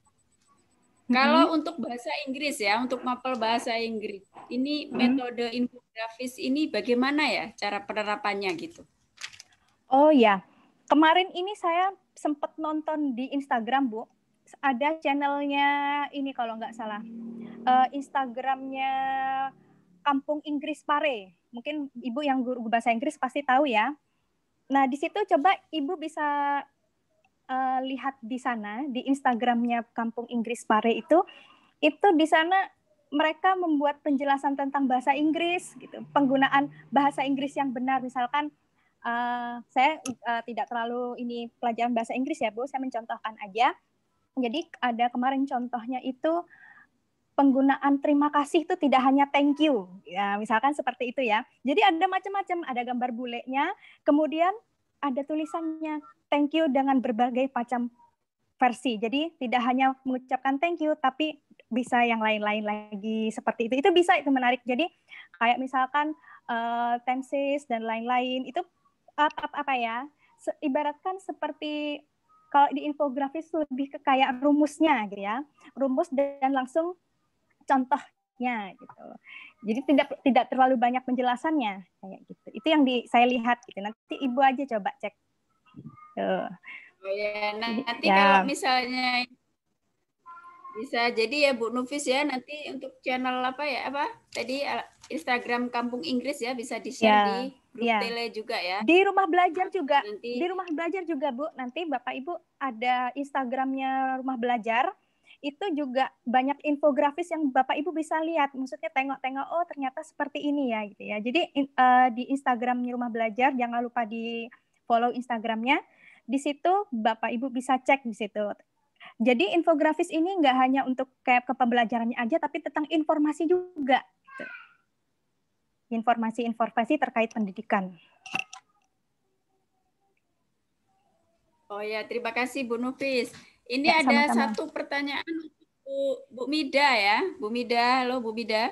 Kalau mm-hmm. untuk bahasa Inggris ya, untuk mapel bahasa Inggris, ini mm-hmm. metode infografis ini bagaimana ya cara penerapannya gitu? Oh ya, kemarin ini saya sempat nonton di Instagram, Bu. Ada channelnya ini kalau nggak salah, uh, Instagramnya Kampung Inggris Pare. Mungkin Ibu yang guru bahasa Inggris pasti tahu ya. Nah, di situ coba Ibu bisa Uh, lihat di sana di Instagramnya Kampung Inggris Pare itu, itu di sana mereka membuat penjelasan tentang bahasa Inggris gitu, penggunaan bahasa Inggris yang benar. Misalkan uh, saya uh, tidak terlalu ini pelajaran bahasa Inggris ya Bu, saya mencontohkan aja. Jadi ada kemarin contohnya itu penggunaan terima kasih itu tidak hanya thank you, ya misalkan seperti itu ya. Jadi ada macam-macam, ada gambar bulenya, kemudian ada tulisannya thank you dengan berbagai macam versi. Jadi tidak hanya mengucapkan thank you, tapi bisa yang lain-lain lagi seperti itu. Itu bisa, itu menarik. Jadi kayak misalkan uh, tenses dan lain-lain itu apa, apa ya? Se- ibaratkan seperti kalau di infografis lebih ke kayak rumusnya gitu ya, rumus dan langsung contohnya gitu. Jadi tidak tidak terlalu banyak penjelasannya kayak gitu. Itu yang di, saya lihat gitu. Nanti Ibu aja coba cek. Tuh. Oh ya, nah, nanti ya. kalau misalnya bisa jadi ya Bu Nufis ya, nanti untuk channel apa ya apa tadi Instagram Kampung Inggris ya bisa di-share ya. di grup ya. tele juga ya. Di rumah belajar juga. Nanti. Di rumah belajar juga Bu. Nanti Bapak Ibu ada Instagramnya rumah belajar. Itu juga banyak infografis yang Bapak Ibu bisa lihat. Maksudnya tengok-tengok, oh ternyata seperti ini ya gitu ya. Jadi uh, di Instagram rumah belajar jangan lupa di follow Instagramnya. Di situ Bapak Ibu bisa cek di situ. Jadi infografis ini nggak hanya untuk kayak ke pembelajarannya aja, tapi tentang informasi juga. Gitu. Informasi-informasi terkait pendidikan. Oh ya, terima kasih Bu Nufis. Ini ya, ada sama-sama. satu pertanyaan untuk Bu, Bu Mida ya. Bu Mida, halo Bu Mida.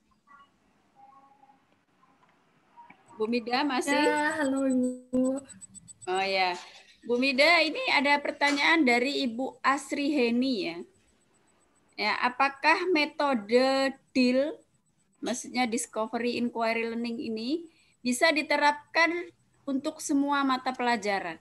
Bu Mida masih? Ya, halo Ibu. Oh ya. Bu Mida, ini ada pertanyaan dari Ibu Asri Heni ya. Ya, apakah metode D I L, maksudnya Discovery Inquiry Learning ini bisa diterapkan untuk semua mata pelajaran?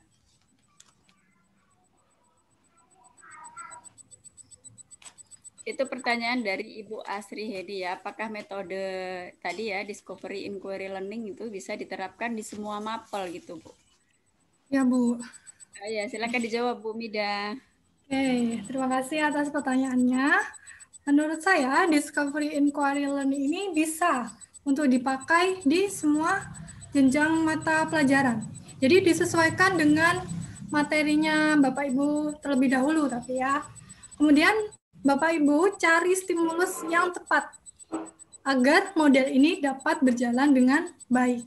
Itu pertanyaan dari Ibu Asri Hedi ya. Apakah metode tadi ya Discovery Inquiry Learning itu bisa diterapkan di semua mapel gitu, Bu? Ya, Bu. Oh, ya, silakan dijawab Bu Mida. Oke, terima kasih atas pertanyaannya. Menurut saya Discovery Inquiry Learning ini bisa untuk dipakai di semua jenjang mata pelajaran. Jadi disesuaikan dengan materinya Bapak Ibu terlebih dahulu tapi ya. Kemudian Bapak Ibu cari stimulus yang tepat agar model ini dapat berjalan dengan baik.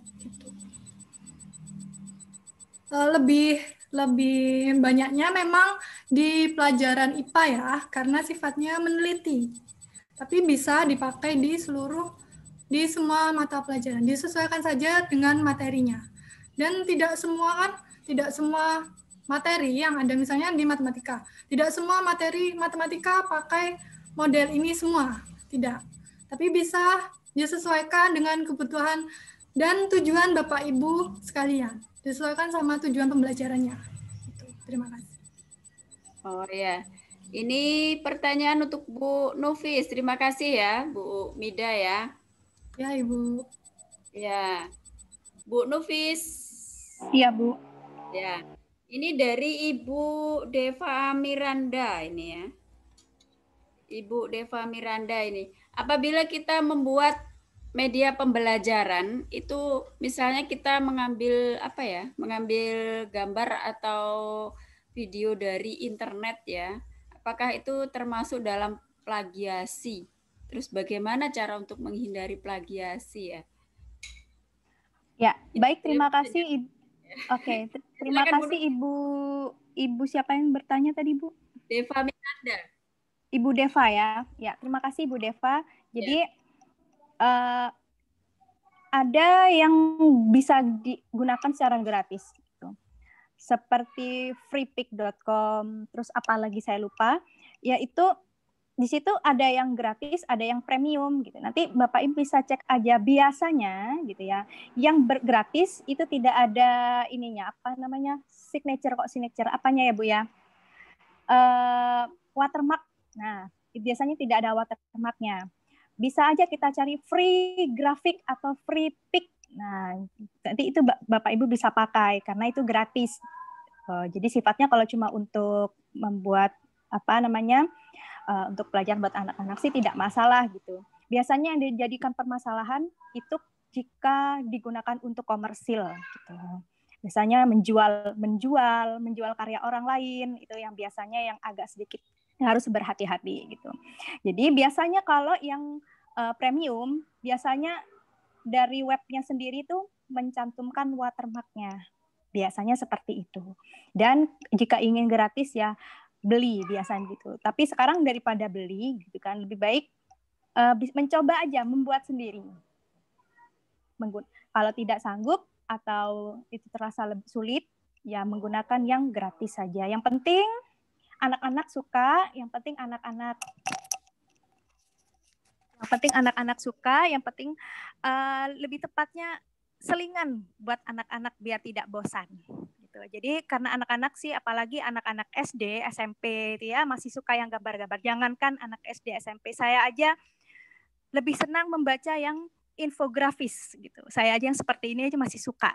Lebih lebih banyaknya memang di pelajaran I P A ya, karena sifatnya meneliti. Tapi bisa dipakai di seluruh di semua mata pelajaran. Disesuaikan saja dengan materinya. Dan tidak semua kan, tidak semua materi yang ada misalnya di matematika. Tidak semua materi matematika pakai model ini semua, tidak. Tapi bisa disesuaikan dengan kebutuhan dan tujuan Bapak Ibu sekalian. Disesuaikan sama tujuan pembelajarannya. Gitu. Terima kasih. Oh ya, ini pertanyaan untuk Bu Nufis. Terima kasih ya Bu Mida ya. Ya Ibu. Ya. Bu Nufis. Iya, Bu. Ya, ini dari Ibu Deva Miranda ini ya. Ibu Deva Miranda ini. Apabila kita membuat media pembelajaran itu misalnya kita mengambil apa ya? Mengambil gambar atau video dari internet ya. Apakah itu termasuk dalam plagiasi? Terus bagaimana cara untuk menghindari plagiasi ya? Ya, baik, terima kasih Ibu. Oke, terima kasih Ibu Ibu siapa yang bertanya tadi, Bu? Deva Miranda. Ibu Deva ya. Ya, terima kasih Ibu Deva. Jadi ya. uh, ada yang bisa digunakan secara gratis gitu. Seperti freepik dot com, terus apa lagi saya lupa, yaitu di situ ada yang gratis, ada yang premium gitu. Nanti Bapak Ibu bisa cek aja, biasanya gitu ya. Yang gratis itu tidak ada ininya, apa namanya? signature kok signature apanya ya, Bu ya? Uh, watermark. Nah, biasanya tidak ada watermarknya. Bisa aja kita cari free graphic atau free pic. Nah, nanti itu Bapak Ibu bisa pakai karena itu gratis. Uh, jadi sifatnya kalau cuma untuk membuat apa namanya? Uh, untuk pelajaran buat anak-anak sih tidak masalah gitu. Biasanya yang dijadikan permasalahan itu jika digunakan untuk komersil gitu. Misalnya menjual menjual menjual karya orang lain, itu yang biasanya yang agak sedikit harus berhati-hati gitu. Jadi biasanya kalau yang uh, premium biasanya dari webnya sendiri tuh mencantumkan watermarknya. Biasanya seperti itu. Dan jika ingin gratis ya beli biasanya gitu. Tapi sekarang daripada beli gitu kan, lebih baik uh, mencoba aja membuat sendiri. Menggun- kalau tidak sanggup atau itu terasa lebih sulit, ya menggunakan yang gratis saja. Yang penting anak-anak suka, yang penting anak-anak yang penting anak-anak suka, yang penting uh, lebih tepatnya selingan buat anak-anak biar tidak bosan. Jadi karena anak-anak sih, apalagi anak-anak S D, S M P itu ya masih suka yang gambar-gambar. Jangankan anak S D, S M P, saya aja lebih senang membaca yang infografis gitu. Saya aja yang seperti ini aja masih suka.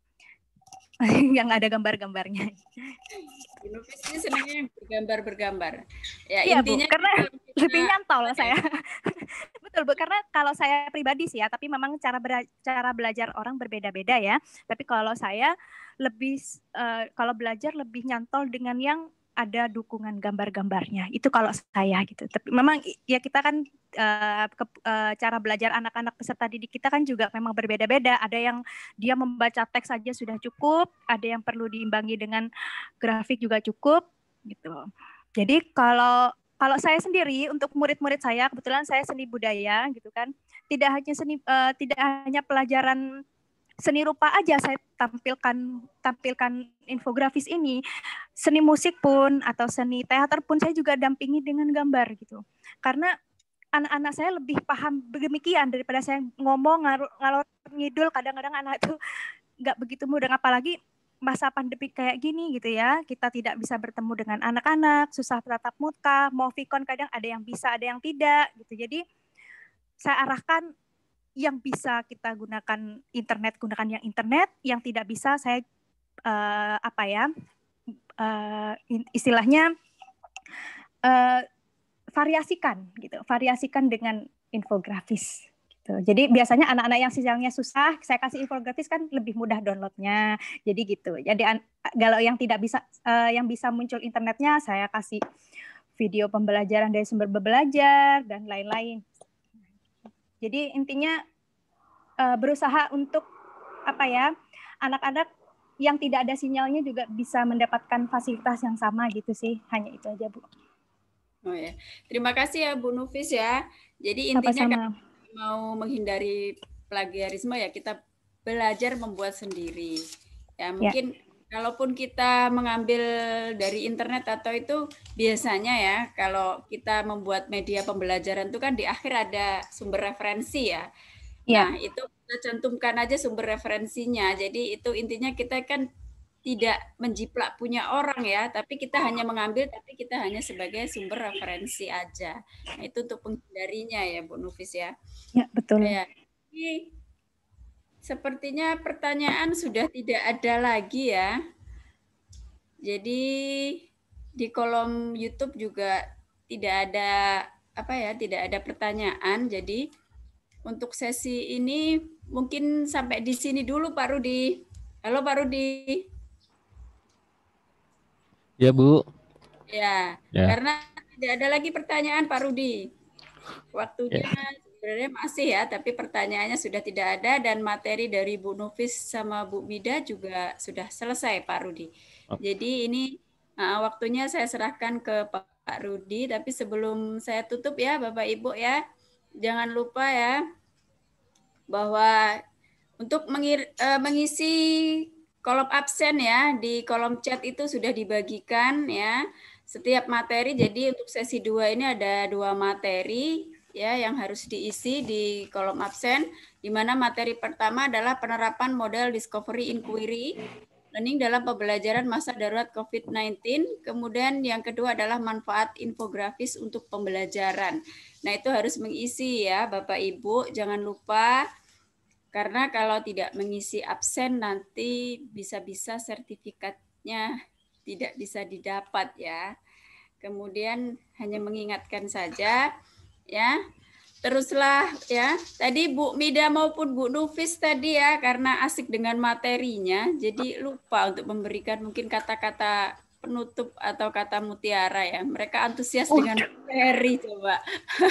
Yang ada gambar-gambarnya. Nufis ini senangnya yang bergambar-bergambar. Ya, iya, intinya Bu, karena kita... lebih nyantol saya. Betul, Bu, karena kalau saya pribadi sih ya, tapi memang cara ber- cara belajar orang berbeda-beda ya. Tapi kalau saya lebih uh, kalau belajar lebih nyantol dengan yang ada dukungan gambar-gambarnya. Itu kalau saya gitu. Tapi memang ya kita kan uh, ke, uh, cara belajar anak-anak peserta didik kita kan juga memang berbeda-beda. Ada yang dia membaca teks saja sudah cukup, ada yang perlu diimbangi dengan grafik juga cukup gitu. Jadi kalau kalau saya sendiri untuk murid-murid saya, kebetulan saya seni budaya gitu kan, tidak hanya seni uh, tidak hanya pelajaran seni rupa aja saya tampilkan tampilkan infografis ini, seni musik pun atau seni teater pun saya juga dampingi dengan gambar gitu. Karena anak-anak saya lebih paham demikian daripada saya ngomong ngalor, ngalor ngidul. Kadang-kadang anak itu nggak begitu mudah, apalagi masa pandemi kayak gini gitu ya. Kita tidak bisa bertemu dengan anak-anak, susah tatap muka, mau vikon kadang ada yang bisa, ada yang tidak gitu. Jadi saya arahkan yang bisa kita gunakan internet, gunakan yang internet, yang tidak bisa saya uh, apa ya uh, istilahnya uh, variasikan gitu, variasikan dengan infografis gitu. Jadi biasanya anak-anak yang sinyalnya susah, saya kasih infografis kan lebih mudah downloadnya. Jadi gitu. Jadi kalau yang tidak bisa, uh, yang bisa muncul internetnya, saya kasih video pembelajaran dari sumber belajar dan lain-lain. Jadi intinya uh, berusaha untuk apa ya, anak-anak yang tidak ada sinyalnya juga bisa mendapatkan fasilitas yang sama gitu sih. Hanya itu aja, Bu. Oh ya, terima kasih ya Bu Nufis ya. Jadi intinya kalau mau menghindari plagiarisme ya kita belajar membuat sendiri. Ya mungkin ya. Kalaupun kita mengambil dari internet atau itu biasanya ya kalau kita membuat media pembelajaran itu kan di akhir ada sumber referensi ya. Ya. Nah itu kita cantumkan aja sumber referensinya. Jadi itu intinya kita kan tidak menjiplak punya orang ya, tapi kita hanya mengambil, tapi kita hanya sebagai sumber referensi aja. Nah, itu untuk menghindarinya ya Bu Nufis ya. Ya betul. Ya. Ini sepertinya pertanyaan sudah tidak ada lagi ya. Jadi di kolom YouTube juga tidak ada apa ya, tidak ada pertanyaan. Jadi untuk sesi ini mungkin sampai di sini dulu Pak Rudi. Halo Pak Rudi. Ya Bu. Ya, Ya. karena tidak ada lagi pertanyaan Pak Rudi. Waktunya Ya. sebenarnya masih ya, tapi pertanyaannya sudah tidak ada dan materi dari Bu Nufis sama Bu Mida juga sudah selesai Pak Rudi. Jadi ini uh, waktunya saya serahkan ke Pak Rudi, tapi sebelum saya tutup ya Bapak Ibu ya, jangan lupa ya bahwa untuk mengir, uh, mengisi kolom absen ya, di kolom chat itu sudah dibagikan ya setiap materi. Jadi untuk sesi dua ini ada dua materi ya yang harus diisi di kolom absen, di mana materi pertama adalah penerapan model discovery inquiry learning dalam pembelajaran masa darurat COVID sembilan belas. Kemudian yang kedua adalah manfaat infografis untuk pembelajaran. Nah, itu harus mengisi ya Bapak Ibu, jangan lupa, karena kalau tidak mengisi absen nanti bisa-bisa sertifikatnya tidak bisa didapat ya. Kemudian hanya mengingatkan saja ya. Teruslah ya. Tadi Bu Mida maupun Bu Nufis tadi ya, karena asik dengan materinya, jadi lupa untuk memberikan mungkin kata-kata penutup atau kata mutiara ya. Mereka antusias oh. dengan materi coba.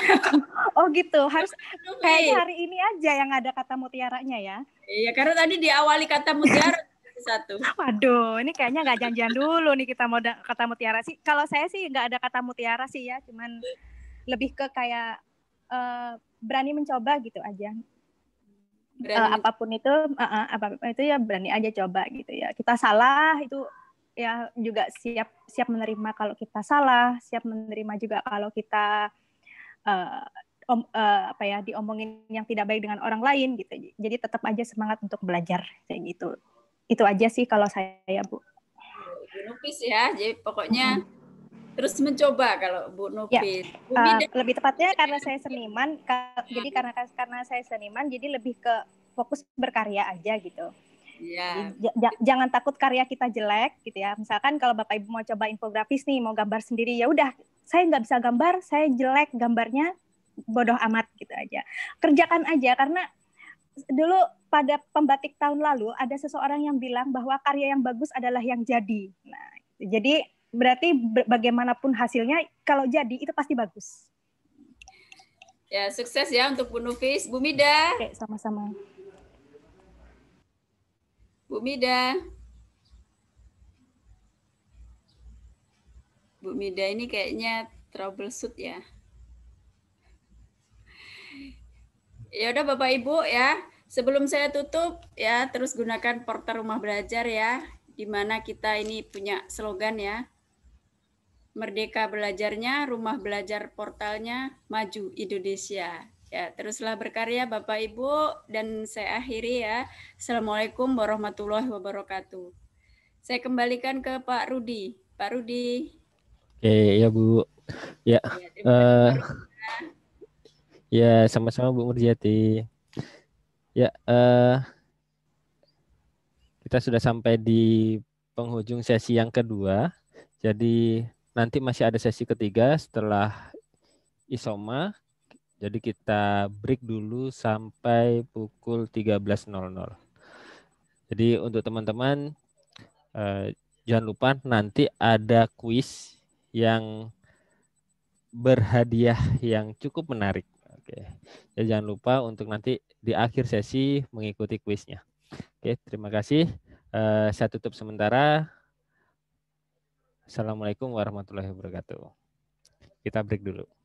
Oh gitu, harus kayaknya hari ini aja yang ada kata mutiaranya ya. Iya, karena tadi diawali kata mutiara satu. Waduh, ini kayaknya nggak janjian dulu nih kita mau kata mutiara sih. Kalau saya sih nggak ada kata mutiara sih ya, cuman lebih ke kayak uh, berani mencoba gitu aja. Berani. Uh, apapun itu, uh, uh, apapun itu ya berani aja coba gitu ya. Kita salah itu ya juga siap siap menerima kalau kita salah, siap menerima juga kalau kita uh, om, uh, apa ya diomongin yang tidak baik dengan orang lain gitu. Jadi tetap aja semangat untuk belajar kayak gitu. Itu aja sih kalau saya, Bu. Bu Nufis ya, jadi pokoknya mm-hmm. terus mencoba kalau Bu Nufis. Ya, Bu uh, lebih tepatnya karena saya seniman, ka, jadi karena karena saya seniman, jadi lebih ke fokus berkarya aja gitu. Ya. Jadi, j- jangan takut karya kita jelek gitu ya. Misalkan kalau Bapak Ibu mau coba infografis nih, mau gambar sendiri, ya udah, saya nggak bisa gambar, saya jelek gambarnya, bodoh amat gitu aja. Kerjakan aja karena dulu pada pembatik tahun lalu ada seseorang yang bilang bahwa karya yang bagus adalah yang jadi. Nah, jadi berarti bagaimanapun hasilnya kalau jadi itu pasti bagus. Ya, sukses ya untuk Bu Nufis, Bu Mida. Oke, sama-sama. Bu Mida. Bu Mida ini kayaknya troubleshoot ya. Ya udah Bapak Ibu ya, sebelum saya tutup ya, terus gunakan portal Rumah Belajar ya, di mana kita ini punya slogan ya. Merdeka belajarnya, rumah belajar portalnya, maju Indonesia. Ya, teruslah berkarya Bapak Ibu, dan saya akhiri ya. Assalamualaikum warahmatullahi wabarakatuh. Saya kembalikan ke Pak Rudi. Pak Rudi. Oke, ya Bu. Ya. Ya, uh, ya sama-sama Bu Murjati. Ya, uh, kita sudah sampai di penghujung sesi yang kedua. Jadi nanti masih ada sesi ketiga setelah Isoma. Jadi kita break dulu sampai pukul tiga belas nol nol. Jadi untuk teman-teman eh, jangan lupa nanti ada kuis yang berhadiah yang cukup menarik. Oke. Jadi jangan lupa untuk nanti di akhir sesi mengikuti kuisnya. Oke, terima kasih. Eh, saya tutup sementara. Assalamualaikum warahmatullahi wabarakatuh. Kita break dulu.